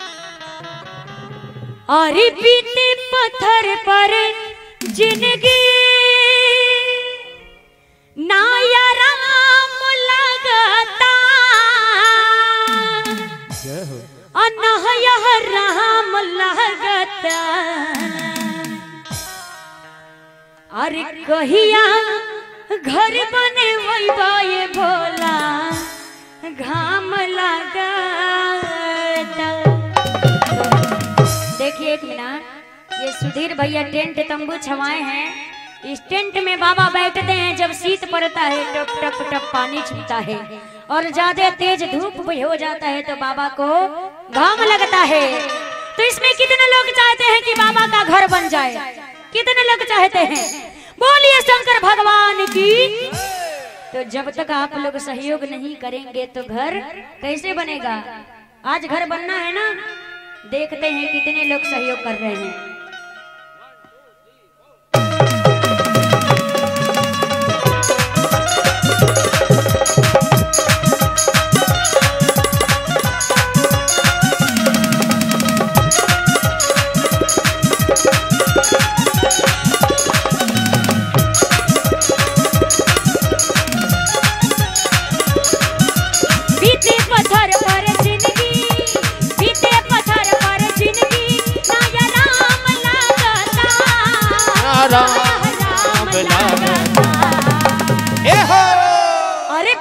और बीते पत्थर पर जिंदगी ना राम लगता अनहया राम लगता। अरे कहिया घर बने वही बाये भोला घाम लगा। देखिए एक मिनट, ये सुधीर भैया टेंट तंबू छवाए हैं। इस टेंट में बाबा बैठते हैं जब शीत पड़ता है, टप टप टप पानी छूटता है और ज्यादा तेज धूप हो जाता है तो बाबा को घाम लगता है। तो इसमें कितने लोग चाहते हैं कि बाबा का घर बन जाए? कितने लोग चाहते हैं? बोलिए शंकर भगवान की। तो जब तक आप लोग सहयोग नहीं करेंगे तो घर कैसे बनेगा? आज घर बनना है ना, देखते हैं कितने लोग सहयोग कर रहे हैं।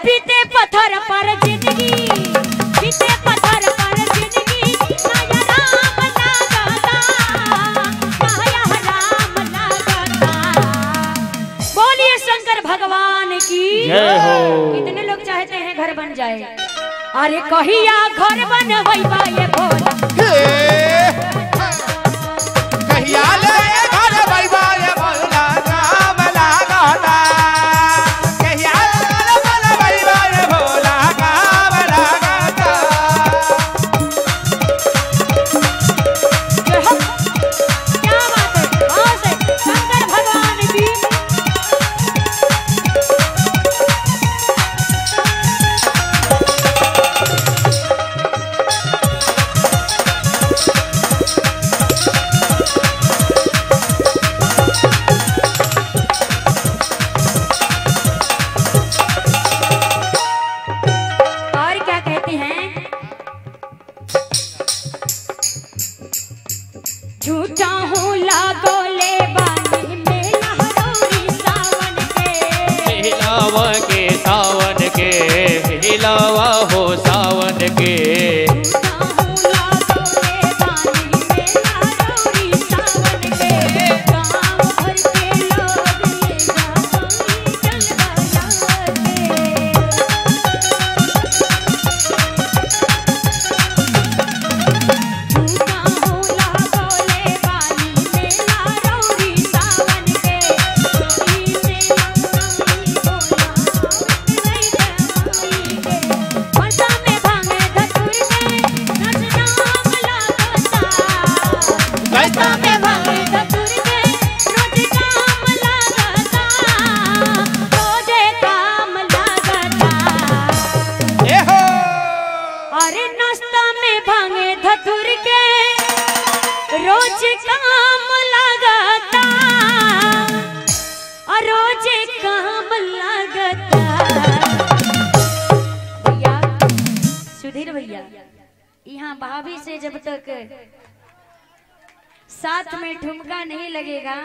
पीते पत्थर पर जिंदगी, पीते पत्थर पर जिंदगी, माया राम लागता, माया राम लागता। बोलिए शंकर भगवान की जय हो। कितने लोग चाहते हैं घर बन जाए? अरे कहिया घर बनवैबा ये भोला, कहिया ले घर बनवैबा ये भोला काम लागता, कहिया ले घर बनवैबा ये भोला काम लागता। क्या बात है, हाँ से शंकर भगवान की। और क्या कहते हैं? झूठा हूँ लागोले बानी में लहरोरी सावन के, हिलावा के सावन के, हिलावा हो सावन के। झूठा हूँ लागोले बानी में लहरोरी सावन के, गाँव भर के लोग ये जानी चल बजा के। झूठा हूँ लागोले बानी में लहरोरी सावन के, चोरी से मंगनी बोला नहीं जमाई के। बरसा में भांगे धतूर के नच नाम लागता, बरसा में भांगे धतूर के रोज काम लागता, रोजे काम लागता। ए हो अरे नाश्ता में भांगे धतूर के रोज काम लगता, और रोज काम लगता। भैया सुधीर भैया, यहाँ भाभी से जब तक साथ में ठुमका नहीं लगेगा,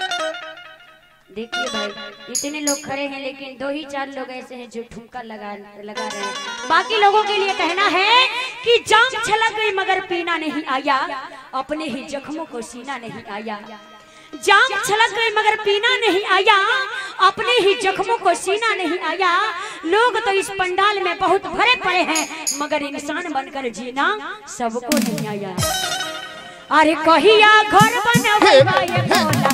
देखिए भाई इतने लोग खड़े हैं लेकिन 2 ही 4 लोग ऐसे हैं जो ठुमका लगा रहे हैं। बाकी लोगों के लिए कहना है कि जाम छलक गई मगर पीना नहीं आया, अपने ही जख्मों को सीना नहीं आया। जाम छलक गई मगर पीना नहीं आया, अपने ही जख्मों को सीना नहीं आया। लोग तो इस पंडाल में बहुत भरे पड़े हैं मगर इंसान बनकर जीना सबको नहीं आया। अरे कहिया घर बनवैबा ये भोला,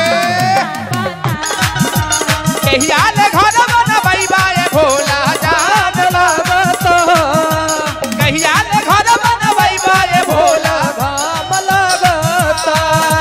कहिया ले घर बनवैबा ये भोला जान लागता, कहिया ले घर बनवैबा ये भोला काम लागता।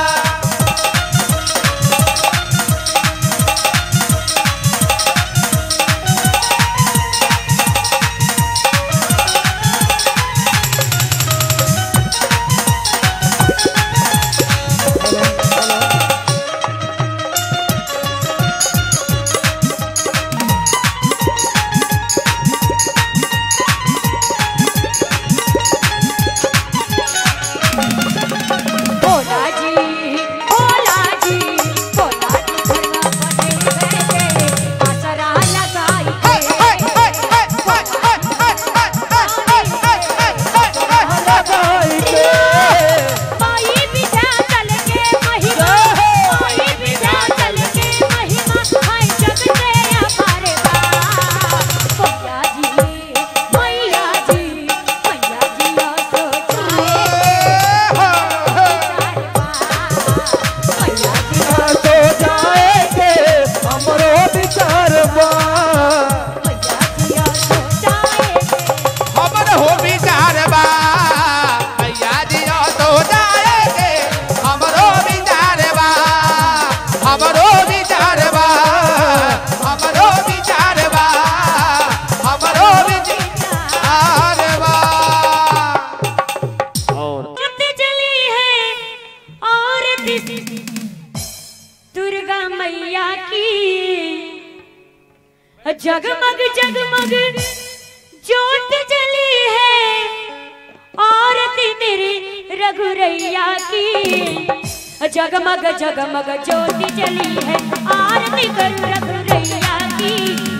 जगमग जगमग ज्योत जली है आरती मेरी रघुरैया की। जगमग जगमग ज्योति जली है आरती करूं रघुरैया की।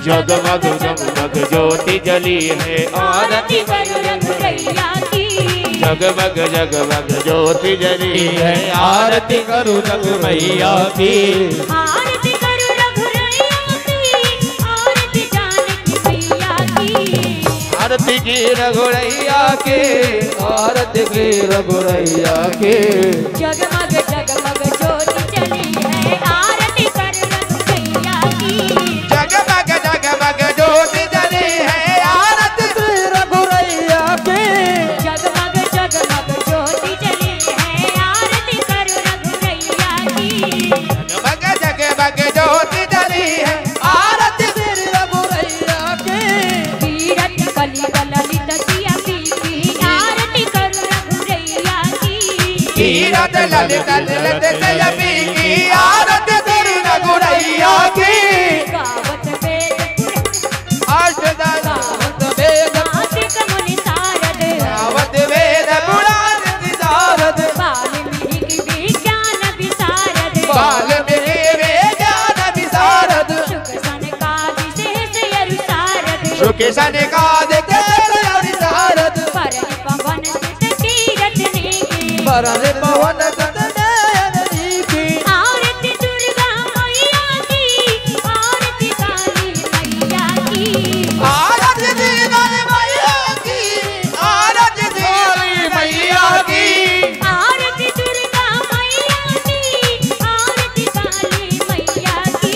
जगमग जगमग ज्योति जली है आरती करो रघुरैया की। जगमग जगमग ज्योति जली है आरती करो रघुरैया की। आरती करो रघुरैया की, आरती जानकी मैया की। आरती की रघुरैया के, आरती की रघुरैया के। जगमग जगमग ज्योति जली है आरती करो रघुरैया की। जगमग जगमग ज्योति जली है आरती की रघुरैया के। जगमग जगमग ज्योति जली है आरती करो रघुरैया की। जगमग जगमग ज्योति जली है आरती की रघुरैया के। तीरथ कली ललित सिया की आरती करो रघुरैया की। तीरथ ललित ललित सिया की आरती की रघुरैया की। गावत वेद अष्टदश वेद नासिक मुनि सारद। गावत वेद पुराण विशारद। वाल्मीकि विज्ञान विशारद। वाल्मीकि विज्ञान विशारद। शुक सनकादि शेष यरु सारद। शुक सनकादि शेष यरु सारद। परम पवन सुत तीरथ नेकी। परम पवन सुत नयनी की। आरती दुर्गा मैया की, आरती काली मैया की। आरती दुर्गा मैया की, आरती काली मैया की। आरती दुर्गा मैया की, आरती काली मैया की।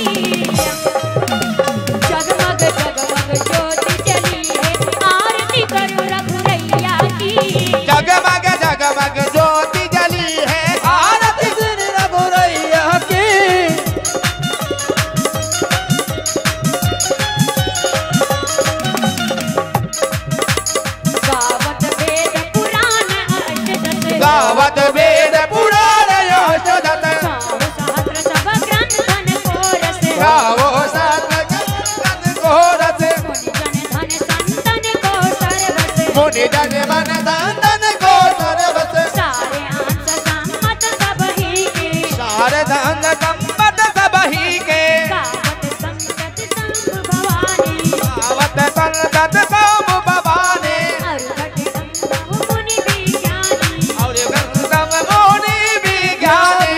जगमग जगमग ज्योति जली है आरती करो रघुरैया की। जगमग जगमग ज्योति जली है आरती की रघुरैया की। गावत वेद पुराण अष्टदश। गावत वेद पुराण अष्टदश। गावो सहस्र सब ग्रंथन कोरस। गावो सतगन कोरस। मुनि जन धन संतन को सर्वस। मुनि जन मन दंदन को सर्वस। सारे अंश सम्मत सब ही के। शारदांग संपत सबही के। गावत संगत संग भवानी। गावत संगत काम भवानी। अरुघट गंधर्व मुनि विज्ञानी। और गंगम मोनि विज्ञानी।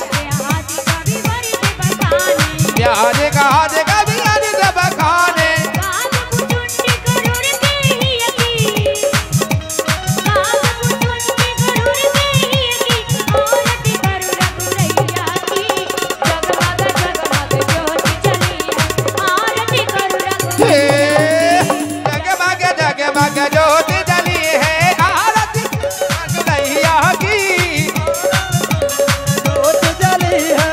प्यारे आदि कवि वर्ष बखानी। प्यारे कहा कवि सब खाने। गाव कुटुंडी गरुड़ के हिय की। गाव कुटुंडी गरुड़ के हिय की। आरती करो रघुरैया की। जगमग जगमग ज्योति जली है आरती करो हे, रघुरैया की। जगमग जगमग ज्योति जली है आरती रघुरैया की। ज्योति जली है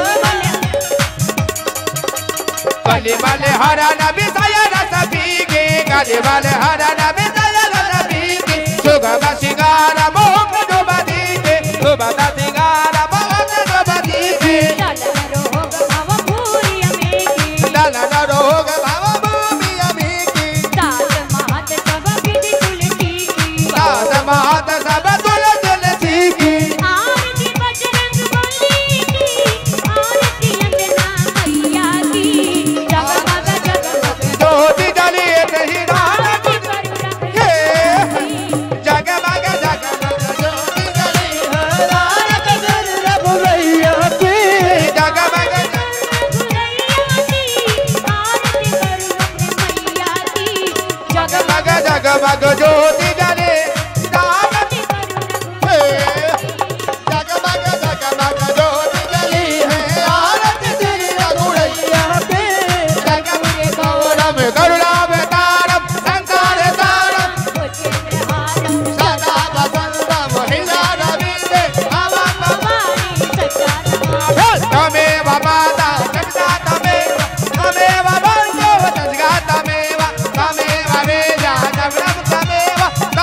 कलिमल हरा नबी सयन सभीगे। कलिमल हरा नबी सयन सभीगे। सुगम सिंगार मोह डुबदी के। सुगम सिंगार मोह डुबदी के। चलन रोग भव भूरि अमेठी। दलन रोग भव भूमि अमी की। दास महत सब विधि तुलसी की। दास महत सब तुल तुलसी की। आरती बजरंग बली की। आरती अंजना मैया की। जगमग जगमग ज्योति जली नहीं राम आरती करो हे, रघुरैया की। जगमग जगमग ज्योति जली है आरती कर रघुरैया की। जगमग रघुरैया की। आरती करो रघुमैया की। जगमग जगमग ज्योति जले राम हे, जगमग जगमग ज्योति जली है आरती कर रघुरैया की। जगमग गौरव करुणावतारम संसार सारम भुजेन्द्रहारम सदा वसंतम हृदयरविंदे भवं भवानी सच्चा तमेव माता जगता तमेव बन्धो जगता तमेव वेदा जगतं तमेव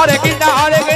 Hare Krishna